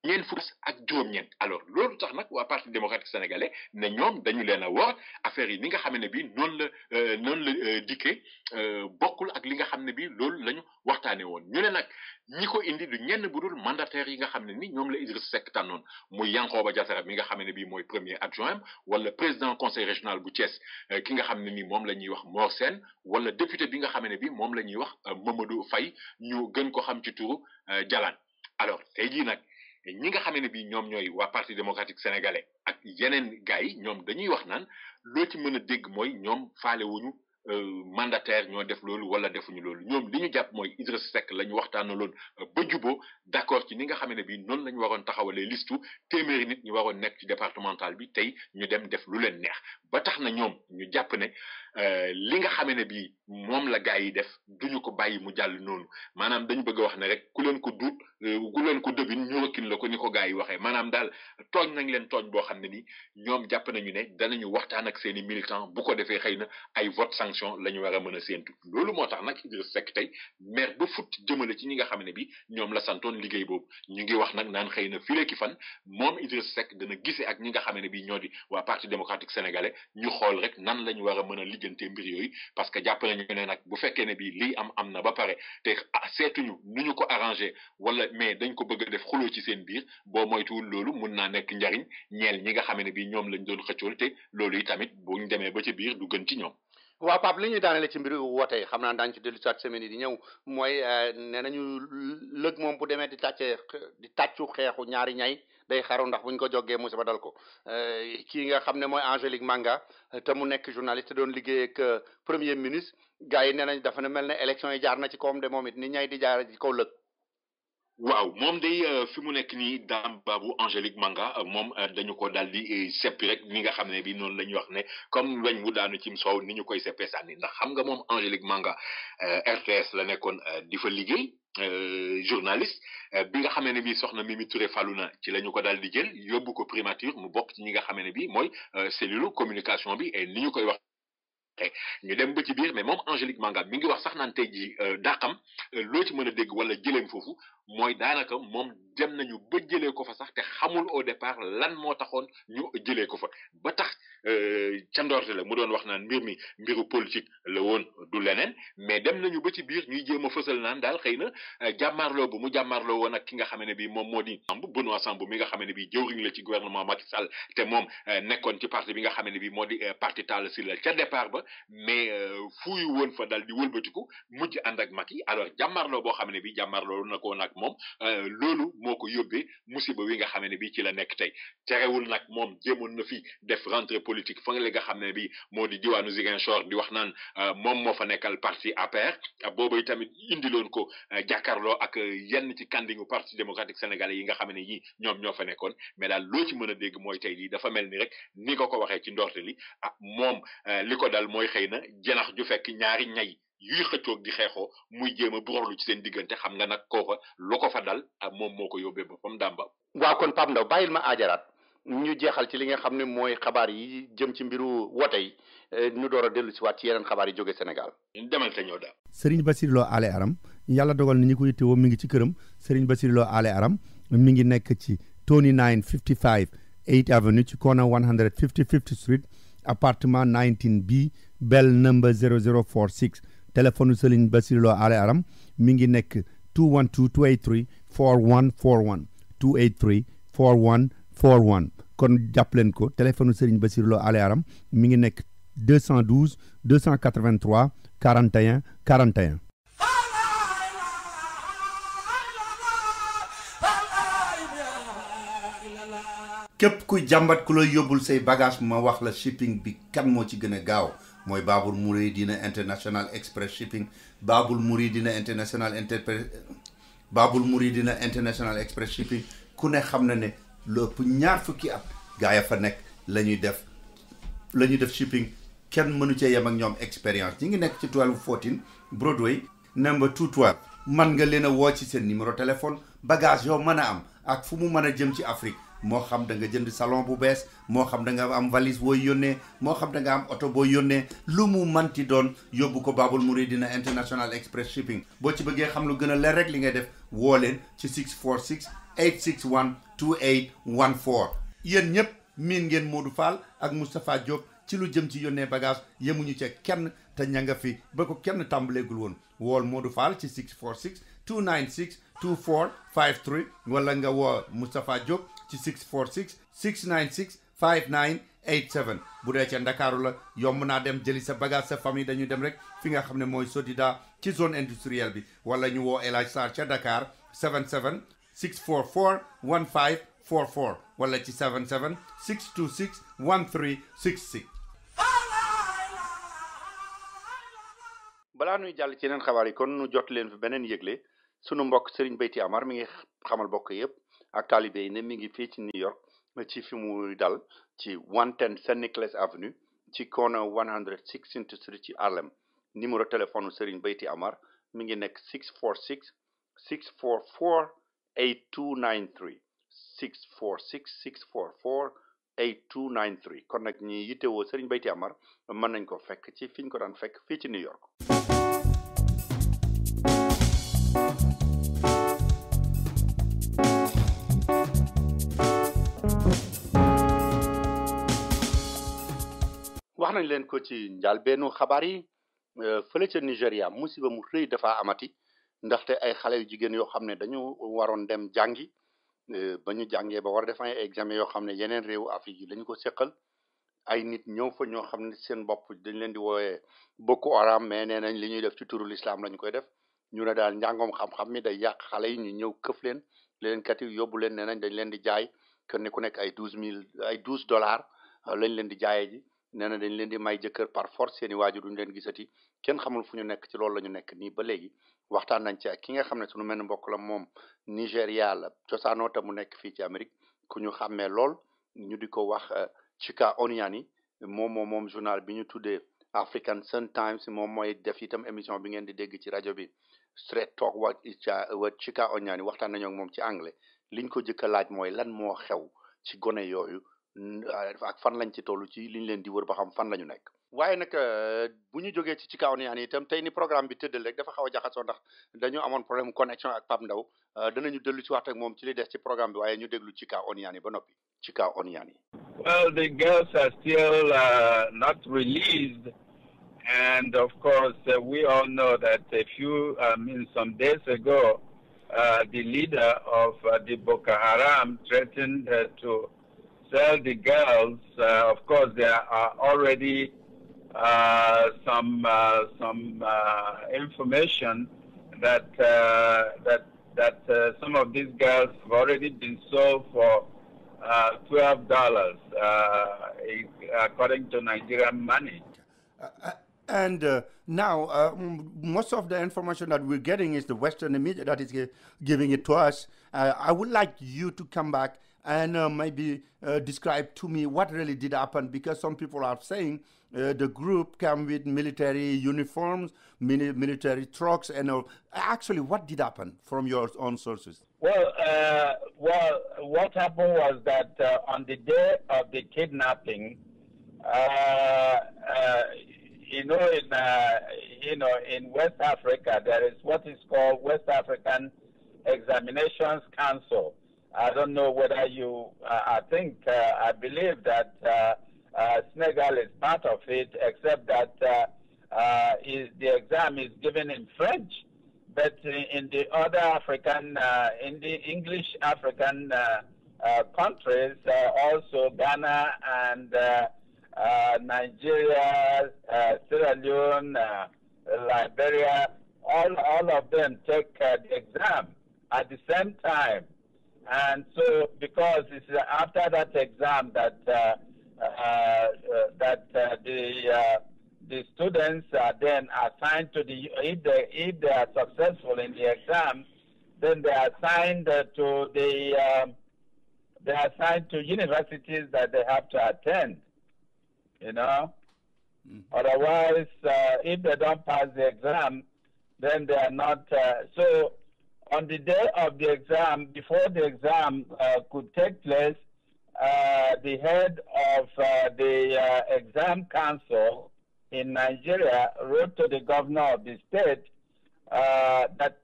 ñeent fukk ak juróom-ñeent alors loolu tax nag waa parti démocratique sénégalais ne ñoom dañu leen a war affaire yi ni nga xam ne bi noonu la dikkee bokkul ak li nga xam ne bi loolu la ñu waxtaanee woon ñu ne nag ñi ko indi du ñenn bu dul mandataire yi nga xam ne ni ñoom la Idriss Seck tànnoon muy Yankhoba Diattara mi nga xam ne bi mooy premier adjoint wala président conseil régional bu Thiès ki nga xam ne ni moom la ñuy wax Mor Sène wala député bi nga xam ne bi moom la ñuy wax Mamadou Faye ñu gën ko xam ci turu Jalaan alors tey jii nag ñi nga xam ne bii ñoom ñooy waa parti démocratique sénégalais ak yeneen gars yi ñoom dañuy wax naan loo ci mën a dégg mooy ñoom faale wuñu mandataire ñoo def loolu wala defuñu loolu ñoom li ñu jàpp mooy Idriss Seck la ñu waxtaanaloon ba juboo d'accord ci ni nga xam ne bii noonu la ñu waroon taxawalee listu téeméeri nit ñu waroon nekk ci départemental bi tey ñu dem def lu leen neex ba tax na ñoom ñu jàpp ne li nga xam ne bii moom la gars yi def duñu ko bàyyi mu jàll noonu maanaam dañu bëgg a wax ne rek ku leen ko duut ku leen ko dëbin ñu rëkkin la ko ni ko gars yi waxee maanaam daal tooñ nañ leen tooñ boo xam ne ni ñoom jàpp nañu ne danañu waxtaan ak seeni militants bu ko defee xëy na ay vote sanction la ñu war a mën a séentu loolu moo tax nag Idriss Seck tey maire ba fut jëmale ci ñi nga xam ne bi ñoom la santoon liggéey boobu ñu ngi wax nag naan xëy na fii ki fan moom Idriss Seck dana gisee ak ñi nga xam ne bi ñoo di waa parti démocratique sénégalais ñu xool rek nan la ñu war a mën a lijjantee mbir yooyu parce que jàpp nañu ne nag bu fekkee ne bi lii am na ba pare te seetuñu nu ñu ko arrangé wala mais dañ ko bëgg a def xuloo ci seen biir boo moytuwul loolu mun naa nekk njariñ ñeel ñi nga xam ne bi ñoom lañ doon xëccool te loolu yi tamit bu ñu demee ba ci biir du gën ci ñoom. waaw Pape li ñuy daanale ci mbiru wote xam naa daañu ci dellu soit semaine yi di ñëw mooy nee nañu lëg moom bu demee di tàccu xeexu ñaari ñay day xaru ndax buñ ko jógee musiba dal ko kii nga xam ne mooy Angélique Manga te mu nekk journaliste doon liggéey ak premier ministre gars yi nee nañ dafa ne mel ne élection yi jaar na ci kawam de moom it ni ñay di jaar ci kaw lëg. waaw moom day fi mu nekk nii daam baabu Angélique Manga moom dañu ko daal di seppi rek ni nga xam ne bi noonu la ñuy wax ne comme weñ mu daanu cim soow ni ñu koy seppee sànni ndax xam nga moom Angélique Manga RTS la nekkoon di fa liggéey journaliste bi nga xam ne bi soxna Mimi Touré falu na ci la ñu ko daal di jël yóbbu ko primature mu bokk ci ñi nga xam ne bi mooy cellule communication bi et ni ñu koy wax ñu dem ba ci biir mais moom Angélique Manga mi ngi wax sax naan tey ji dàqam loo ci mën a dégg wala jëleem foofu mooy daanaka moom dem nañu ba jëlee ko fa sax te xamul au départ lan moo taxoon ñu jëlee ko fa ba tax ca ndoorte la mu doon wax naan mbir mi mbiru politique la woon du leneen mais dem nañu ba ci biir ñuy jéem a fësal naan daal xëy na jàmmaarloo bu mu jàmmaarloo woon ak ki nga xam ne bi moom moo di Benoît Sambou mi nga xam ne bi jëwriñ la ci gouvernement Macky Sall te moom nekkoon ci parti bi nga xam ne bi moo di parti Talla Sylla ca départ ba mais fuuyu woon fa daal di wëlbatiku mujj ànd ak Macky alors jàmmaarloo boo xam ne bi jàmmaarloo na ko nag moom loolu moo ko yóbbee musiba wi nga xam ne bi ci la nekk tey terewul nag moom jéemoon na fi def rentrée politique fa nga xam ne bi moo di diwaanu Ziguinchor di wax naan moom moo fa nekkal parti APR boobu tamit indiloon ko jàkkaarloo ak yenn ci kandingu parti démocratique sénégalais yi nga xam ne yi ñoom ñoo fa nekkoon mais daal loo ci mën a dégg mooy tey lii dafa mel ni rek ni nga ko waxee ci ndorte li moom li ko dal mooy xëy na janax ju fekk ñaari ñay yuy xëccoog di xeexoo muy jéem a borlu ci seen diggante xam nga nag kooka lu ko fa dal moom moo ko yóbbee boppam dàmba. waaw kon Pape Ndaw bàyyil ma aajaraat ñu jeexal ci li nga xam ne mooy xabaar yi jëm ci mbiru wote yi ñu door a dellu si waat ci yeneen xabaar yi jóge Sénégal. demal te ñëw daal. Serigne Bassirou Lo Ale Aram yàlla dogal ni ñi ko yittewoo mi ngi ci këram Serigne Bassirou Lo Ale Aram mi ngi nekk ci 2955 8th Avenue ci corner 155th Street appartement 19B bell number 0046 téléphone Serigne Bassirou Lo Ale Aram mi ngi nekk 212 283 4141 283 4141 kon jàpp leen ko téléphone Serigne Bassirou Lo Ale Aram mi ngi nekk 212 283 41 41. képp kuy jàmbat ku lay yóbbul say bagage ma wax la shipping bi kan moo ci gën a gaaw mooy Babul Mouridina International Express Shipping Babul Mouridina International Express Shipping ku ne xam na ne lu ëpp ñaar fukki at gaa ya fa nekk la ñuy def shipping kenn mënu cee yem ak ñoom expérience ñi ngi nekk ci 1214 Broadway number 212 man nga leen a woo ci seen numéro téléphone bagage yoo mën a am ak fu mu mën a jëm ci Afrique moo xam da nga jënd salon bu bees moo xam da nga am valise booy yónnee moo xam da nga am oto booy yónnee lu mu manti doon yóbbu ko Babul Mouridina International Express Shipping boo ci bëggee xam lu gën a leer rek li ngay def woo leen ci 646 861 2814 yéen ñëpp miin ngeen Modou Fall ak Moustapha Diop ci lu jëm ci yónnee bagage yemuñu ca kenn te ña nga fi ba ko kenn tàmbaleegul woon wool Modou Fall ci 646 296 2453 wala nga woo Moustapha Diop ci 646 696 5987 bu dee ca Ndakaaru la yomb naa dem jëli sa bagage sa famille dañu dem rek fi nga xam ne mooy Sodida ci zone industrielle bi wala ñu woo El Hadj Sarr ca Dakar 77 644 1544 wala ci 77 626 1366. balaa nuy jàll ci yeneen xabaar yi kon nu jot leen fi beneen yëgle sunu mbokk Serigne Beyti Amar mi ngi xamal bokk yëpp ak taalibe yi ne mi ngi fii ci New York ci fi mu dal ci 110 St. Nicholas Avenue ci corner 116th Street ci Harlem numéro téléphone Serigne Beyti Amar mi ngi nekk 646 644 8293 646 644 8293 kon nag ñi yittewoo Serigne Beyti Amar mën nañ ko fekk ci fi ñu ko daan fekk fii ci New York. wax nañ leen ko ci njàlbeenu xabaar yi fële ca Nigéria musiba mu rëy dafa amati ndaxte ay xale yu jigéen yoo xam ne dañu waroon dem jàngi ba ñu jàngee ba war a def ay examen yoo xam ne yeneen réewu Afrique yi lañu ko seqal ay nit ñëw fa ñoo xam ne seen bopp dañ leen di wooyee Boko Haram mais nee nañ li ñuy def ci turu l'islam lañu koy def ñu ne daal njàngoom xam-xam mi day yàq xale yi ñu ñëw këf leen kat yi yóbbu leen nee nañ dañ leen di jaay kenn ku nekk ay $12 lañ leen di jaayee ji nee na dañ leen di may jëkkër par force seeni waajur duñ leen gisati kenn xamul fu ñu nekk ci loolu la ñu nekk nii ba léegi waxtaan nañ ci ak ki nga xam ne suñu mel mbokk la moom Nigéria la cosaanoo te mu nekk fii ci Amérique ku ñu xàmmee lool ñu di ko wax Chika Oniani moom journal bi ñu tuddee African Sun Times moom mooy def itam émission bi ngeen di dégg ci rajo bi Straight Talk with Chika Oniani waxtaan nañoo ak moom ci anglais liñ ko jëkk a laaj mooy lan moo xew ci gone yooyu ak fan lañ ci toll ci liñ leen di wër ba xam fan la ñu nekk. waaye nag bu ñu jógee ci Chika Oniani itam tey ni programme bi tëddal rek dafa xaw a jaxasoo ndax dañu amoon problème connexion ak Pape Ndaw danañu dellu ci waxtaan ak moom ci li des ci programme bi waaye ñu déglu Chika Oniani ba noppi Chika Oniani. Well, the girls are still not released, and of course we all know that some days ago the leader of the Boko Haram threatened to sell the girls. Of course, there are already some information that some of these girls have already been sold for $12, according to Nigerian money. And now, most of the information that we're getting is the Western media that is giving it to us. I would like you to come back and maybe describe to me what really did happen, because some people are saying the group came with military uniforms, military trucks, and all. Actually, what did happen from your own sources? Well, what happened was that on the day of the kidnapping, in West Africa, there is what is called West African Examinations Council. I don't know whether I believe that Senegal is part of it, except that the exam is given in French. But in the other African, in the English African countries, also Ghana and Nigeria, Sierra Leone, Liberia, all of them take the exam at the same time. And so, because it's after that exam that the students are then assigned to if they are successful in the exam, then they are assigned to universities that they have to attend. Otherwise, if they don't pass the exam, then they are not. So on the day of the exam, before the exam could take place, the head of the exam council in Nigeria wrote to the governor of the state that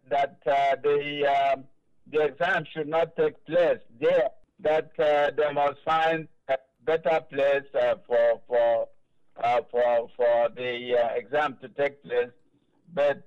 the exam should not take place there, that they must find a better place for the exam to take place. But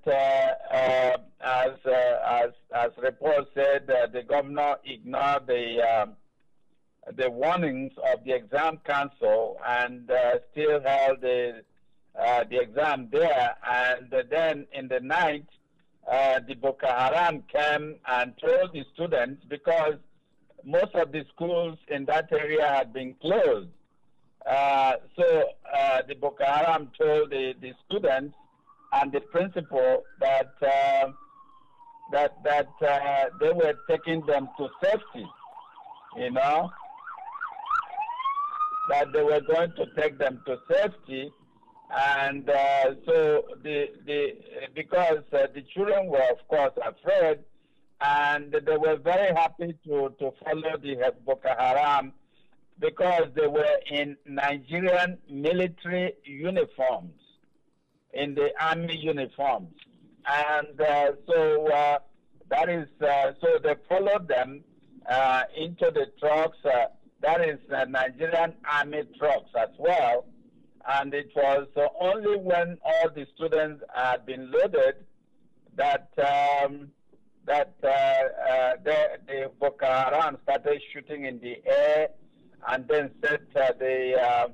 as reports said, the governor ignored the warnings of the exam council and still held the exam there. And then in the night, the Boko Haram came and told the students, because most of the schools in that area had been closed. So the Boko Haram told the students and the principal that they were taking them to safety, you know, that they were going to take them to safety. And so because the children were, of course, afraid, and they were very happy to follow the Boko Haram because they were in Nigerian military uniforms, in the army uniforms. And so that is, so they followed them into the trucks, that is Nigerian army trucks as well. And it was only when all the students had been loaded that the Boko Haram started shooting in the air, and then set the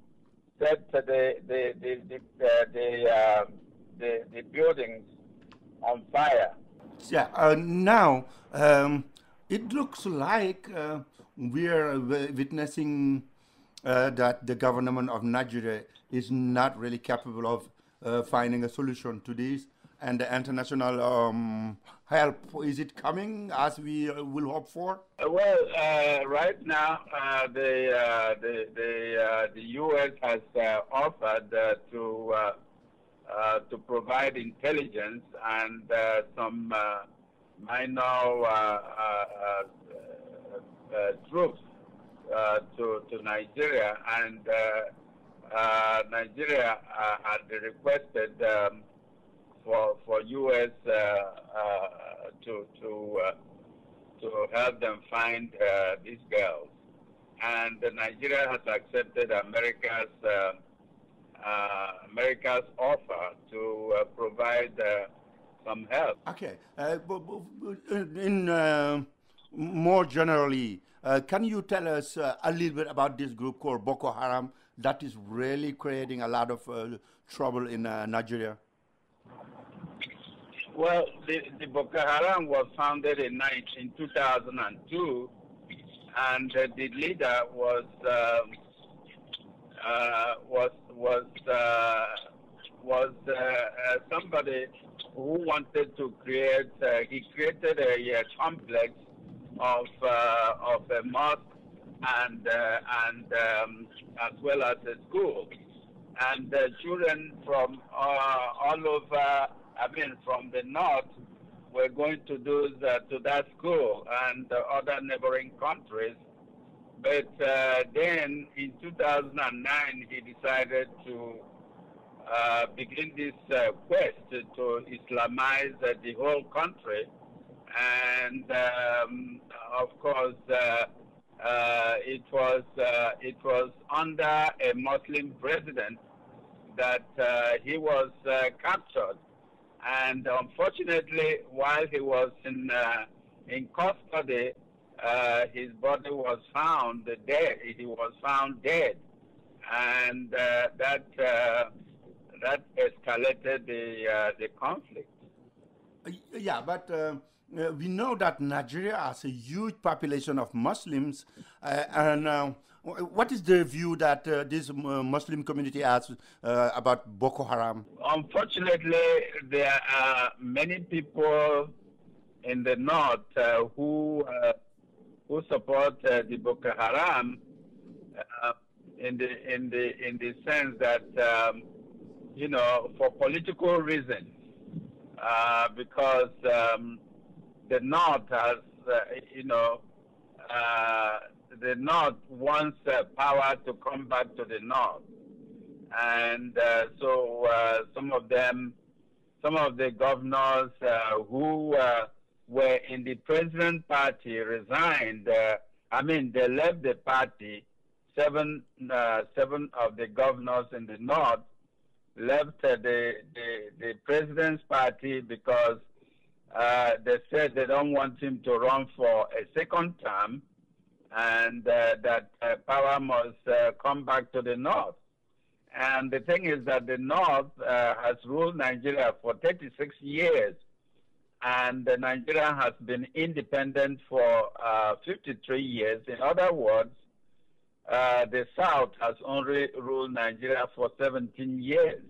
buildings on fire. Yeah. Now it looks like we are witnessing that the government of Nigeria is not really capable of finding a solution to this, and the international help, is it coming as we will hope for? Well, right now the U.S. has offered to provide intelligence and some minor troops to Nigeria, and Nigeria had requested for U.S. to help them find these girls, and Nigeria has accepted America's offer to provide some help. Okay, in more generally, can you tell us a little bit about this group called Boko Haram that is really creating a lot of trouble in Nigeria? Well, the Boko Haram was founded in 2002, and the leader was somebody who wanted to create. He created a complex of a mosque and as well as a school, and children from all over, from the north, were going to that school and other neighboring countries. But then in 2009, he decided to begin this quest to Islamize the whole country. And of course, it was under a Muslim president that he was captured. And unfortunately, while he was in custody, his body was found dead. He was found dead, and that escalated the conflict. Yeah, but we know that Nigeria has a huge population of Muslims, and what is the view that this Muslim community has about Boko Haram? Unfortunately, there are many people in the north who support the Boko Haram in the sense that for political reasons, because the north has the North wants power to come back to the North. And so some of the governors who were in the president party resigned. They left the party. Seven of the governors in the North left the president's party because they said they don't want him to run for a second term, and that power must come back to the North. And the thing is that the North has ruled Nigeria for 36 years, and Nigeria has been independent for 53 years. In other words, the South has only ruled Nigeria for 17 years.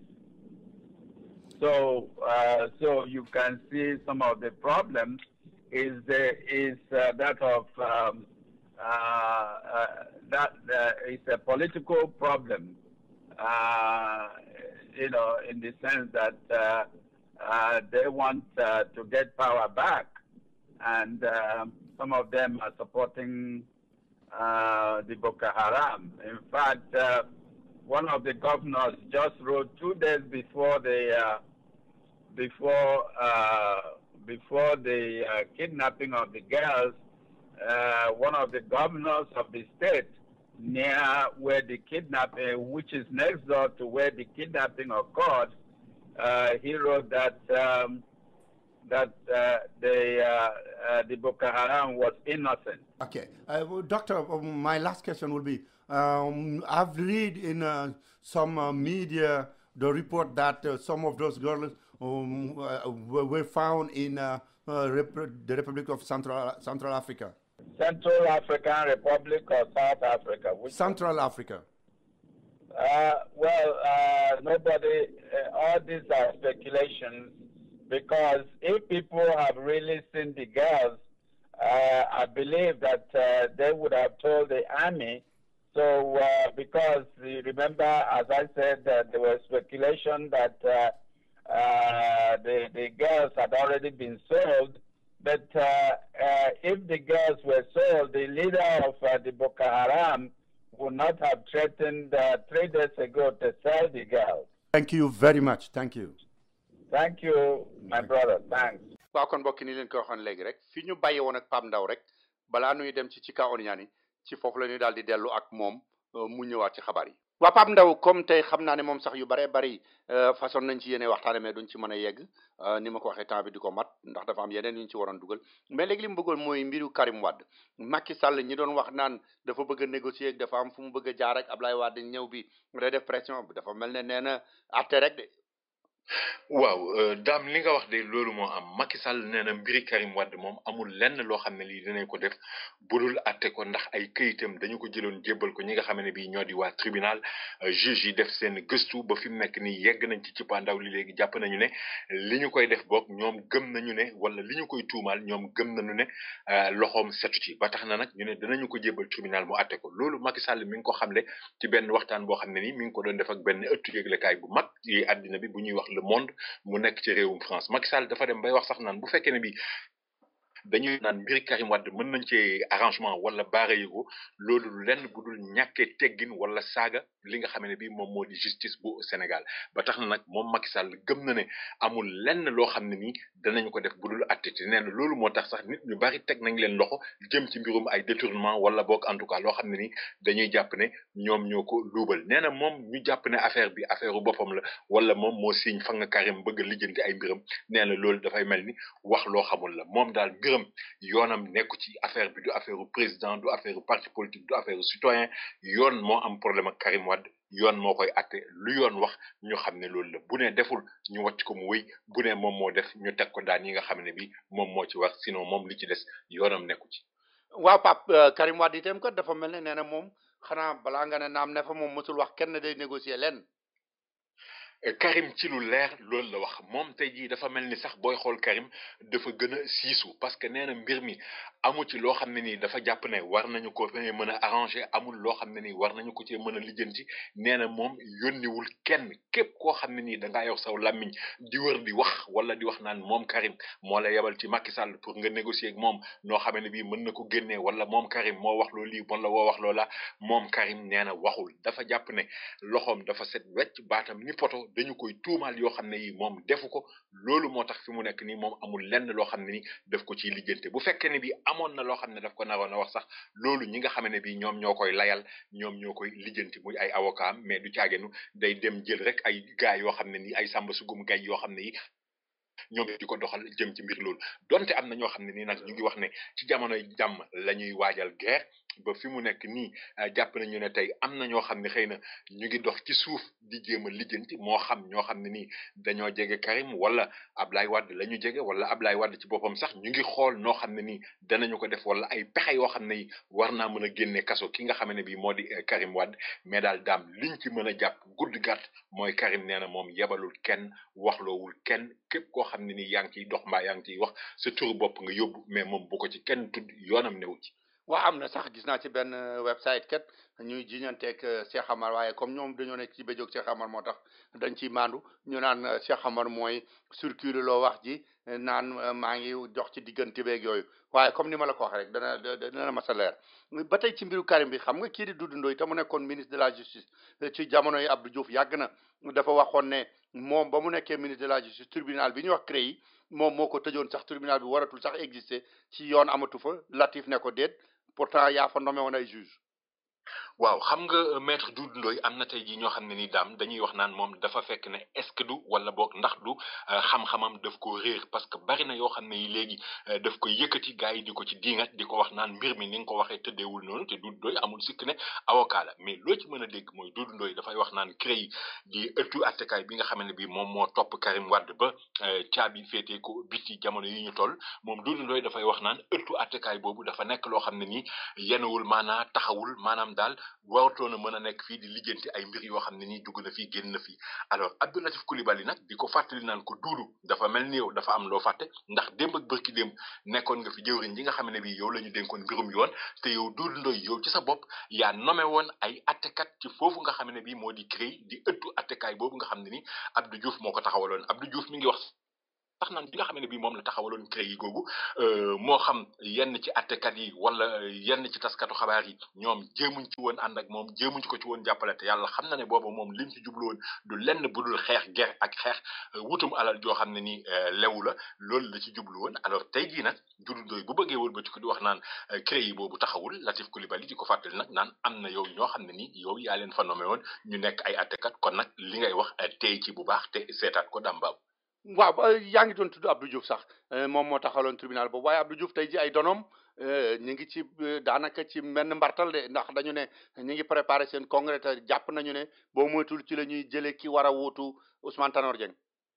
So you can see some of the problems is that of it's a political problem. In the sense that they want to get power back, and some of them are supporting the Boko Haram. In fact, one of the governors just wrote 2 days before the kidnapping of the girls. One of the governors of the state near where the kidnapping, which is next door to where the kidnapping occurred, he wrote that the Boko Haram was innocent. Okay, Doctor, my last question will be: I've read in some media the report that some of those girls were found in the Republic of Central Africa. Central African Republic or South Africa? Central Africa. Nobody, all these are speculations, because if people have really seen the girls, I believe that they would have told the army. So, because you remember, as I said, there was speculation that the girls had already been sold. But if the girls were sold, the leader of the Boko Haram would not have threatened 3 days ago to sell the girls. Thank you very much. Thank you. Thank you, my brother. Thanks. waaw kon mbokk ni leen ko waxoon léegi rek fi ñu bàyyi woon ak Pape Ndaw rek balaa nuy dem ci Chika Oniani ci foofu la ñuy daal di dellu ak moom mu ñëwaat ci xabaar yi. waa Pape Ndaw comme tey xam naa ne moom sax yu bare bari façon nañ ci yéene waxtaane mais duñ ci mën a yegg ni ma ko waxee temps bi di ko mat ndax dafa am yeneen yu ñu ci waroon dugal mais léegi li mu bëggoon mooy mbiru Karim Wade. Macky Sall ñi doon wax naan dafa bëgg a négocier dafa am fu mu bëgg a jaar ak Ablaye Wade ñëw bi day def pression bi dafa mel ne nee na atte rek de. waaw daam li nga wax de loolu moo am Macky Sall nee na mbiri Karim Wade moom amul lenn loo xam ne lii dinañ ko def budul atte ko ndax ay këyitam dañu ko jëloon jébbal ko ñi nga xam ne bii ñoo di waa tribunal juge yi def seen gëstu ba fi mu nekk nii yegg nañ ci pandaw li léegi jàpp nañu ne li ñu koy def boog ñoom gëm nañu ne wala li ñu koy tuumaal ñoom gëm nañu ne loxoom setu ci ba tax na nag ñu ne danañu ko jébbal tribunal mu atte ko loolu Macky Sall mi ngi ko xamle ci benn waxtaan boo xam ne nii mi ngi ko doon def ak benn ëttu yëglekaay bu mag yi àddina bi bu ñuy wax Le Monde mu nekk ci réewum France. Macky Sall dafa dem bay wax sax naan bu fekkee ne bi dañuy naan mbiri Karim Wade mën nañ ci arrangement wala baare yëgo loolu lenn bu dul ñàkkee teggin wala saaga li nga xam ne bi moom moo di justice bu Sénégal ba tax na nag moom Macky Sall gëm na ne amul lenn loo xam ne nii danañu ko def bu dul attiti nee na loolu moo tax sax nit ñu bari teg nañ leen loxo jëm ci mbirum ay détournement wala boog en tout cas loo xam ne nii dañuy jàpp ne ñoom ñoo ko luubal nee na moom ñu jàpp ne affaire bi affaire u boppam la wala moom moo signe fa nga Karim bëgg a lijjanti ay mbiram nee na loolu dafay mel ni wax loo xamul la moom daal yoonam nekku ci affaire bi du affaire u président du affaire u parti politique du affaire u citoyen yoon moo am problème ak Karim Wade yoon moo koy atte lu yoon wax ñu xam ne loolu la bu ne deful ñu wàcc ko mu wéy bu ne moom moo def ñu teg ko daan yi nga xam ne bi moom moo ci wax sinon moom li ci des yoonam nekku ci. waaw Pape Karim Wade itam kat dafa mel ne nee na moom xanaa balaa nga ne naam ne fa moom mësul wax kenn day négocier lenn. Karim ci lu leer loolu la wax moom tey jii dafa mel ni sax booy xool Karim dafa gën a siisu parce que nee na mbir mi amu ci loo xam ne nii dafa jàpp ne war nañu ko mën a arranger amul loo xam ne nii war nañu ko ci mën a lijjanti nee na moom yónniwul kenn képp koo xam ne nii da ngaa yor saw làmmiñ di wër di wax wala di wax naan moom Karim moo la yebal ci Macky Sall pour nga négocier ak moom noo xam ne bii mën na ko génnee wala moom Karim moo wax loolu lii wala woo wax loola moom Karim nee na waxul dafa jàpp ne loxoom dafa set wecc baatam ni poto dañu koy tuumaal yoo xam ne yi moom defu ko loolu moo tax fi mu nekk nii moom amul lenn loo xam ne ni daf ko ciy lijjante bu fekkee ne bi amoon na loo xam ne daf ko naroon a wax sax loolu ñi nga xam ne bi ñoom ñoo koy layal ñoom ñoo koy lijjanti muy ay avocat mais du caagenu day dem jël rek ay gars yoo xam ne nii ay sàmba sugum gay yoo xam ne yi ñoom di ko doxal jëm ci mbir loolu donte am na ñoo xam ne nii nag ñu ngi wax ne ci jamonoy jàmm la ñuy waajal guerre ba fi mu nekk nii jàpp nañu ne tey am na ñoo xam ne xëy na ñu ngi dox ci suuf di jéem a lijjanti moo xam ñoo xam ne nii dañoo jege Karim wala Ablaye Wade la ñu jege wala Ablaye Wade ci boppam sax ñu ngi xool noo xam ne nii danañu ko def wala ay pexe yoo xam ne yi war naa mën a génne kaso ki nga xam ne bii moo di Karim Wade mais daal daam liñ ci mën a jàpp gudd gàtt mooy Karim nee na moom yebalul kenn waxloowul kenn képp koo xam ne nii yaa ngi ciy dox mbaa yaa ngi ciy wax sa turu bopp nga yóbbu mais moom bu ko ci kenn tudd yoonam newu ci. waa am na sax gis naa ci benn website kat ñuy jiñanteeg Cheikh Amar waaye comme ñoom dañoo nekk ci béjoog Cheikh Amar moo tax dañ ciy maandu ñu naan Cheikh Amar mooy circuler loo wax ji naan maa ngi jox ci diggante beeg yooyu waaye comme ni ma la ko wax rek dana ma sa leer ba tey ci mbiru Karim bi xam nga kii di Doudou Ndoye te mu nekkoon ministre de la justice ci jamono yi Abdou Diouf yàgg na dafa waxoon ne moom ba mu nekkee ministre de la justice tribunal bi ñuy wax CREI moom moo ko tëjoon sax tribunal bi waratul sax exister ci yoon amatu fa Latif ne ko déet pourtant yaa fa nommé woon ay juge waaw xam nga maître Doudou Ndoye am na tey jii ñoo xam ne ni daam dañuy wax naan moom dafa fekk ne est-ce que du wala boog ndax du xam-xamam daf ko réer parce que bari na yoo xam ne yi léegi daf koy yëkkati gars yi di ko ci diingat di ko wax naan mbir mi ni nga ko waxee tëddeewul noonu te Doudou Ndoye amul sikk ne avocat la mais loo ci mën a dégg mooy Doudou Ndoye dafay wax naan CREI di ëttu attekaay bi nga xam ne bi moom moo topp Karim Wade ba caabi féetee ko biti jamono yi ñu toll moom Doudou Ndoye dafay wax naan ëttu attekaay boobu dafa nekk loo xam ne nii yenuwul maanaa taxawul maanaam daal warutoon a mën a nekk fii di lijjanti ay mbir yoo xam ne nii dugg na fii génn na fii alors Abdou Latif Coulibaly nag di ko fàttali naan ko Doudou dafa mel ni yow dafa am loo fàtte ndax démb ak bërki démb nekkoon nga fi jëwriñ ji nga xam ne bii yow la ñu dénkoon mbirum yoon te yow Doudou Ndoye yow ci sa bopp yaa nommé woon ay attekat ci foofu nga xam ne bii moo di CREI di ëttu attekaay boobu nga xam ne ni Abdou Diouf moo ko taxawaloon Abdou Diouf mi ngi wax tax naan bi nga xam ne bii moom la taxawaloon CREI googu moo xam yenn ci attekat yi wala yenn ci taskatu xabaar yi ñoom jéemuñ ci woon ànd ak moom jéemuñ ko ci woon jàppale te yàlla xam na ne boobu moom lim ci jublu woon du lenn budul xeex ger ak xeex wutum alal joo xam ne ni lewu la loolu la ci jublu woon alors tey jii nag Doudou Ndoye bu bëggee wër ba ci ko di wax naan CREI boobu taxawul Latif Coulibaly di ko fàttali nag naan am na yow ñoo xam ne ni yow yaa leen fa nommé woon ñu nekk ay attekat kon nag li ngay wax tey ci bu baax te seetaat ko dambaaw waaw yaa ngi doon tudd Abdou Diouf sax moom moo taxaloon tribunal boobu waaye Abdou Diouf tey ji ay donom ñu ngi ci daanaka ci menn mbartal de ndax dañu ne ñu ngi préparé seen congrès te jàpp nañu ne boo moytul ci la ñuy jëlee ki war a wuutu Ousmane Tanor Dieng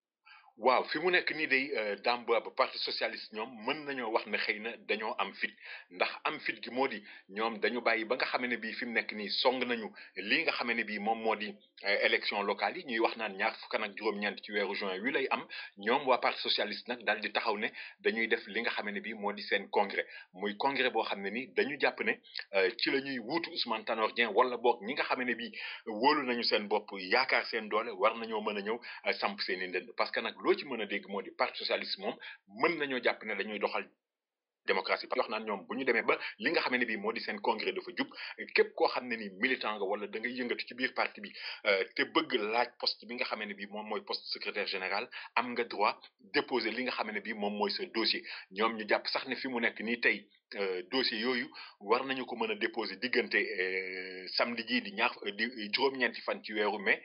waaw fi mu nekk nii day Damba ba parti socialiste ñoom mën nañoo wax ne xëy na dañoo am fit ndax am fit gi moo di ñoom dañu bàyyi ba nga xam ne bii fi mu nekk nii song nañu lii nga xam ne bii moom moo di élection locale yi ñuy wax naan ñaar fukk ak juróom-ñeent ci weeru juin wi lay am ñoom waa parti socialiste nag daal di taxaw ne dañuy def li nga xam ne bii moo di seen congrès muy congrès boo xam ne ni dañu jàpp ne ci la ñuy wuutu Ousmane Tanor Dieng wala boog ñi nga xam ne bii wóolu nañu seen bopp yaakaar seen doole war nañoo mën a ñëw samp seen i ndënd parce que nag loo ci mën a dégg moo di parti socialiste moom mën nañoo jàpp ne dañuy doxal démocratie wax naan ñoom bu ñu demee ba li nga xam ne bii moo di seen congrès dafa jub képp koo xam ne ni militant nga wala da ngay yëngatu ci biir parti bi te bëgg laaj poste bi nga xam ne bii moom mooy poste secrétaire général am nga droit déposer li nga xam ne bii moom mooy sa dossier ñoom ñu jàpp sax ne fi mu nekk nii tey dossier yooyu war nañu ko mën a déposer diggante samedi jii di juróom-ñeenti fan ci weeru mai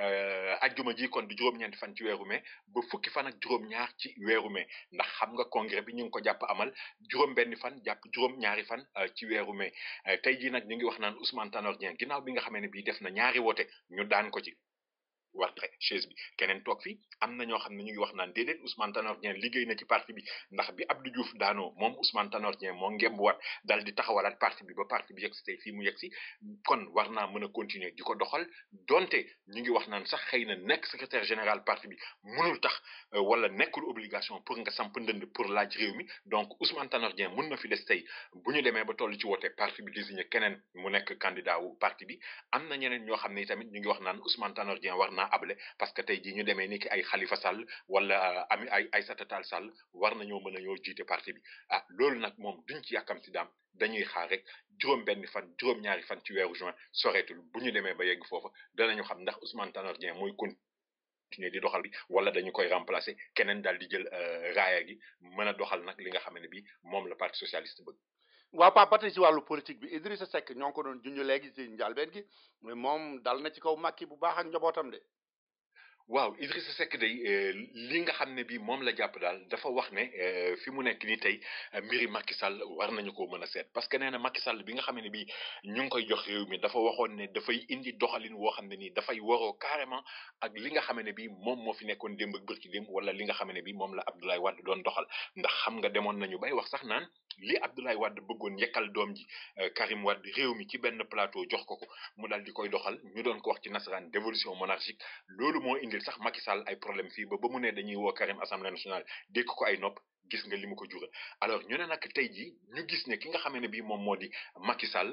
ajjuma ji kon di juróom-ñeenti fan ci weeru mai ba fukki fan ak juróom-ñaar ci weeru mai ndax xam nga congrès bi ñu ngi ko jàpp amal juróom-benni fan jàpp juróom-ñaari fan ci weeru mai tey jii nag ñu ngi wax naan Ousmane Tanor Dieng ginnaaw bi nga xamee ne bii def na ñaari wote ñu daan ko ci war chaise bi keneen toog fi am na ñoo xam ne ñu ngi wax naan déedéet Ousmane Tanor Dieng liggéey na ci parti bi ndax bi Abdou Diouf daanoo moom Ousmane Tanor Dieng moo ngembuwaat dal di taxawalaat parti bi ba parti bi yegg si tey fii mu yegg si kon war naa mën a continuer di ko doxal donte ñu ngi wax naan sax xëy na nekk secrétaire général parti bi mënul tax wala nekkul obligation pour nga samp ndënd pour laaj réew mi donc Ousmane Tanor Dieng mën na fi des tey bu ñu demee ba toll ci woote parti bi désigné keneen mu nekk candidat wu parti bi am na ñeneen ñoo xam ne tamit ñu ngi wax naan Ousmane Tanor Dieng war naa able parce que tey jii ñu demee ni ki ay Khalifa Sall wala ami ay Aïssata Tall Sall war nañoo mën a ñoo jiite parti bi loolu nag moom duñ ci yàkkam si daam dañuy xaar rek juróom-benni fan juróom-ñaari fan ci weeru juin soreetul bu ñu demee ba yegg foofa danañu xam ndax Ousmane Tanor Dieng mooy continuer di doxal bi wala dañu koy remplacer keneen daal di jël raaya gi mën a doxal nag li nga xam ne bi moom la parti socialiste bëgg. waaw Pape ba tey si wàllu politique bi Idrissa Seck ñoo ngi ko doon junj léegi si njàlbeen gi mais moom dal na ci kaw Macky bu baax ak njabootam de. waaw Idrissa Seck day li nga xam ne bii moom la jàpp daal dafa wax ne fi mu nekk nii tey mbiri Macky Sall war nañu ko mën a seet parce que nee na Macky Sall bi nga xam ne bii ñu ngi koy jox réew mi dafa waxoon ne dafay indi doxalin woo xam ne nii dafay waroo carrément ak li nga xam ne bii moom moo fi nekkoon démb ak bërki démb wala li nga xam ne bii moom la Abdoulaye Wade doon doxal ndax xam nga demoon nañu bay wax sax naan li Abdoulaye Wade bëggoon yekkal doom ji Karim Wade réew mi ci benn plateau jox ko mu daal di koy doxal ñu doon ko wax ci nasaraan dévolution monarchique loolu moo indil sax Macky Sall ay problème fii ba mu ne dañuy woo Karim assemblée nationale dékk ko ay nopp gis nga li mu ko jural alors ñu ne nag tey jii ñu gis ne ki nga xam ne bii moom moo di Macky Sall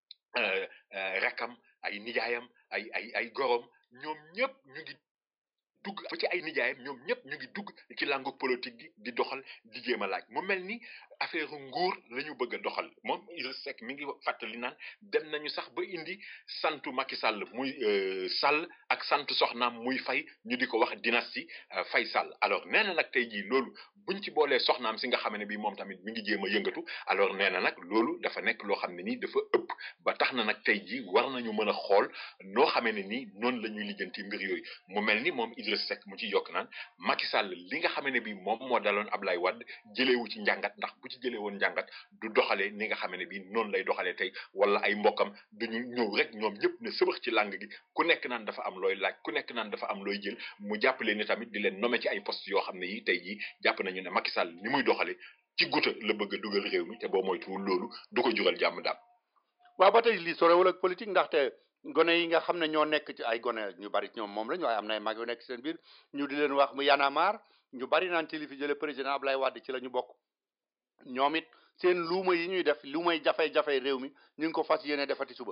rakam ay nijaayam ay gorom ñoom ñëpp ñu ngi dugg ba ci ay nijaayam ñoom ñëpp ñu ngi dugg ci langue politique gi di doxal di jéem a laaj mu mel ni affaire nguur la ñu bëgg a doxal moom Idrissa Seck mi ngi fàttali naan dem nañu sax ba indi santu Macky Sall muy Sall ak sant soxnaam muy Faye ñu di ko wax dynastie Faye Sall alors nee na nag tey jii loolu buñ ci boolee soxnaam si nga xam ne bii moom tamit mi ngi jéem a yëngatu alors nee na nag loolu dafa nekk loo xam ne nii dafa ëpp ba tax na nag tey jii war nañu mën a xool noo xamee ne nii noonu la ñuy lijjanti mbir yooyu mu mel ni moom Idrissa Seck mu ci yokk naan Macky Sall li nga xam ne bii moom moo daloon Ablaye Wade jëleewu ci njàngat ndax bu ci jëlee woon njàngat du doxalee ni nga xam ne bii noonu lay doxalee tey wala ay mbokkam duñu ñëw rek ñoom ñëpp ne sëbax ci làng gi ku nekk naan dafa am looy laaj ku nekk naan dafa am looy jël mu jàppale ni tamit di leen nommer ci ay poste yoo xam ne yi tey jii jàpp nañu ne Macky Sall ni muy doxale ci guta la bëgg a dugal réew mi te boo moytuwul loolu du ko jural jàmm daal. waaw ba tey lii sorewul ak politique ndaxte gone yi nga xam ne ñoo nekk ci ay gone ñu bari ñoom moom lañ waaye am na ay mag yu nekk seen biir ñu di leen wax mu yanamar ñu bari naan ci li fi jële président Ablaye Wade ci la ñu bokk ñoom it seen luuma yi ñuy def luumay jafe-jafe réew mi ñu ngi ko fas yéene defati suba.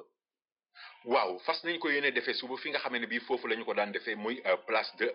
waaw fas nañ ko yéene defee suba fi nga xam ne bii foofu la ñu ko daan defee muy place de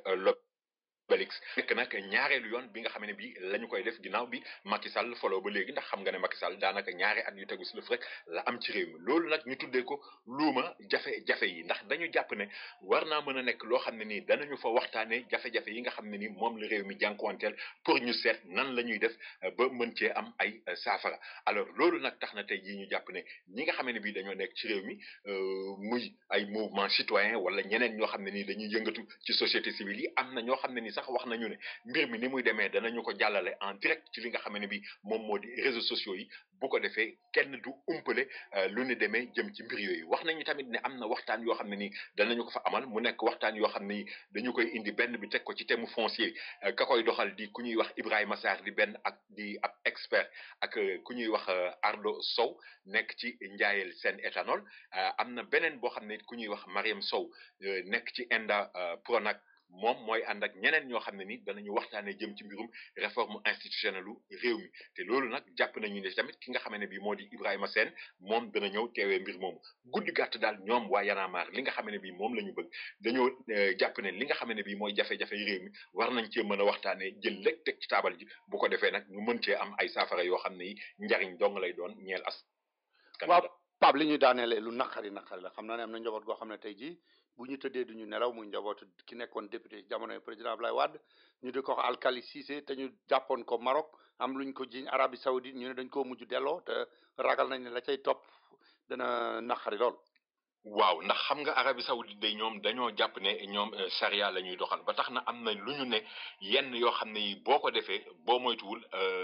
Belix nekk nag ñaareelu yoon bi nga xam ne bii la ñu koy def ginnaaw bi Macky Sall foloo ba léegi ndax xam nga ne Macky Sall daanaka ñaari at yu tegu si lëf rek la am ci réew mi loolu nag ñu tuddee ko luuma jafe-jafe yi ndax dañu jàpp ne war naa mën a nekk loo xam ne nii danañu fa waxtaanee jafe-jafe yi nga xam ne nii moom la réew mi jànkuwanteel pour ñu seet nan la ñuy def ba mën cee am ay saafara alors loolu nag tax na tey jii ñu jàpp ne ñi nga xam ne bii dañoo nekk ci réew mi muy ay mouvement citoyen wala ñeneen ñoo xam ne nii dañuy yëngatu ci société civile yi am na ñoo xam ne nii sax wax nañu ne mbir mi ni muy demee danañu ko jàllale en direct ci li nga xam ne bi moom moo di réseaux sociaux yi bu ko defee kenn du umpale lu ni demee jëm ci mbir yooyu wax nañu tamit ne am na waxtaan yoo xam ne nii danañu ko fa amal mu nekk waxtaan yoo xam ne dañu koy indi benn bi teg ko ci thème foncier ka koy doxal di ku ñuy wax Ibrahima Sarr di benn ak di ab expert ak ku ñuy wax Ardo Sow nekk ci njaayel seen éthanol am na beneen boo xam ne ku ñuy wax Mariam Sow nekk ci Enda Pronac moom mooy ànd ak ñeneen ñoo xam ne ni danañu waxtaanee jëm ci mbirum réforme institutionnelle u réew mi te loolu nag jàpp nañu ne tamit ki nga xam ne bii moo di Ibrahima Sène moom dana ñëw teewee mbir moomu guddi gàtt daal ñoom waa Yanamar li nga xam ne bii moom la ñu bëgg dañoo jàpp ne li nga xam ne bii mooy jafe-jafe yi réew mi war nañ cee mën a waxtaanee jël lépp teg ci taabal ji bu ko defee nag ñu mën cee am ay saafara yoo xam ne yi njariñ dong lay doon ñeel as. waaw Pape li ñuy daaneele lu naqari la xam naa ne am na njaboot goo xam ne tey jii bu ñu tëddee duñu nelaw muy njabootu ki nekkoon député jamonoy président Ablaye Wade ñu di ko wax Alkali Cissé te ñu jàppoon ko Maroc am luñ ko jiñ Arabie Saoudite ñu ne dañ koo mujj delloo te ragal nañ ne la cay topp dana naqari lool. waaw ndax xam nga Arabie Saoudite day ñoom dañoo jàpp ne ñoom charia la ñuy doxal ba tax na am na lu ñu ne yenn yoo xam ne yi boo ko defee boo moytuwul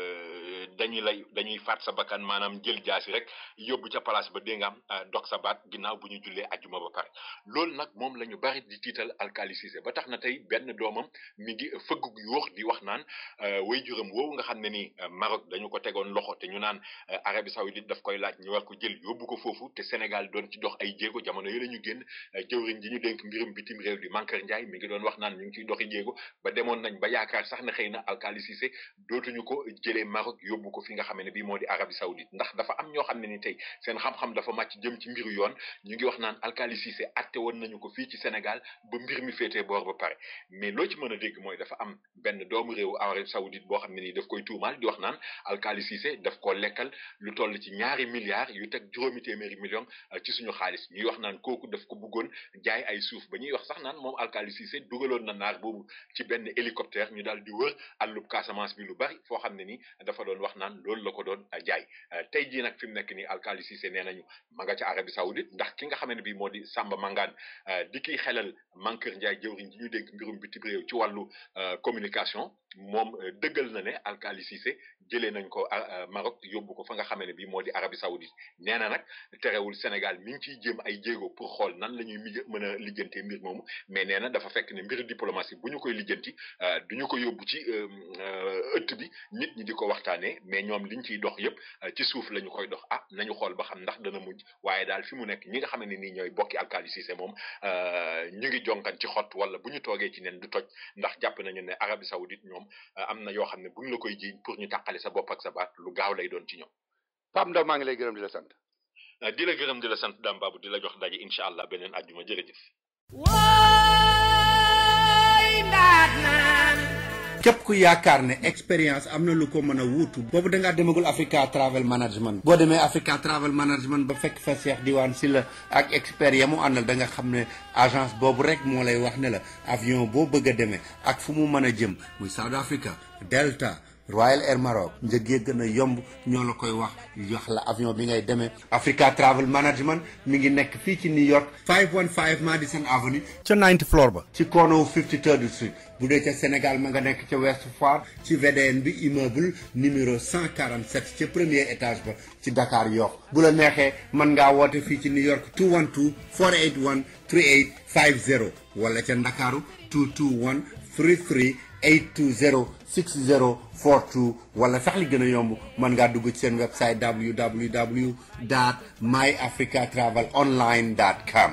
dañuy faat sa bakkan maanaam jël jaasi rek yóbbu ca place ba dégg nga am dog sa baat ginnaaw bu ñu jullee ajjuma ba pare loolu nag moom la ñu bari di tiital Alkali Cissé ba tax na tey benn doomam mi ngi fëgg yoox di wax naan way juram woowu nga xam ne ni Maroc dañu ko tegoon loxo te ñu naan Arabie Saoudite daf koy laaj ñu war ko jël yóbbu ko foofu te Sénégal doon ci dox ay jéego jamono yi la ñu génn jëwriñ ji ñu dénk mbirum bitim réew di Mankeur Ndiaye mi ngi doon wax naan ñu ngi ciy doxi jéego ba demoon nañ ba yaakaar sax na xëy na Alkali Cissé dootuñu ko jëlee Maroc yóbbu ko fi nga xam ne bii moo di Arabie Saoudite ndax dafa am ñoo xam ne ni tey seen xam-xam dafa màcc jëm ci mbiru yoon ñu ngi wax naan Alkali Cissé atte woon nañu ko fii ci Sénégal ba mbir mi féetee boor ba pare mais loo ci mën a dégg mooy dafa am benn doomu réewu Arabie Saoudite boo xam ne nii daf koy tuumaal di wax naan Alkali Cissé daf ko lekkal lu toll ci 2 milliards yu teg 800 millions ci suñu xaalis ñuy wax naan kooku daf ko bëggoon jaay ay suuf ba ñuy wax sax naan moom Alkali Cissé dugaloon na naar boobu ci benn hélicoptère ñu daal di wër àllub Casamance bi lu bari foo xam ne ni dafa doon wax naan loolu la ko doon jaay tey jii nag fi mu nekk nii Alkali Cissé nee nañu ma nga ca Arabie Saoudite ndax ki nga xam ne bii moo di Samba Mangane di kiy xelal Mankeur Ndiaye jëwriñ ji ñu dénk mbirum bitim réew ci wàllu communication moom dëggal na ne Alkali Cissé jëlee nañ ko Maroc yóbbu ko fa nga xam ne bii moo di Arabie Saoudite nee na nag terewul Sénégal mi ngi ciy jéem ay jéego pour xool nan la ñuy mën a lijjantee mbir moomu mais nee na dafa fekk ne mbiru diplomatie bu ñu koy lijjanti duñu ko yóbbu ci ëtt bi nit ñi di ko waxtaanee mais ñoom liñ ciy dox yépp ci suuf la ñu koy dox nañu xool ba xam ndax dana mujj waaye daal fi mu nekk ñi nga xam ne nii ñooy bokki Alkali Cissé moom ñu ngi jonkan ci xott wala bu ñu toogee ci nen du toj ndax jàpp nañu ne Arabie Saoudite ñoom am na yoo xam ne bu ñu la koy jiiñ pour ñu tàqale sa bopp ak sa baat lu gaaw lay doon ci ñoom. Pape Ndaw maa ngi lay gërëm di la sant. di la gërëm di la sant Dame Babou di la jox daje incha allah beneen àjjuma jërëjëf. képp ku yaakaar ne expérience am na lu ko mën a wuutu boobu dangaa demagul Africa Travel Management boo demee Africa Travel Management ba fekk fa Cheikh Diwane Sylla ak expert ya mu àndal da nga xam ne agence boobu rek moo lay wax ne la avion boo bëgg a demee ak fu mu mën a jëm muy South Africa Delta Royal Air Maroc njëg yi gën a yomb ñoo la koy wax jox la avion bi ngay demee Africa Travel Management mi ngi nekk fii ci New York 515 Madison Avenue ca 9th floor ba ci corner 53rd Street bu dee ca Sénégal ma nga nekk ca West Foire ci VDN bi immeuble numéro 147 ca premier étage ba ci Dakar Yoff bu la neexee mën ngaa woote fii ci New York 212 481 3850 wala ca Ndakaaru 221 33 820 6042 wala sax li gën a yomb mën ngaa dugg ci seen website www.myafricatravelonline.com.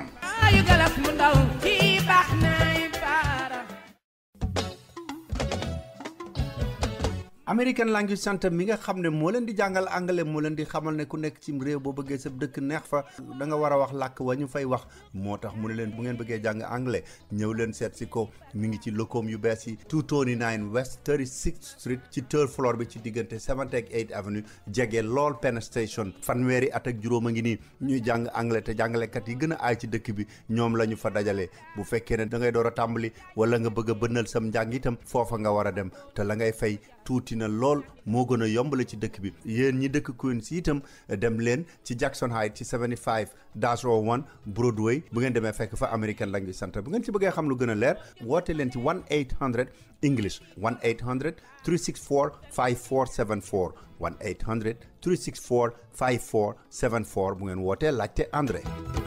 American Language Center mi nga xam ne moo leen di jàngal anglais moo leen di xamal ne ku nekk ci réew boo bëggee sa dëkk neex fa da nga war a wax làkk wa ñu fay wax moo tax mu ne leen bu ngeen bëggee jàng anglais ñëw leen seet si ko mi ngi ci lokoom yu bees yi 229 West 36th Street ci 3rd floor bi ci diggante 7th ak 8th Avenue jege lool Penn Station fanweeri at ak juróom a ngi nii ñuy jàng anglais te jàngalekat yi gën a aay ci dëkk bi ñoom la ñu fa dajale bu fekkee ne da ngay door a tàmbali wala nga bëgg a bënnal sam njàng itam foofa nga war a dem te la ngay fay tuuti na lool moo gën a yombale ci dëkk bi yéen ñi dëkk Queens itam dem leen ci Jackson Heights ci 75-01 Broadway bu ngeen demee fekk fa American Language Center bu ngeen ci bëggee xam lu gën a leer woote leen ci 1-800 English 1-800 364 5474 1-800 364 5474 bu ngeen wootee laajte André.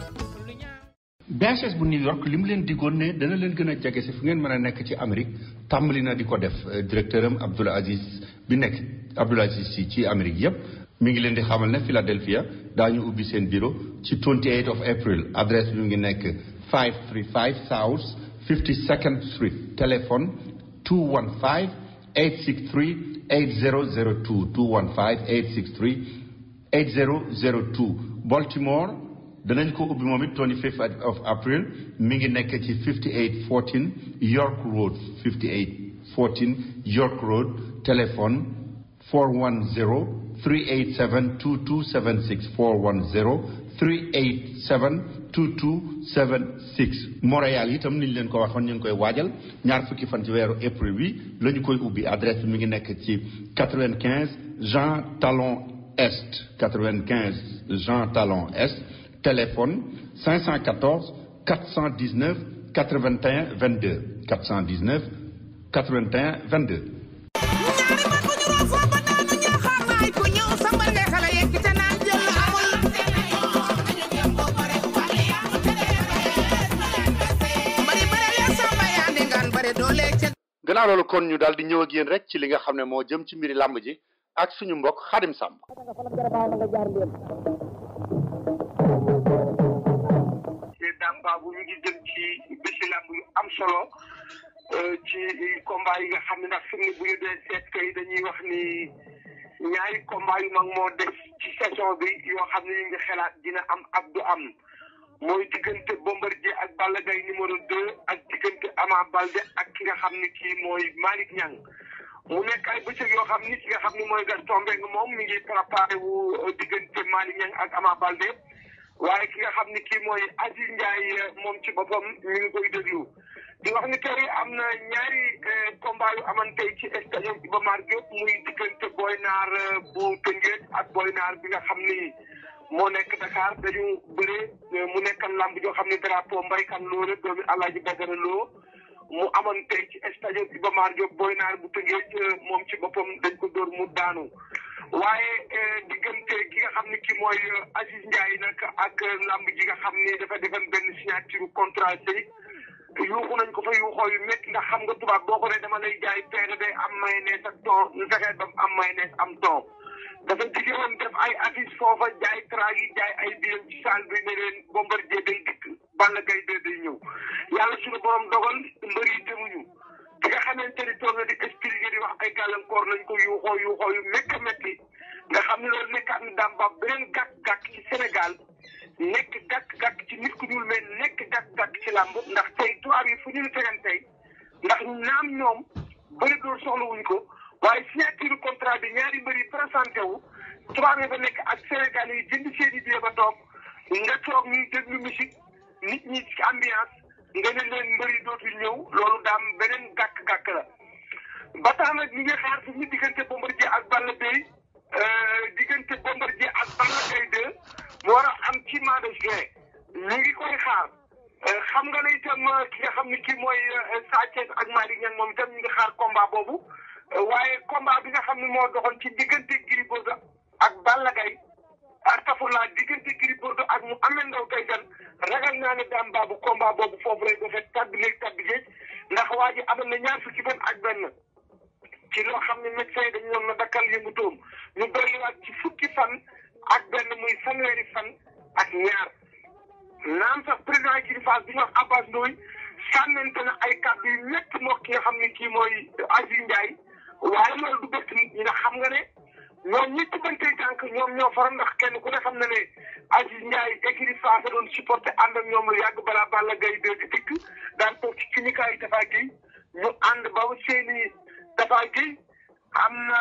BHS bu New York li mu leen digoon ne dana leen gën a jege si fu ngeen mën a nekk ci Amérique tàmbali na di ko def directeur am Abdoul Aziz bi nekk Abdoul Aziz si ci Amérique yëpp mi ngi leen di xamal ne Philadelphia daañu ubbi seen bureau ci 28 of April adresse bi mu ngi nekk 535 South 52nd Street téléphone 215 863 8002 215 863 8002 Baltimore danañ ko ubbi moom it 25th of April mi ngi nekk ci 5814 York Road 5814 York Road téléphone 410-387-2276 410-387-2276 Montréal itam niñ leen ko waxoon ñu ngi koy waajal ñaar fukki fan ci weeru April bi la ñu koy ubbi adresse bi mi ngi nekk ci 95 Jean Talon Est 95 Jean Talon Est téléphone 514 419 81 22 419 81 22. gannaaw loolu kon ñu daal di ñëw ak yéen rek ci li nga xam ne moo jëm ci mbiri làmb ji ak suñu mbokk Xadim Samb. Dame Babou ñu ngi jëm ci bési làmb yu am solo ci combat yi nga xam ne ndax fi mu ne bu ñu dee seet kay dañuy wax ni ñaari combat yu mag moo des ci saison bi yoo xam ne ñu ngi xalaat dina am ak du am mooy diggante Bombardier ak Balla Gaye numéro 2 ak diggante Ama Baldé ak ki nga xam ne kii mooy Malick Niang mu nekk ay bëccëg yoo xam ni ki nga xam ne mooy Gaston Mbengue moom mi ngi préparé wu diggante Malick Niang ak Ama Baldé waaye ki nga xam ne kii mooy Aziz Ndiaye moom ci boppam ñu ngi koy déglu di wax ni tey am na ñaari combat yu amante ci stade Iba Mar Diop muy diggante Boy Naar bu Tëngéej ak Boy Naar bi nga xam ni moo nekk Dakar dañu bëre mu nekkan lamb joo xam ne drapeau mbaykan loo la doomi Alaaji Badara Lo mu amoon tey ci stade Iba Mar Diop Boy Naar bu Tëngéej moom ci boppam dañ ko dóor mu daanu waaye diggante gi nga xam ne ki mooy Aziz Ndiaye nag ak lamb ji nga xam ni dafa defoon benn signature contrat sëy yuuxu nañ ko fa yuuxoo yu métti ndax xam nga tubaab boo ko ne dama lay jaay peere day am mayonnaise ak thon ñu fexee ba am mayonnaise am thon dafa jige woon def ay affiche foofa jaay traag yi jaay ay biyam ci salle bi ne leen Bombardier day dikk Balla Gaye day ñëw yàlla suñu borom dogal mbër yi demuñu bi nga xamante ni toog na di expliquer di wax ay gàllankoor nañ ko yuuxoo yu métti a métti nga xam ne loolu nekkaat ni Dame Babou beneen gàkk-gàkk ci Sénégal nekk gàkk-gàkk ci nit ku ñuul mais nekk gàkk-gàkk ci làmb ndax tey tubaab yi fu ñu la tegan tey ndax naam ñoom bëri doon soxlawuñ ko waaye signature contrat bi ñaari mbër yi présenté wu tubaab yi ba nekk ak Sénégal yi jënd seeni billet ba toog nga toog ñuy déglu musique nit ñi ci ambiance nga ne leen mbër yi dootul ñëw loolu daam beneen gàkk-gàkk la ba tax nag ñi ngi xaar fi ñu diggante Bombardier ak Balla Gaye diggante Bombardier ak Balla Gaye 2 mu war a am ci mois de juin ñu ngi koy xaar xam nga ne itam ki nga xam ne kii mooy Sa Thiès ak Malick Niang moom itam ñu ngi xaar combat boobu waaye combat bi nga xam ne moo doxoon ci diggante Gris Bordeaux ak Balla Gaye astafurlah diggante Gris Bordeaux ak mu amee ndaw tey gan ragal naa ne Dame Babou combat boobu foofu lay defee tabbi léegi tabbi géej ndax waa ji amoon na ñaar fukki fan ak benn ci loo xam ne médecin yi dañu doon na dakkal yëngutoom ñu dolliwaat ci fukki fan ak benn muy fanweeri fan ak ñaar naam sax président Giri Fass bi ñu wax Abbas Ndoye sànnante na ay kàddu yu métti moo ki nga xam ne kii mooy Aziz Ndiaye waaye loolu du bett nit ñi ndax xam nga ne ñoom ñi tubbantey tànk ñoom ñoo faral ndax kenn ku ne xam na ne Aziz Ndiaye Giri Fass a doon supporté ànd ak ñoom lu yàgg balaa Balla Gaye de dikk daan toog ci clinique Tafa Gueye ñu ànd ba seeni Tafa Gueye am na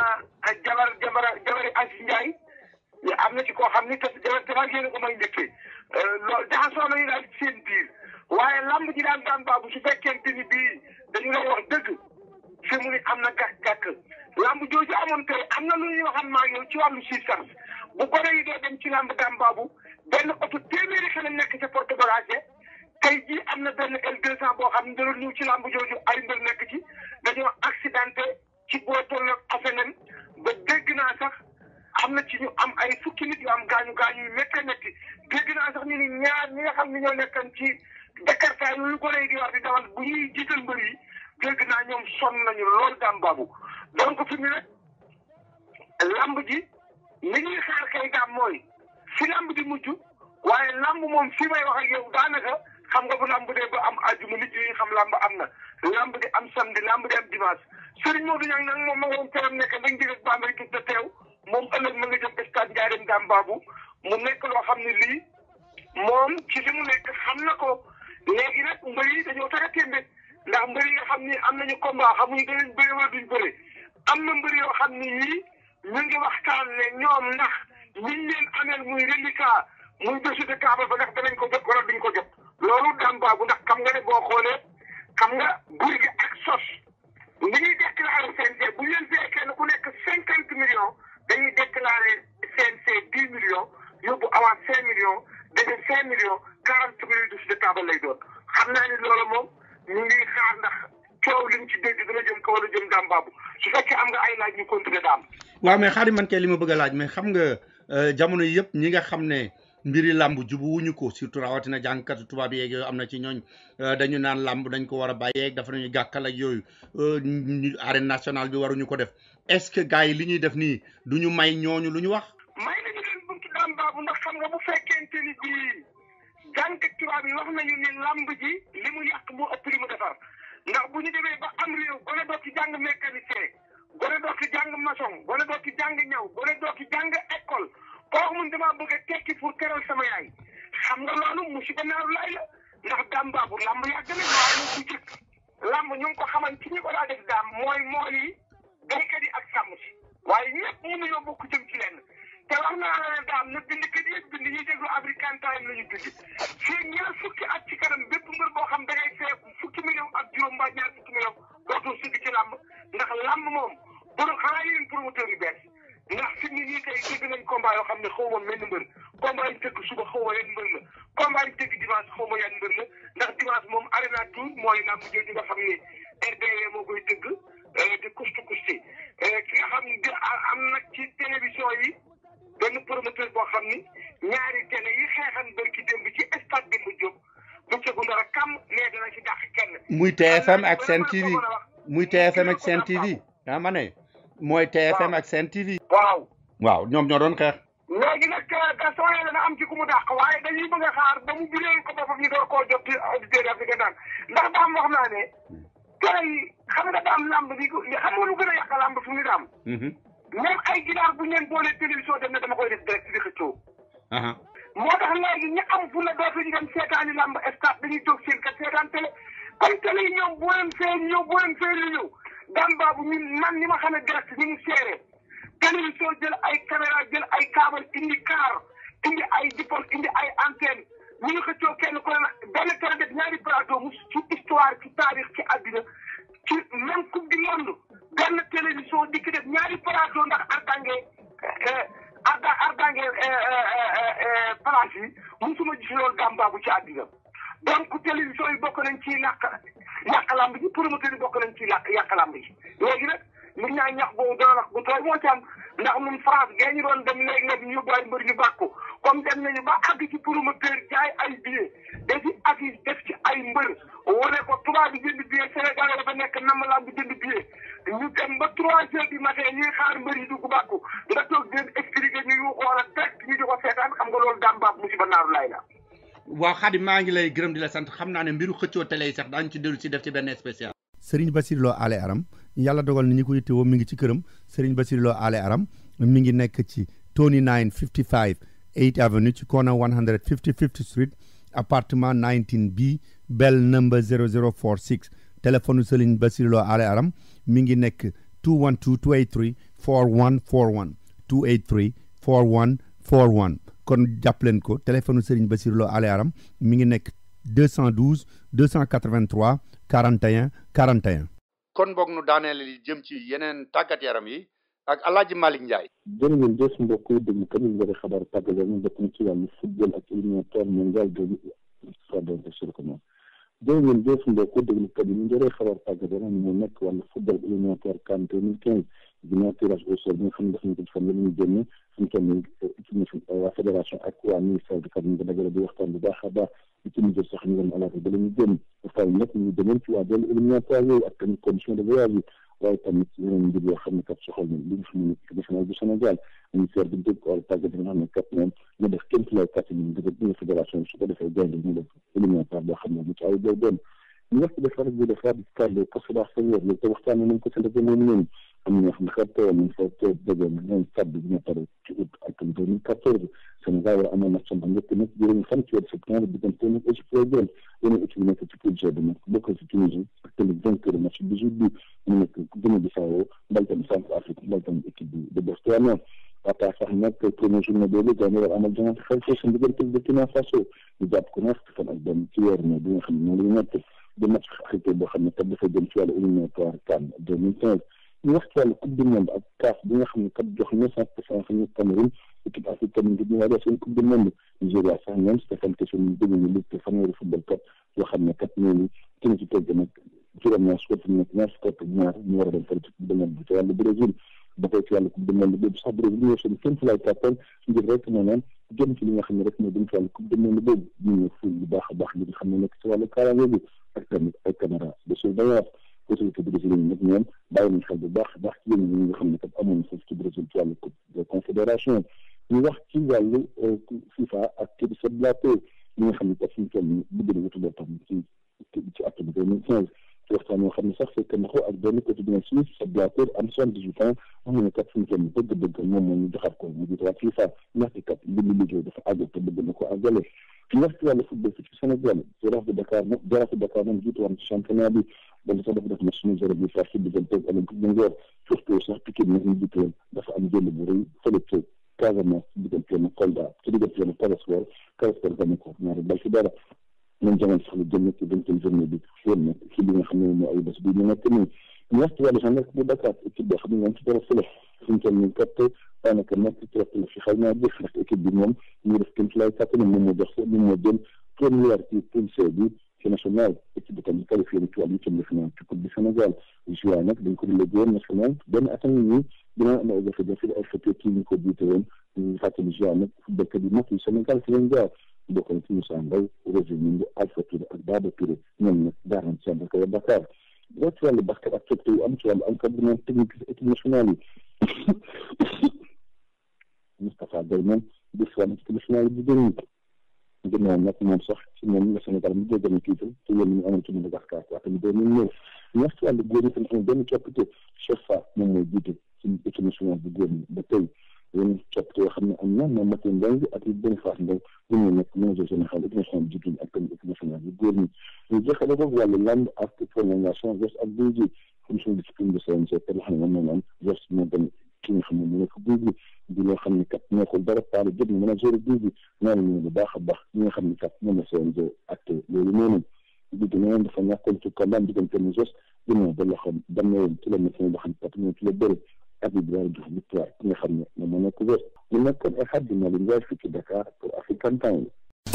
jabari Aziz Ndiaye am na ci koo xam ni Tafa Gueye na ko may njëkkee loolu jaxasoo nañu daal ci seen biir waaye lamb ji daan Dame Babou su fekkente ni bii dañu lay wax dëgg fi mu ni am na gàkk-gàkk lamb jooju amoon tey am na lu ñuy waxan maa yow ci wàllu assistance bu gone yi doo dem ci lamb Dame Babou benn oto téeméeri xale nekk ca porte bagage tey jii am na benn L200 boo xam ne da doon ñëw ci lamb jooju ay mbir nekk ci dañoo accidenté ci boo toll ak afeneen ba dégg naa sax am na ci ñu am ay fukki nit yu am gaañu yu métti métti dégg naa sax ñu ni ñaar ñi nga xam ne ñoo nekkan ci Jakarta yooyu gone yi di war di dawal bu ñuy jiital mbër yi dégg naa ñoom sonn nañu lool Dame Babou donc fi mu ne lamb ji li ñuy xaar kay daam mooy fi lamb di mujj waaye lamb moom fi may wax ak yow daanaka xam nga bu lamb dee ba am àjjuma nit ñi xam lamb am na lamb di am samedi lamb di am dimanche Serigne Modou Niang nag moom ma nga woon teram nekk dañ digg ak Bambey gis te teew moom ëllëg ma nga jëm stade Ndiarème Dame Babou mu nekk loo xam ne lii moom ci li mu nekk xam na ko léegi nag mbër yi dañoo tax a témbe ndax mbër yi nga xam ni am nañu combat xamuñu danañ bëri wala duñ bëri am na mbër yoo xam ni yii ñu ngi waxtaan ne ñoom ndax liñ leen ameel muy reliquat muy dossier de Kaaba ba ndax danañ ko jot wala duñ ko jot loolu Dame Babou ndax xam nga ne boo xoolee xam nga buri gi ak sos li ñuy déclaré CNG bu ñu leen fee kenn ku nekk 50 millions dañuy déclaré CNG 10 millions yóbbu avance 5 millions dese 5 millions 40 taabal lay doon xam naa ni loolu moom ñu ngi xaar ndax coow liñ ci dégg dina jëm kaw wala jëm daam baabu su fekkee am nga ay laaj ñu continuer daam. waaw mais Xaadim man kay li ma bëgg a laaj mais xam nga jamono yëpp ñi nga xam ne mbiri làmb jubu wuñu ko surtout rawatina jàngkatu tubaab yeeg yooyu am na ci ñooñ dañu naan làmb dañ ko war a bàyyeeg dafa nañu gàkkal ak yooyu arène nationale bi waruñu ko def est-ce que gars yi li ñuy def nii duñu may ñooñu lu ñu wax. may nañu leen buntu daam baabu ndax xam nga bu fekkente ni bii jàngkat tubaab yi wax nañu ni làmb ji li mu yàq moo ëpp li mu defar ndax bu ñu demee ba am réew gone doo ci jàng mécanicien gone doo ci jàng maçon gone doo ci jàng ñaw gone doo ci jàng école kooku mun damaa bëgg a tekki pour teral sama yaay xam nga loolu musiba naaru laay la ndax daam baabu làmb yàgg na waaye bu jëkk làmb ñu ngi ko xaman ci ñi ko daa def daam mooy mool yi béykat yi ak sàmm si waaye ñëpp mënuñoo bokk jëm ci lenn te wax naa la ne daam na bindkat yëpp bind ñuy déglu African Time la ñu bind fii ñaar fukki at ci kanam bépp mbir boo xam da ngay fee fukki million ak juróom mbaa ñaar fukki million dootul sëgg ci làmb ndax làmb moom pour xanaa yéen promoteur yu bees ndax fi mu ne nii tey dégg nañ combat yoo xam ne xaw ma menn mbër combat yi tëgg suba xaw ma yan mbër la combat yi tëgg dimanche xaw ma yan mbër la ndax dimanche moom Arena Tour mooy làmb jooju nga xam ne RDV moo koy tëgg di kustu kusti ki nga xam ne am nag ci télévision yi benn promoteur boo xam ni ñaari télé yi xeexan bërki démb ci stade Demba Diop bu cegu ndara kam nee dana ci dàq kenn muy TFM ak Sen TV muy TFM ak Sen TV yaa ma ne mooy TFM ak Sen TV waaw ñoom ñoo doon xeex léegi nag Gaston yee dana am ci ku mu dàq waaye dañuy bëgg a xaar ba mu bireel ko boppam ñu door koo jot ci auditeur yi Afrique daan ndax daam wax naa ne tey xam nga daam lamb bi xam nga lu gën a yàq lamb fi mu daam même ay ginaar bu ñu leen boolee télévision dem na dama koy def direct di xëccoo moo tax léegi ñi am fu la dootuñu dem seetaani lamb stade dañuy toog seen kat seetaan télé comme télé yi ñoom boo leen fee ñëw boo leen fee lu ñëw daam baabu ñun man ni ma xam ne direct ni mu seeree télévision jël ay caméra jël ay câble indi car indi ay dipol indi ay antenne ñu ngi xëccoo kenn ku ne benn télé def ñaari plateau mu ci histoire ci taarix ci àddina ci même coupe du monde benn télévision di ko def ñaari plateau ndax ardange place yi musuma gis loolu dambaabu ci àddina donc télévision yi bokk nañ ci yàq lamb ji promoteur yi bokk nañ ci yàq lamb ji léegi nag nit ñaa ñax boobu dana wax bu tooy moo ci am ndax ñun France gee ñu doon dem léeg-léeg ñu yóbbu ay mbër ñu bàkku comme dem nañu ba àgg ci promoteur jaay ay billets dafi affiche def ci ay mbër wane ko tubaab bi jënd billet Sénégal dafa nekk nam lamb bi jënd billet ñu dem ba 3 heures du matin ñuy xaar mbër yi dugg bàkku nga toog leen expliqué ñu yu xool ak direct ñu di ko seetaan xam nga loolu daam baab musiba naaru laay la waaw Xaadim maa ngi lay gërëm di la sant xam naa ne mbiru xëccoo télé yi sax daañu ci dellu si def ci benn spécial Serigne Bassirou Lo Ale Aram yàlla dogal ni ñi ko yittewoo mi ngi ci këram Serigne Bassirou Lo Ale Aram mi ngi nekk ci Tony 955 8 Avenue ci corner 155th Street appartement 19B bell number 0046 téléphone Serigne Bassirou Lo Ale Aram mi ngi nekk 212 283 4141 283 4141 kon jàpp leen ko téléphone Serigne Bassirou Lo Ale Aram mi ngi nekk 212 283 41 41. kon boog nu daaneel li jëm ci yeneen tàggat yaram yi ak Alaaji Malick Ndiaye. jërë ngeen jëf mbokk yi déglu tamit nga xabaar tàggat yaram bokk na ci wàllu football ak éliminatoire mondial de jërë ngeen jëf mbokk yi déglu kat yi ñu njëree xabaar tàggat yaram mu nekk wàllu football éliminatoire CAN 2015 ginnaaw tirage au sort bi nga xam ne def nañ ko ci fan la ñu génne suñu toll nii équipe waa fédération ak waa ministère bi kat ñu ko dajale di waxtaan bu baax a baax ci ñu jël sax ñu dem alaata ba la ñu génn waxtaan nag ñu demoon ci waa jël éliminatoire yooyu ak tamit condition de voyage yi waaye tamit yeneen mbir yoo xam ne kat soxal na li nga xam ne équipe nationale bu Sénégal ministère bi dégg ko wàllu tàggat yi nga xam ne kat moom ñu def kéem lay kat ñu dëgg bi fédération bi su ko defee gaynde ñu def éliminatoire boo xam ne mu ci ay doy doon ñu wax ci def rek bi defa di cadre postulaire senior loolu te waxtaan nañ ko ci ndaje moom noonu am na ñoo xam ne kat teewoon nañ fa teew dëggoon ñoom cadre bi ñu pare ci août atum 2014 Sénégal war a amoon match ba njëkk nag juróomi fan ci weeru septembre diggante nag Égypte lay doon yeneen équipe nekk ci poule G bi nag bokk ci Tunisie ak tamit vainqueur match bi jour bi mu nekk Guinée-Bissau mbal tamit Centrafrique mbal tamit équipe bi de Botswana waataa sax nag première journée boobu gaynde war amal jongante xel foofu seen diggante Burkina Faso ñu jàpp ko ñaar fan ak benn ci weer ne bi nga xam ne moom la ñu nekk de match africain boo xam ne kat dafa jëm ci wàllu éliminatoire CAN 2015 ñu wax ci wàllu coupe du monde ak CAF bi nga xam ne kat jox 900% ñu Cameroun équipe africaine ngir ñu war seen coupe du monde Nigéria sax ñoom Stéphane Kesson ñu dégg ñu liste fanweeri football kat yoo xam ne kat ñooñu kenn ci tegg nag juróom-ñaar su ko nekk ñaar fukk ak ñaar ñu war a dem fële ci coupe du monde bi ci wàllu Brésil ba tey ci wàllu coupe du monde boobu sax Brésil ñoo seen kenn fi lay tàppal ngir rek maanaam jëm ci li nga xam ne rek moo dem ci wàllu coupe du monde boobu ñu ñëw ful bu baax a baax li nga xam ne nekk ci wàllu kaaraange bi ak tamit ay caméra de surveillance autorité brésilienne nag ñoom bàyyi nañ xel bu baax a baax ci yéen ñi nga xam ne kat amoon foofu ci Brésil ci wàllu coupe de confédération ñu wax ci wàllu FIFA ak kii di Sepp Blatter ñi nga xam ne kat fi mu toll nii bëgg na wutu boppam ci atum 2015 ci waxtaan yoo xam ne sax fekk na ko ak benn quotidien suisse Sepp Blatter am 78 ans xam ne kat fi mu toll nii bëgg-bëgg moom moo ñu joxaat ko mu jiitewaat FIFA ndaxte kat li mu liggéey dafa àgg te bëgg na ko àggale ñu wax ci wàllu football fi ci Sénégal Jaraaf de Dakar moom jiitu woon ci championnat bi bala sax dafa def na suñu zéro bi face ci diggante ak Olympique de Ngor surtout sax Pikine nag ñu jiitu woon dafa am jël bu rëy fële ca Casamance ci diggante na Kolda ci diggante na Parasport gagné ko ñaari bal ci dara ñoom jamono sax lu jëm ci 20e journée bi woon nag ci li nga xam ne mooy ay bés bi ñu nekk nii ñu wax ci wàllu gendarmerie bu Dakar équipe boo xam ne ñoom ci dara fële fi ñu toll nii kat daanaka nekk ci rek la fi xaw naa jeex ndax équipe bi moom ñu def kenn ci lay kàttan moom moo jox moom moo jël première ci poule C bi ci national équipe bi tamit qualifié ci wàllu huitième de finale ci coupe du Sénégal joueur nag dañ ko délégué woon national benn atam nii dina am ay jafe-jafe ay xëppee kii ñu ko jiite woon ñu fàttali joueur nag footballkat yi mag yu Sénégal fi leen jaar bokk na ci Moussa Mbaye Roger Mendy Alpha Touré ak Baba Touré ñoom nag daar nañ ci ànd ak Dakar boo ci wàllu basket ak copte yu am ci wàllu encadrement technique équipe nationale yi Moustapha Gueye moom di si wàllu équipe nationale yi jigéen ñi ginnaaw nag moom sax ci moom la Sénégal mu jéggal na titre te yéen ñu amoon ci Madagascar waa tamit 2009 ñu wax ci wàllu góor yi tamit benn coppite Cheikh Fall moom mooy jiite ci équipe nationale bu góor ñi ba tey yéen coppite yoo xam ne am na moom Mathieu Mbengue ak Boniface Ndao ñu ñëw nekk manager général équipe nationale bu jigéen ak tamit équipe nationale bu góor ñi ñu jeexale ko wàllu lamb ak prolongation geste ak buy ji commission discipline de CNG te loo xam ne moom moo am geste moo dem ki nga xam ne mu nekk buy bi di loo xam ne kat nekkul dara paale jot na mën a gérer buy bi ñaari ñu bu baax a baax ñi nga xam ne kat moom la CNG ak loolu noonu digg ñoom dafa ñàkkoon ci combat diggante mu jos ginnaaw ba loo xam dem na woon ci la médecin boo xam ne kat ñoo ci la bëri ak bi daal jox victoire ki nga xam ne moom moo nekk wér mu nekkoon ay xaddi na li ngay fii ci Dakar pour African Time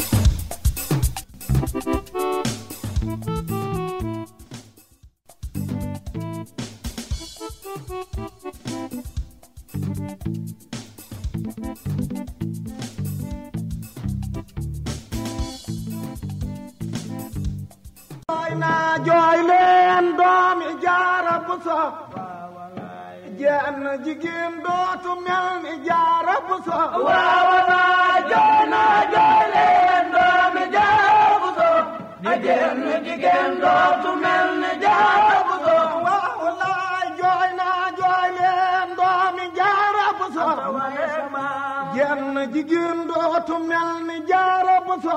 jooy leen doomi Jaara Buso jenn jigéen dootu mel ni Jaara Buso jooy leen doomi Jaara Buso jenn jigéen dootu mel ni Jaara Buso jooy leen doomi Jaara Buso jenn jigéen dootu mel ni Jaara Buso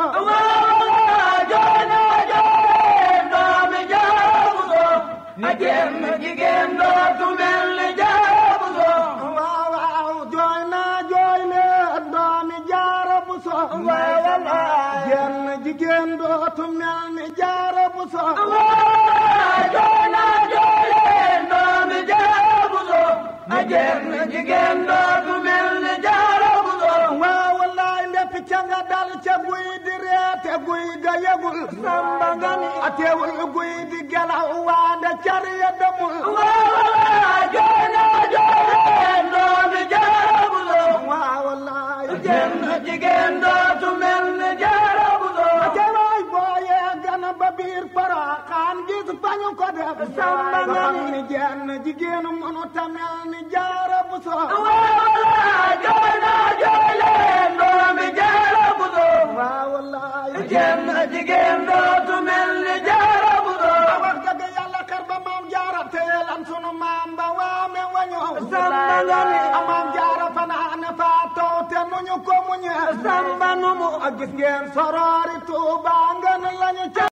na jenn jigéen dootu mel ni Jaara Buso waaw jooy leen doomi Jaara Buso jenn jigéen dootu mel ni Jaara Buso jooy leen doomi Jaara Buso na jenn jigéen dootu mel ni Jaara Buso waaw wallaay ndep ca nga dal ca guy di reete guy ga yegul samba nga ni ateewul guy di gelaw waande cariya demul jooy leen doomi Jaara Buso waaw wallaay jenn jigéen dootu mel ni Jaara Buso ateeway booye gana ba biir Porokhane gis fañu ko def samba nga ni jenn jigéen mënu ta mel ni Jaara Buso jooy leen doomi Jaara Buso waaw wallaay jenn jigéen dootu mel ni Jaara Buso wax dëgg Yàlla kër ba maam Jaara teelan sunu maam ba waame wañu samba nga ni maam Jaara fanaane faa taw te nuñu ko muñe samba nu mu gis ngeen soroori Tuuba ngeen lañu